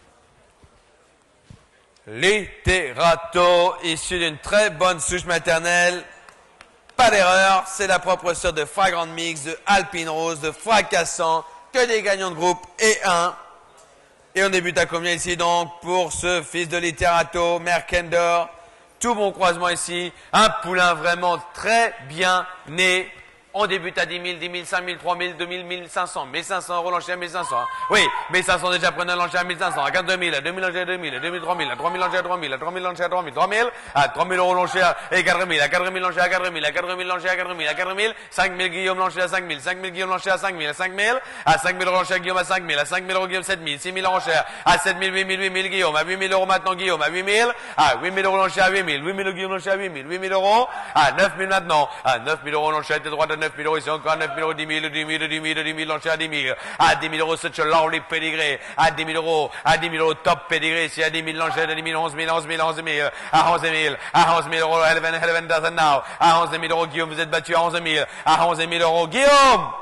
Literato, issu d'une très bonne souche maternelle. Pas d'erreur, c'est la propre sœur de Fragrant Mix, de Alpine Rose, de Fracassant, que des gagnants de groupe et un. Et on débute à combien ici donc pour ce fils de Literato, Merkendor? tout bon croisement ici. Un poulain vraiment très bien né. On débute à dix mille, dix mille, cinq mille, trois mille, deux mille, mille cinq cents. mille cinq cents euros l'enchère, mille cinq cents. Oui, mille cinq cents déjà prenez l'enchère à mille cinq cents. À quinze mille, à deux mille l'enchère à deux mille, à deux mille trois mille, à trois mille l'enchère à trois mille, à trois mille l'enchère à trois mille, trois mille, à trois mille euros l'enchère et quatre mille, à quatre mille l'enchère à quatre mille, à quatre mille l'enchère à quatre mille, à quatre mille, cinq mille Guillaume l'enchère à cinq mille, cinq mille Guillaume l'enchère à cinq mille, à cinq mille, à cinq mille euros l'enchère Guillaume à cinq mille, à cinq mille euros Guillaume sept mille, six mille l'enchère à sept mille, huit mille, huit mille Guillaume, à huit mille euros maintenant Guillaume, à huit mille, à huit mille euros l'enchère à huit mille, huit mille Guillaume l'enchère à huit mille, huit mille euros, à neuf mille maintenant, à neuf mille euros l'enchère était droite à neuf mille euros ici encore neuf mille euros, dix mille, dix mille, dix mille, dix mille, l'enchère à dix mille, à dix mille euros, such a lovely pedigree, à dix mille euros, à dix mille euros, top pedigree, ici à dix mille, l'enchère à dix mille, onze mille, onze mille, onze mille, à onze mille, à onze mille euros, eleven, eleven dozen now, à onze mille euros, Guillaume, vous êtes battu à onze mille, à onze mille euros, Guillaume!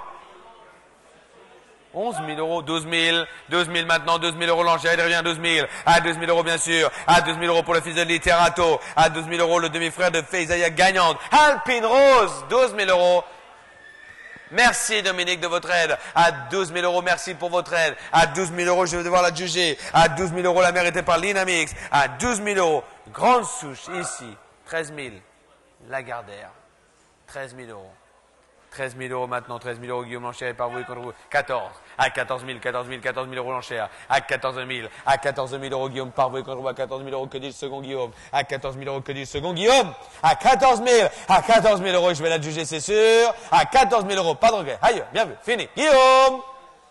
onze mille euros, douze mille, douze mille maintenant, douze mille euros l'enchère, il revient à douze mille, à douze mille euros bien sûr, à douze mille euros pour le fils de Literato, à douze mille euros le demi-frère de Faisaïa gagnante, Alpine Rose, douze mille euros. Merci Dominique de votre aide. À douze mille euros, merci pour votre aide. À douze mille euros, je vais devoir la juger. À douze mille euros, la méritée par Linamix. À douze mille euros, grande souche ici. treize mille, Lagardère. treize mille euros. treize mille euros maintenant, treize mille euros, Guillaume l'enchère est par vous et contre vous. quatorze, à quatorze mille, quatorze mille, quatorze mille euros l'enchère. À quatorze mille, à quatorze mille euros, Guillaume par vous et contre vous. À quatorze mille euros, que dit le second Guillaume? À quatorze mille euros, que dit le second Guillaume? À quatorze mille, à quatorze mille euros, je vais la juger, c'est sûr. À quatorze mille euros, pas de regret. Aïe, bien vu, fini. Guillaume!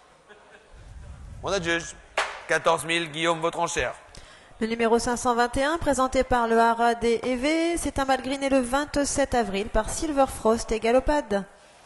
On adjuge. quatorze mille, Guillaume, votre enchère. Le numéro cinq cent vingt et un, présenté par le Haras des E V, c'est un malgré né le vingt-sept avril par Silver Frost et Galopade.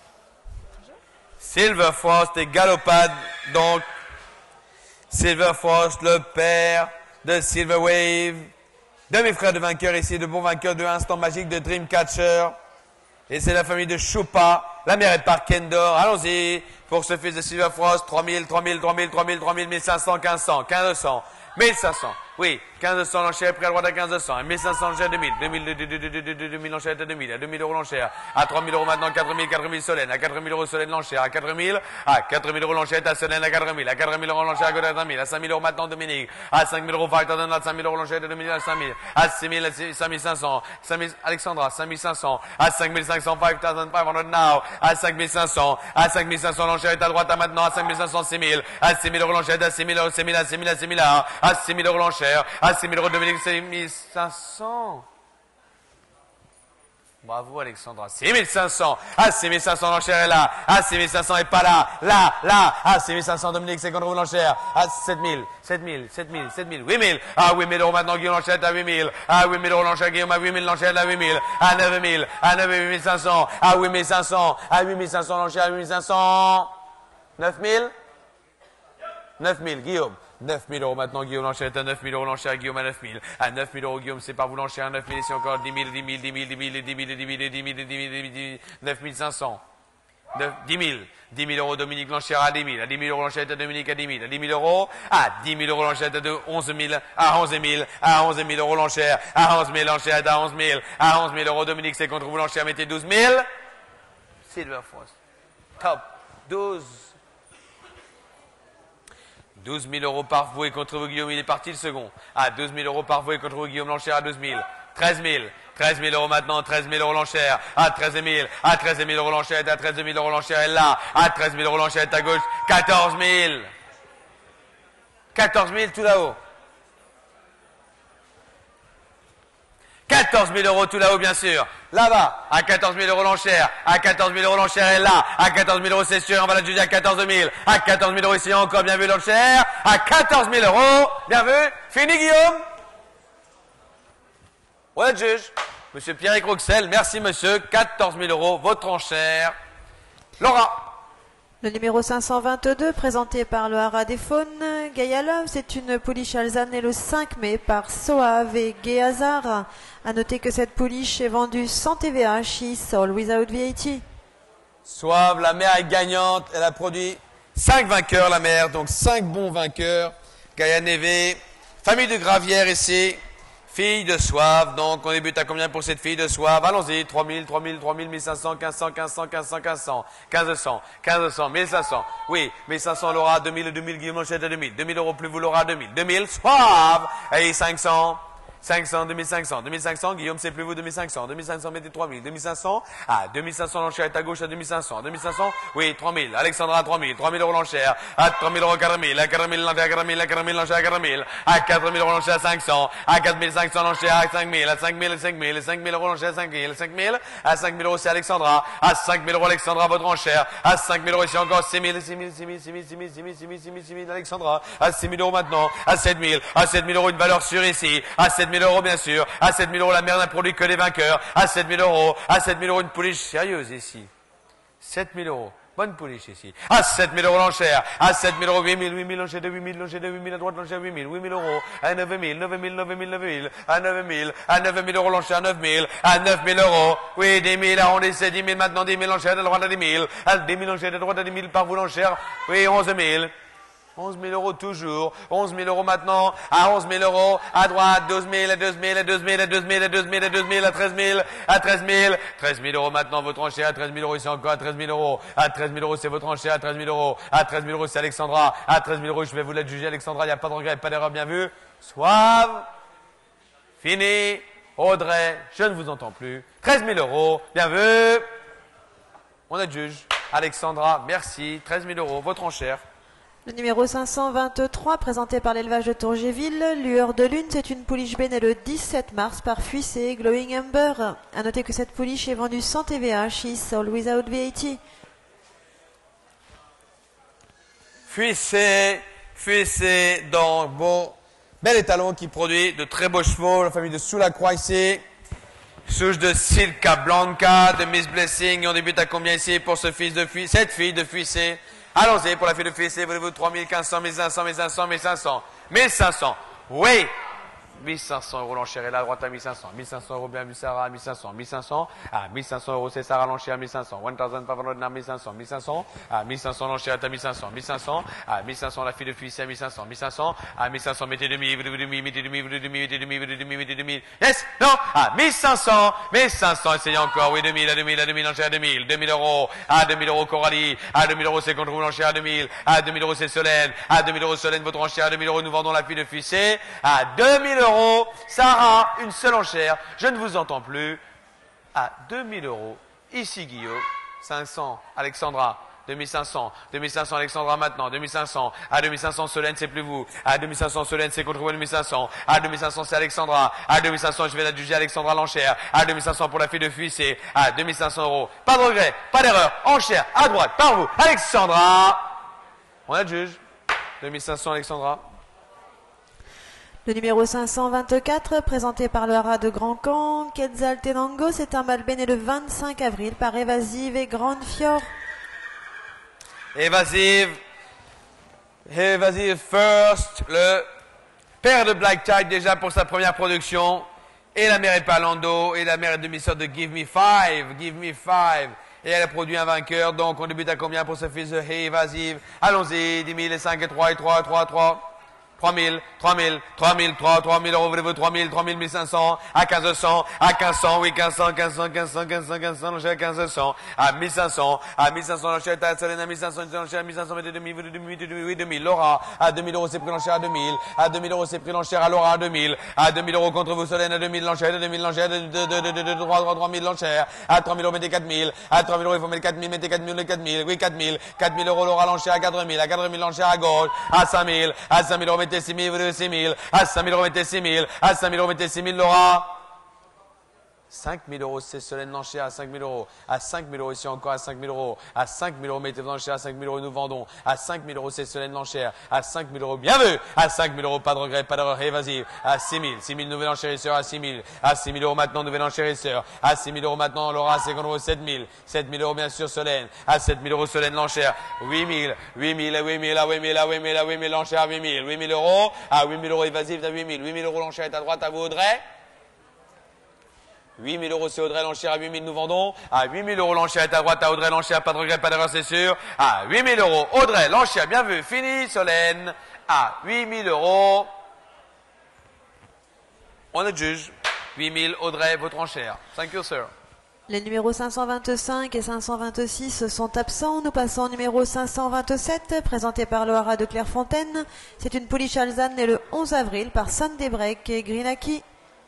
Silver Frost et Galopade, donc Silver Frost, le père de Silver Wave, demi-frère de vainqueur ici, de bon vainqueur de Instant Magique de Dreamcatcher. Et c'est la famille de Choupa, la mère est par Kendor. Allons-y, pour ce fils de Silver Frost, trois mille, trois mille, trois mille, trois mille, trois mille, mille cinq cents, quinze cents, quinze cents, mille cinq cents. Oui, quinze cents l'enchère, prêt à droite à quinze cents, mille cinq cents l'enchère, deux mille, deux mille, deux mille l'enchère à deux mille, à deux mille euros l'enchère, à trois mille euros maintenant, quatre mille, quatre mille Solène, à quatre mille euros Solène l'enchère, à quatre mille, à quatre mille euros l'enchère à Solène, à quatre mille, à quatre mille euros l'enchère à Godard, à cinq mille, à cinq mille euros maintenant Dominique, à cinq mille euros Fighter, à cinq mille euros l'enchère de Dominique, à cinq mille, à six mille, à cinq mille cinq cents, cinq mille Alexandra, cinq mille cinq cents, à cinq mille cinq cents, cinq mille cinq cents now, à cinq mille cinq cents, à cinq mille cinq cents l'enchère est à droite à maintenant, à cinq mille cinq cents, six mille, à six mille euros l'enchère, à six mille euros, six mille, à six mille, à six mille, à six mille euros l'enchère, à six mille euros Dominique, six mille cinq cents. Bravo Alexandra. six mille cinq cents. À six mille cinq cents l'enchère est là. À six mille cinq cents et pas là. Là, là. À six mille cinq cents Dominique, c'est contre vous l'enchère. À sept mille, sept mille, sept mille, sept mille, huit mille. À huit mille euros maintenant Guillaume l'enchère est à huit mille. À huit mille euros l'enchère Guillaume à huit mille l'enchère est à huit mille. À neuf mille. À neuf mille, huit mille cinq cents. À huit mille cinq cents. À huit mille cinq cents l'enchère à huit mille cinq cents. neuf mille. neuf mille Guillaume. neuf mille euros maintenant, Guillaume l'enchère est à neuf mille euros l'enchère, Guillaume à neuf mille. À neuf mille euros, Guillaume, c'est par vous l'enchère à neuf mille, ici encore dix mille, dix mille, dix mille, dix mille, dix mille, dix mille, dix mille, dix mille, dix mille, neuf mille cinq cents. dix mille. dix mille euros, Dominique l'enchère à dix mille. À dix mille euros l'enchère est à Dominique à dix mille. À dix mille euros. À dix mille euros l'enchère est à onze mille. À onze mille. À onze mille euros l'enchère. À onze mille l'enchère est à onze mille. À onze mille euros, Dominique, c'est contre vous l'enchère, mettez douze mille. Silver Frost. Top. douze. douze mille euros par vous et contre vous, Guillaume, il est parti le second. À douze mille euros par vous et contre vous, Guillaume, l'enchère à douze mille. treize mille. treize mille euros maintenant, treize mille euros l'enchère. À treize mille. À treize mille euros l'enchère est à treize mille euros l'enchère est là. À treize mille euros l'enchère est à gauche. quatorze mille. quatorze mille tout là-haut. quatorze mille euros tout là-haut, bien sûr. Là-bas, à quatorze mille euros l'enchère. À quatorze mille euros l'enchère est là. À quatorze mille euros, c'est sûr, on va la juger à quatorze mille. À quatorze mille euros ici encore, bien vu l'enchère. À quatorze mille euros, bien vu. Fini, Guillaume. On la juge. Monsieur Pierre Roxel, merci monsieur. quatorze mille euros, votre enchère. Laura. Le numéro cinq cent vingt-deux, présenté par le Haras des Faunes, Gaia Love, c'est une pouliche alezane née le cinq mai par Soave et Gay Hazard. À noter que cette pouliche est vendue sans T V A chez Sold Without V A T. Soave, la mère est gagnante, elle a produit cinq vainqueurs, la mère, donc cinq bons vainqueurs. Gaia Neve, famille de Gravière ici. Fille de Soave, donc on débute à combien pour cette fille de Soave? Allons-y, trois mille, trois mille, trois mille, mille cinq cents, quinze cents, quinze cents, quinze cents, quinze cents, quinze cents, quinze cents, mille cinq cents. Oui, mille cinq cents, Laura, deux mille, deux mille, Guillaume l'enchère à deux mille. deux mille euros plus vous, Laura, deux mille. deux mille, Soave, et cinq cents. cinq cents, deux mille cinq cents, deux mille cinq cents, Guillaume, c'est plus vous, deux mille cinq cents, deux mille cinq cents, mettez trois mille, deux mille cinq cents, ah, deux mille cinq cents, l'enchère est à gauche à deux mille cinq cents, deux mille cinq cents, oui, trois mille, Alexandra, trois mille, trois mille euros l'enchère, à trois mille euros, quatre mille, à quatre mille, l'enchère, à quatre mille, à quatre mille, l'enchère, à quatre mille, à quatre mille euros l'enchère, à cinq cents, à quatre mille cinq cents, l'enchère, à cinq mille, à cinq mille, cinq mille, cinq mille euros l'enchère, à cinq mille, cinq mille, à cinq mille euros, c'est Alexandra, à cinq mille euros, Alexandra, votre enchère, à cinq mille euros, ici encore, six mille, six mille, six mille, six mille, six mille, six mille, six mille, six mille, six mille, Alexandra, à six mille euros maintenant, à sept mille, à sept mille euros, une valeur sûre ici, à sept mille euros, bien sûr, à sept mille euros, la mère n'a produit que les vainqueurs, à sept mille euros, à sept mille euros, une pouliche sérieuse ici, sept mille euros. Bonne pouliche ici. À sept mille euros l'enchère. À sept mille euros, huit mille, huit mille, l'enchère de huit mille, l'enchère de huit mille, à droite, l'enchère huit mille, huit mille euros. À neuf mille, neuf mille, neuf mille, neuf mille, à neuf mille, à neuf mille euros l'enchère, neuf mille, à neuf mille euros. Oui, dix mille, arrondissez, dix mille maintenant, dix mille l'enchère, de droite à dix mille. À dix mille l'enchère, de droite à dix mille, par vous l'enchère. Oui, onze mille. onze mille euros toujours, onze mille euros maintenant, à onze mille euros, à droite, douze mille, à douze mille, à douze mille, à douze mille, à douze mille, à douze mille, à treize mille, à treize mille, treize mille euros maintenant, votre enchère, à treize mille euros, ici encore, à treize mille euros, à treize mille euros, c'est votre enchère, à treize mille euros, à treize mille euros, c'est Alexandra, à treize mille euros, je vais vous l'adjuger, Alexandra, il n'y a pas de regret, pas d'erreur, bien vu, Soave, fini, Audrey, je ne vous entends plus, treize mille euros, bien vu, on adjuge, Alexandra, merci, treize mille euros, votre enchère. Le numéro cinq cent vingt-trois, présenté par l'élevage de Tourgéville, Lueur de Lune, c'est une pouliche née le dix-sept mars par Fuissé, Glowing Amber. À noter que cette pouliche est vendue sans T V A, she sold without V A T. Fuissé, Fuissé, donc bon, bel étalon qui produit de très beaux chevaux, la famille de Sous-la-Croix ici. Souche de Silka Blanca, de Miss Blessing, on débute à combien ici pour ce fils de Fuissé, cette fille de Fuissé? Allons-y pour la fille de Fuissé, voulez-vous trois mille, quinze cents, mille cinq cents, mille cinq cents, mille cinq cents, mille cinq cents, oui, mille cinq cents euros l'enchère est là, à droite à mille cinq cents, mille cinq cents euros bien vu Sarah, mille cinq cents, mille cinq cents, à mille cinq cents euros c'est Sarah l'enchère, mille cinq cents, mille cinq cents, mille cinq cents, mille cinq cents, à mille cinq cents l'enchère est à mille cinq cents, mille cinq cents, à mille cinq cents la fille de Fuissé à mille cinq cents, mille cinq cents, à mille cinq cents mettez demi, mettez demi, mettez demi, mettez demi, mettez demi, mettez demi, mettez demi, yes, non, à mille cinq cents, mille cinq cents, essayez encore, oui, deux mille, à deux mille, à deux mille, l'enchère à deux mille, deux mille euros, à deux mille euros Coralie, à deux mille euros c'est contre vous l'enchère à deux mille, à deux mille euros c'est Solène, à deux mille euros Solène votre enchère, à deux mille euros nous vendons la fille de Fuissé, à deux mille euros, Sarah, une seule enchère, je ne vous entends plus, à deux mille euros, ici Guillaume, cinq cents, Alexandra, deux mille cinq cents, deux mille cinq cents Alexandra maintenant, deux mille cinq cents, à deux mille cinq cents Solène c'est plus vous, à deux mille cinq cents Solène c'est contre vous, deux mille cinq cents, à deux mille cinq cents c'est Alexandra, à deux mille cinq cents je vais l'adjuger Alexandra l'enchère, à deux mille cinq cents pour la fille de Fuissé, à deux mille cinq cents euros, pas de regret, pas d'erreur, enchère, à droite, par vous, Alexandra, on adjuge, deux mille cinq cents Alexandra. Le numéro cinq cent vingt-quatre, présenté par le haras de Grand Camp, Quetzaltenango, c'est un mâle né le vingt-cinq avril par Évasive et Grande Fior. Évasive, Évasive first, le père de Black Tide déjà pour sa première production, et la mère est Palando, et la mère est demi-sœur de Give Me Five, Give Me Five, et elle a produit un vainqueur, donc on débute à combien pour ce fils de Évasive? Allons-y, dix mille, et cinq, et trois, et trois, et trois, trois. trois mille, trois mille, trois mille, trois, trois mille euros, voulez-vous trois mille, trois mille, mille cinq cents, à quinze cents, à quinze cents, oui, quinze cents, quinze cents, quinze cents, quinze cents, quinze cents, l'enchère à quinze cents, à mille cinq cents, à mille cinq cents, l'enchère est à Solène, à mille cinq cents, l'enchère à mille cinq cents, mettez deux mille, deux mille, oui, deux mille, Laura, à deux mille euros, c'est pris l'enchère à deux mille, à deux mille euros, c'est pris l'enchère à Laura à deux mille, à deux mille euros contre vous, Solène, à deux mille, l'enchère, à deux mille, l'enchère, de, de, de, de, de, trois, trois, trois mille, l'enchère, à trois mille euros, mettez quatre mille, à trois mille euros, il faut mettre quatre mille, mettez quatre mille, quatre mille, oui, quatre mille, quatre mille euros, Laura, l'enchère à quatre mille, à quatre mille, l'enchère à gauche, à cinq mille, à cinq mille euros, mettez six mille, vous six mille, à cinq mille euros, mettez six mille, à cinq mille euros, mettez six mille, Laura. cinq mille euros, c'est Solène l'enchère à cinq mille euros. À cinq mille euros, ici encore à cinq mille euros. À cinq mille euros, mettez l'enchère à cinq mille euros, nous vendons. À cinq mille euros, c'est Solène l'enchère. À cinq mille euros, bien vu. À cinq mille euros, pas de regret, pas d'erreur évasive. À six mille, six mille, nouvelle enchérisseur à six mille. À six mille euros maintenant, nouvelle enchérisseur. À six mille euros maintenant, Laura, c'est contre vous, sept mille. sept mille euros, bien sûr, Solène. À sept mille euros, Solène l'enchère. huit mille, huit mille, à huit mille, à huit mille, à huit mille, à huit mille, l'enchère à huit mille. huit mille euros. À huit mille euros, évasive à huit mille. huit mille euros, l'enchère est à droite, à vous, Audrey. huit mille euros, c'est Audrey l'enchère, à huit mille nous vendons. À huit mille euros, l'enchère est à droite, à Audrey l'enchère, pas de regret, pas d'erreur, c'est sûr. À huit mille euros, Audrey l'enchère, bien vu, fini, Solène. À huit mille euros, on adjuge. huit mille, Audrey, votre enchère. Thank you, sir. Les numéros cinq cent vingt-cinq et cinq cent vingt-six sont absents. Nous passons au numéro cinq cent vingt-sept, présenté par le haras de Clairefontaine. C'est une pouliche alezane née le onze avril par Sunday Break et Greenaki.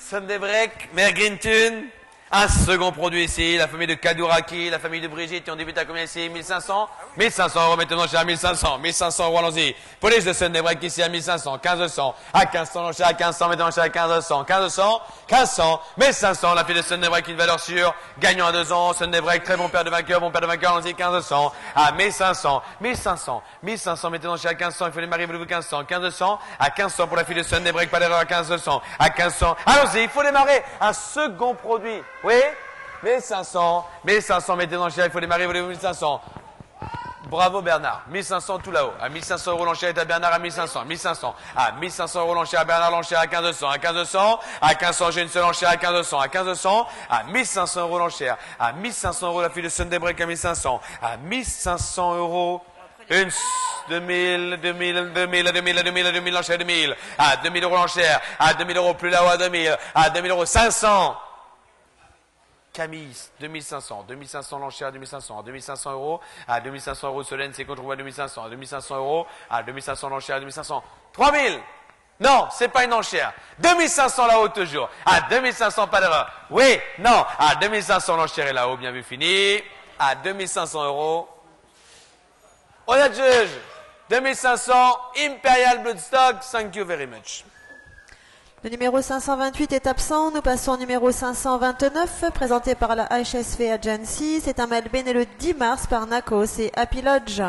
Sunday Break, Mergintun. Un second produit ici, la famille de Kadouraki, la famille de Brigitte, on débute à combien ici? mille cinq cents? mille cinq cents euros maintenant cher à mille cinq cents. mille cinq cents euros, allons-y. Police de Sunday Break ici à mille cinq cents, quinze cents, à quinze cents, cher à quinze cents, maintenant cher à quinze cents, quinze cents, quinze cents, mille cinq cents, la fille de Sunday Break, une valeur sûre, gagnant à deux ans, Sunday Break, très bon père de vainqueur, bon père de vainqueur, allons-y, quinze cents, à mille cinq cents, mille cinq cents, mille cinq cents, maintenant cher à quinze cents, il faut les marier, voulez-vous quinze cents, quinze cents, à quinze cents pour la fille de Sunday Break, pas d'erreur, à quinze cents, à quinze cents, allons-y, il faut démarrer, un second produit, oui? mille cinq cents, mille cinq cents, mettez dans le cher, il faut démarrer, voulez-vous mille cinq cents. Bravo Bernard, mille cinq cents tout là-haut. À mille cinq cents euros l'enchère est à Bernard à mille cinq cents, mille cinq cents. À mille cinq cents euros l'enchère à Bernard, l'enchère à quinze cents, à quinze cents. À quinze cents, j'ai une seule enchère à quinze cents, à quinze cents. À mille cinq cents euros l'enchère. À mille cinq cents euros la fille de Sunday Break à mille cinq cents. À mille cinq cents euros. Une, deux mille, deux mille, deux mille, deux mille, deux mille, deux mille, l'enchère deux mille. À deux mille euros l'enchère. À deux mille euros plus là-haut à deux mille. À deux mille euros cinq cents. Camille, deux mille cinq cents, deux mille cinq cents l'enchère à deux mille cinq cents, à deux mille cinq cents euros, à deux mille cinq cents euros Solène, c'est contre vous à deux mille cinq cents, à deux mille cinq cents euros, à deux mille cinq cents l'enchère à deux mille cinq cents, trois mille. Non, c'est pas une enchère. deux mille cinq cents là-haut toujours. À deux mille cinq cents, pas d'erreur. Oui, non. À deux mille cinq cents l'enchère est là-haut, bien vu, fini. À deux mille cinq cents euros. On a juge. deux mille cinq cents, Imperial Bloodstock, thank you very much. Le numéro cinq cent vingt-huit est absent. Nous passons au numéro cinq cent vingt-neuf, présenté par la H S V Agency. C'est un mâle né le dix mars par Nakos et Happy Lodge.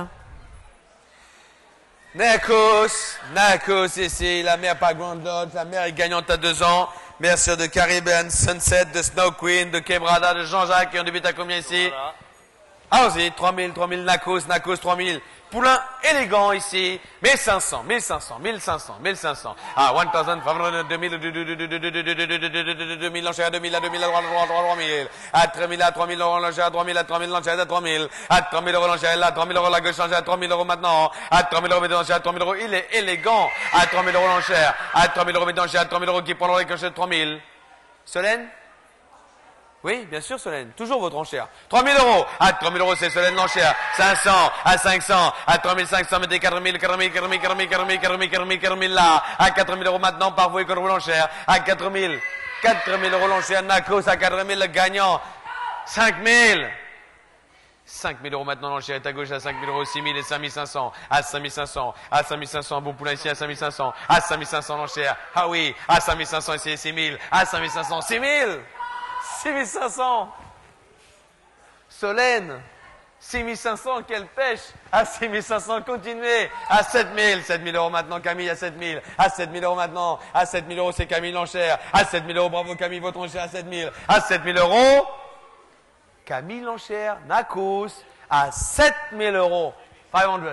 Nakos, Nakos ici, la mère par Grand Lodge, la mère est gagnante à deux ans. Mère sœur de Caribbean, Sunset, de Snow Queen, de Quebrada, de Jean-Jacques, et on débute à combien ici? Allons-y, trois mille, trois mille, Nakos, Nakos, trois mille. Poulain élégant ici, mille cinq cents, mille cinq cents, mille cinq cents, mille cinq cents, à mille cinq cents, deux mille, deux mille, l'enchère à deux mille, à deux mille, à trois mille, trois mille, à trois mille, à trois mille euros, l'enchère à trois mille, à trois mille, l'enchère à trois mille, à trois mille euros, l'enchère là, trois mille euros, la gauche, l'enchère à trois mille euros maintenant, à trois mille euros, mettez l'enchère à trois mille euros, il est élégant, à trois mille euros, l'enchère, à trois mille euros, mettez l'enchère à trois mille euros, qui prend l'enchère à trois mille. Solène? Oui, bien sûr, Solène. Toujours votre enchère. trois mille euros. À trois mille euros, c'est Solène l'enchère. cinq cents. À cinq cents. À trois mille cinq cents, mettez quatre mille, quatre mille, quatre mille, quatre mille, quatre mille, quatre mille, quatre mille, quatre mille là. À quatre mille euros maintenant, par vous et contre vous l'enchère. À quatre mille. quatre mille euros l'enchère. Nakos à quatre mille, le gagnant. cinq mille. cinq mille euros maintenant, l'enchère est à gauche à cinq mille euros, six mille et cinq mille cinq cents. À cinq mille cinq cents. À cinq mille cinq cents, un bon poulain ici à cinq mille cinq cents. À cinq mille cinq cents l'enchère. Ah oui. À cinq mille cinq cents ici, six mille. À cinq mille cinq cents, six mille. six mille cinq cents. Solène, six mille cinq cents, quelle pêche. À six mille cinq cents, continuez. À sept mille, sept mille euros maintenant, Camille, à sept mille. À sept mille euros maintenant. À sept mille euros, c'est Camille l'enchère. À sept mille euros, bravo Camille, votre enchère à sept mille. À sept mille euros, Camille l'enchère, Nakos, à sept mille euros. cinq cents.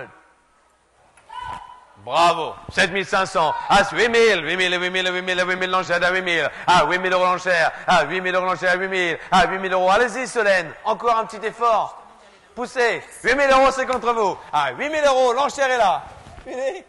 Bravo. sept mille cinq cents. À huit mille. huit mille, huit mille, huit mille, huit mille l'enchère à huit mille. À huit mille euros l'enchère. À huit mille euros l'enchère à huit mille. À huit mille euros. Allez-y, Solène. Encore un petit effort. Poussez. huit mille euros, c'est contre vous. À huit mille euros, l'enchère est là. Fini.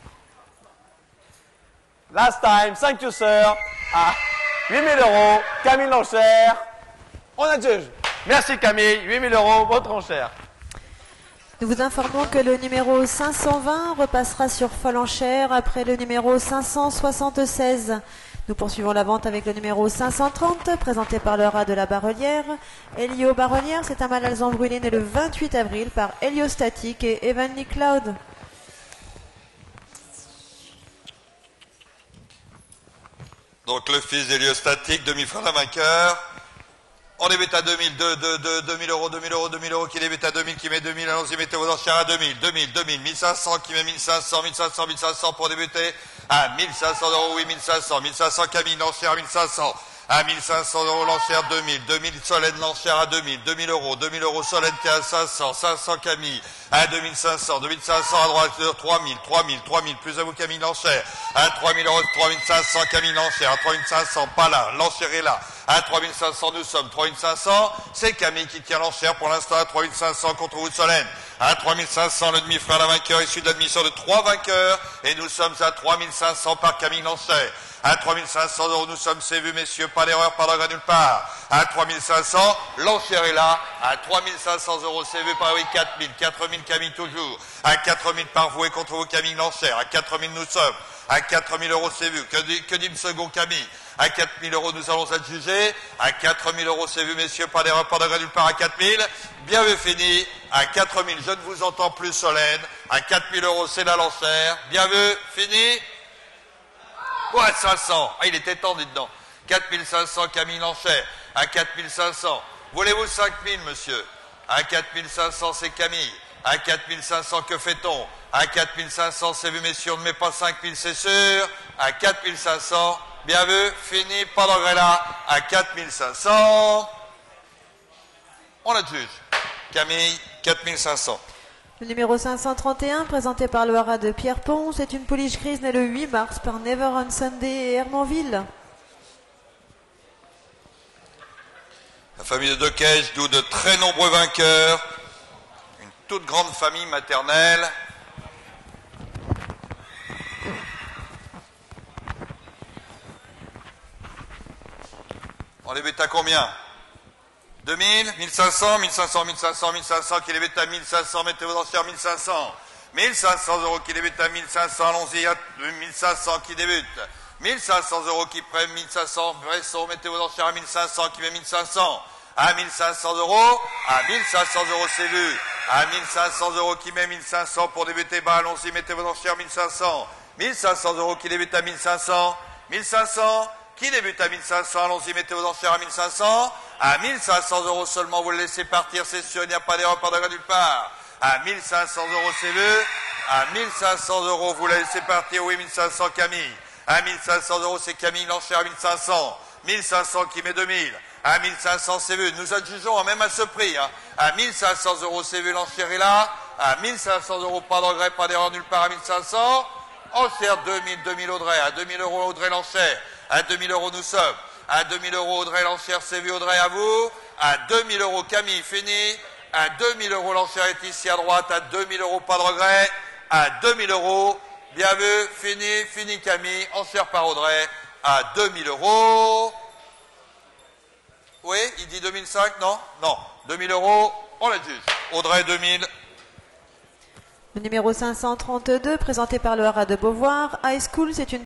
Last time. Thank you, sir. À huit mille euros. Camille l'enchère. On a juge. Merci, Camille. huit mille euros, votre enchère. Nous vous informons que le numéro cinq cent vingt repassera sur folle enchère après le numéro cinq cent soixante-seize. Nous poursuivons la vente avec le numéro cinq cent trente, présenté par le rat de la Barrelière. Elio Barrelière, c'est un mâle alezan brûlé né le vingt-huit avril par Heliostatic et Evenly Cloud. Donc le fils d'Heliostatic, demi-frère d'un vainqueur. On débute à deux mille, deux mille euros, deux mille euros, deux mille euros, qui débute à deux mille, qui met deux mille, allons-y, mettez vos enchères à deux mille, deux mille, deux mille, mille cinq cents, qui met mille cinq cents, mille cinq cents, mille cinq cents pour débuter, à mille cinq cents euros, oui, mille cinq cents, mille cinq cents, Camille, l'enchère à mille cinq cents, à mille cinq cents euros, l'enchère deux mille, deux mille, Solène, l'enchère à deux mille, deux mille euros, deux mille euros, Solène, qui est à cinq cents, cinq cents, Camille, à deux mille cinq cents, deux mille cinq cents à droite, trois mille, trois mille, trois mille, plus à vous, Camille, l'enchère, à trois mille euros, trois mille cinq cents, Camille, l'enchère, à trois mille cinq cents, pas là, l'enchère est là. À trois mille cinq cents, nous sommes trois mille cinq cents. C'est Camille qui tient l'enchère pour l'instant à trois mille cinq cents contre vous de Solène. À trois mille cinq cents, le demi-frère d'un vainqueur issu de l'admission de trois vainqueurs. Et nous sommes à trois mille cinq cents par Camille l'enchère. À trois mille cinq cents euros, nous sommes, c'est vu, messieurs, pas d'erreur, pas d'orgue nulle part. À trois mille cinq cents, l'enchère est là. À trois mille cinq cents euros, c'est vu par oui, quatre mille, quatre mille Camille toujours. À quatre mille par vous et contre vous Camille l'enchère. À quatre mille nous sommes. À quatre mille euros, c'est vu. Que dit, que dit le second Camille? À quatre mille euros, nous allons adjuger. À quatre mille euros, c'est vu, messieurs, pas d'erreur, pas de regret nulle part. À quatre mille, bien vu, fini. À quatre mille, je ne vous entends plus, Solène. À quatre mille euros, c'est la lancère. Bien vu, fini. Ouais, cinq cents. Ah, il était temps, dites donc. quatre mille cinq cents, Camille l'enchère. À quatre mille cinq cents. Voulez-vous cinq mille, monsieur? À quatre mille cinq cents, c'est Camille. À quatre mille cinq cents, que fait-on? À quatre mille cinq cents, c'est vu, messieurs, on ne met pas cinq mille, c'est sûr. À quatre mille cinq cents, bien vu, fini, pas de regret là. À quatre mille cinq cents, on adjuge. Camille, quatre mille cinq cents. Le numéro cinq cent trente et un, présenté par le haras de Pierrepont, c'est une pouliche grise née le huit mars par Never on Sunday et Hermanville. La famille de Decage, d'où de très nombreux vainqueurs. Une toute grande famille maternelle. On les bête à combien? deux mille, mille cinq cents, mille cinq cents, mille cinq cents, mille cinq cents, qui les bête à mille cinq cents, mettez vos enchères mille cinq cents. mille cinq cents euros qui débute à mille cinq cents, allons-y, à mille cinq cents qui débute. mille cinq cents euros qui prennent mille cinq cents, Bresson, mettez vos enchères à mille cinq cents, qui met mille cinq cents. À mille cinq cents euros, à mille cinq cents euros c'est vu. À mille cinq cents euros qui met mille cinq cents pour débuter, bah allons-y, mettez vos enchères mille cinq cents. mille cinq cents euros qui débute à mille cinq cents. mille cinq cents, qui débute à mille cinq cents, allons-y, mettez vos enchères à mille cinq cents. À mille cinq cents euros seulement, vous le laissez partir, c'est sûr, il n'y a pas d'erreur, pas de nulle part. À mille cinq cents euros, c'est vu. À mille cinq cents euros, vous la laissez partir, oui, mille cinq cents, Camille. À mille cinq cents euros, c'est Camille l'enchère à mille cinq cents. mille cinq cents qui met deux mille. À mille cinq cents, c'est vu. Nous adjugeons même à ce prix. Hein. À mille cinq cents euros, c'est vu, l'enchère est là. À mille cinq cents euros, pas de regret, pas d'erreur nulle part. À mille cinq cents, enchère deux mille, deux mille Audrey. À deux mille euros, Audrey l'enchère. À deux mille euros, nous sommes. À deux mille euros, Audrey l'enchère, c'est vu, Audrey, à vous. À deux mille euros, Camille, fini. À deux mille euros, l'enchère est ici à droite. À deux mille euros, pas de regret. À deux mille euros, bien vu, fini, fini, Camille. Enchère par Audrey. À deux mille euros. Oui, il dit deux mille cinq, non? Non. deux mille euros, on l'adjuge. Audrey, deux mille. Le numéro cinq cent trente-deux, présenté par le haras de Beauvoir. High School, c'est une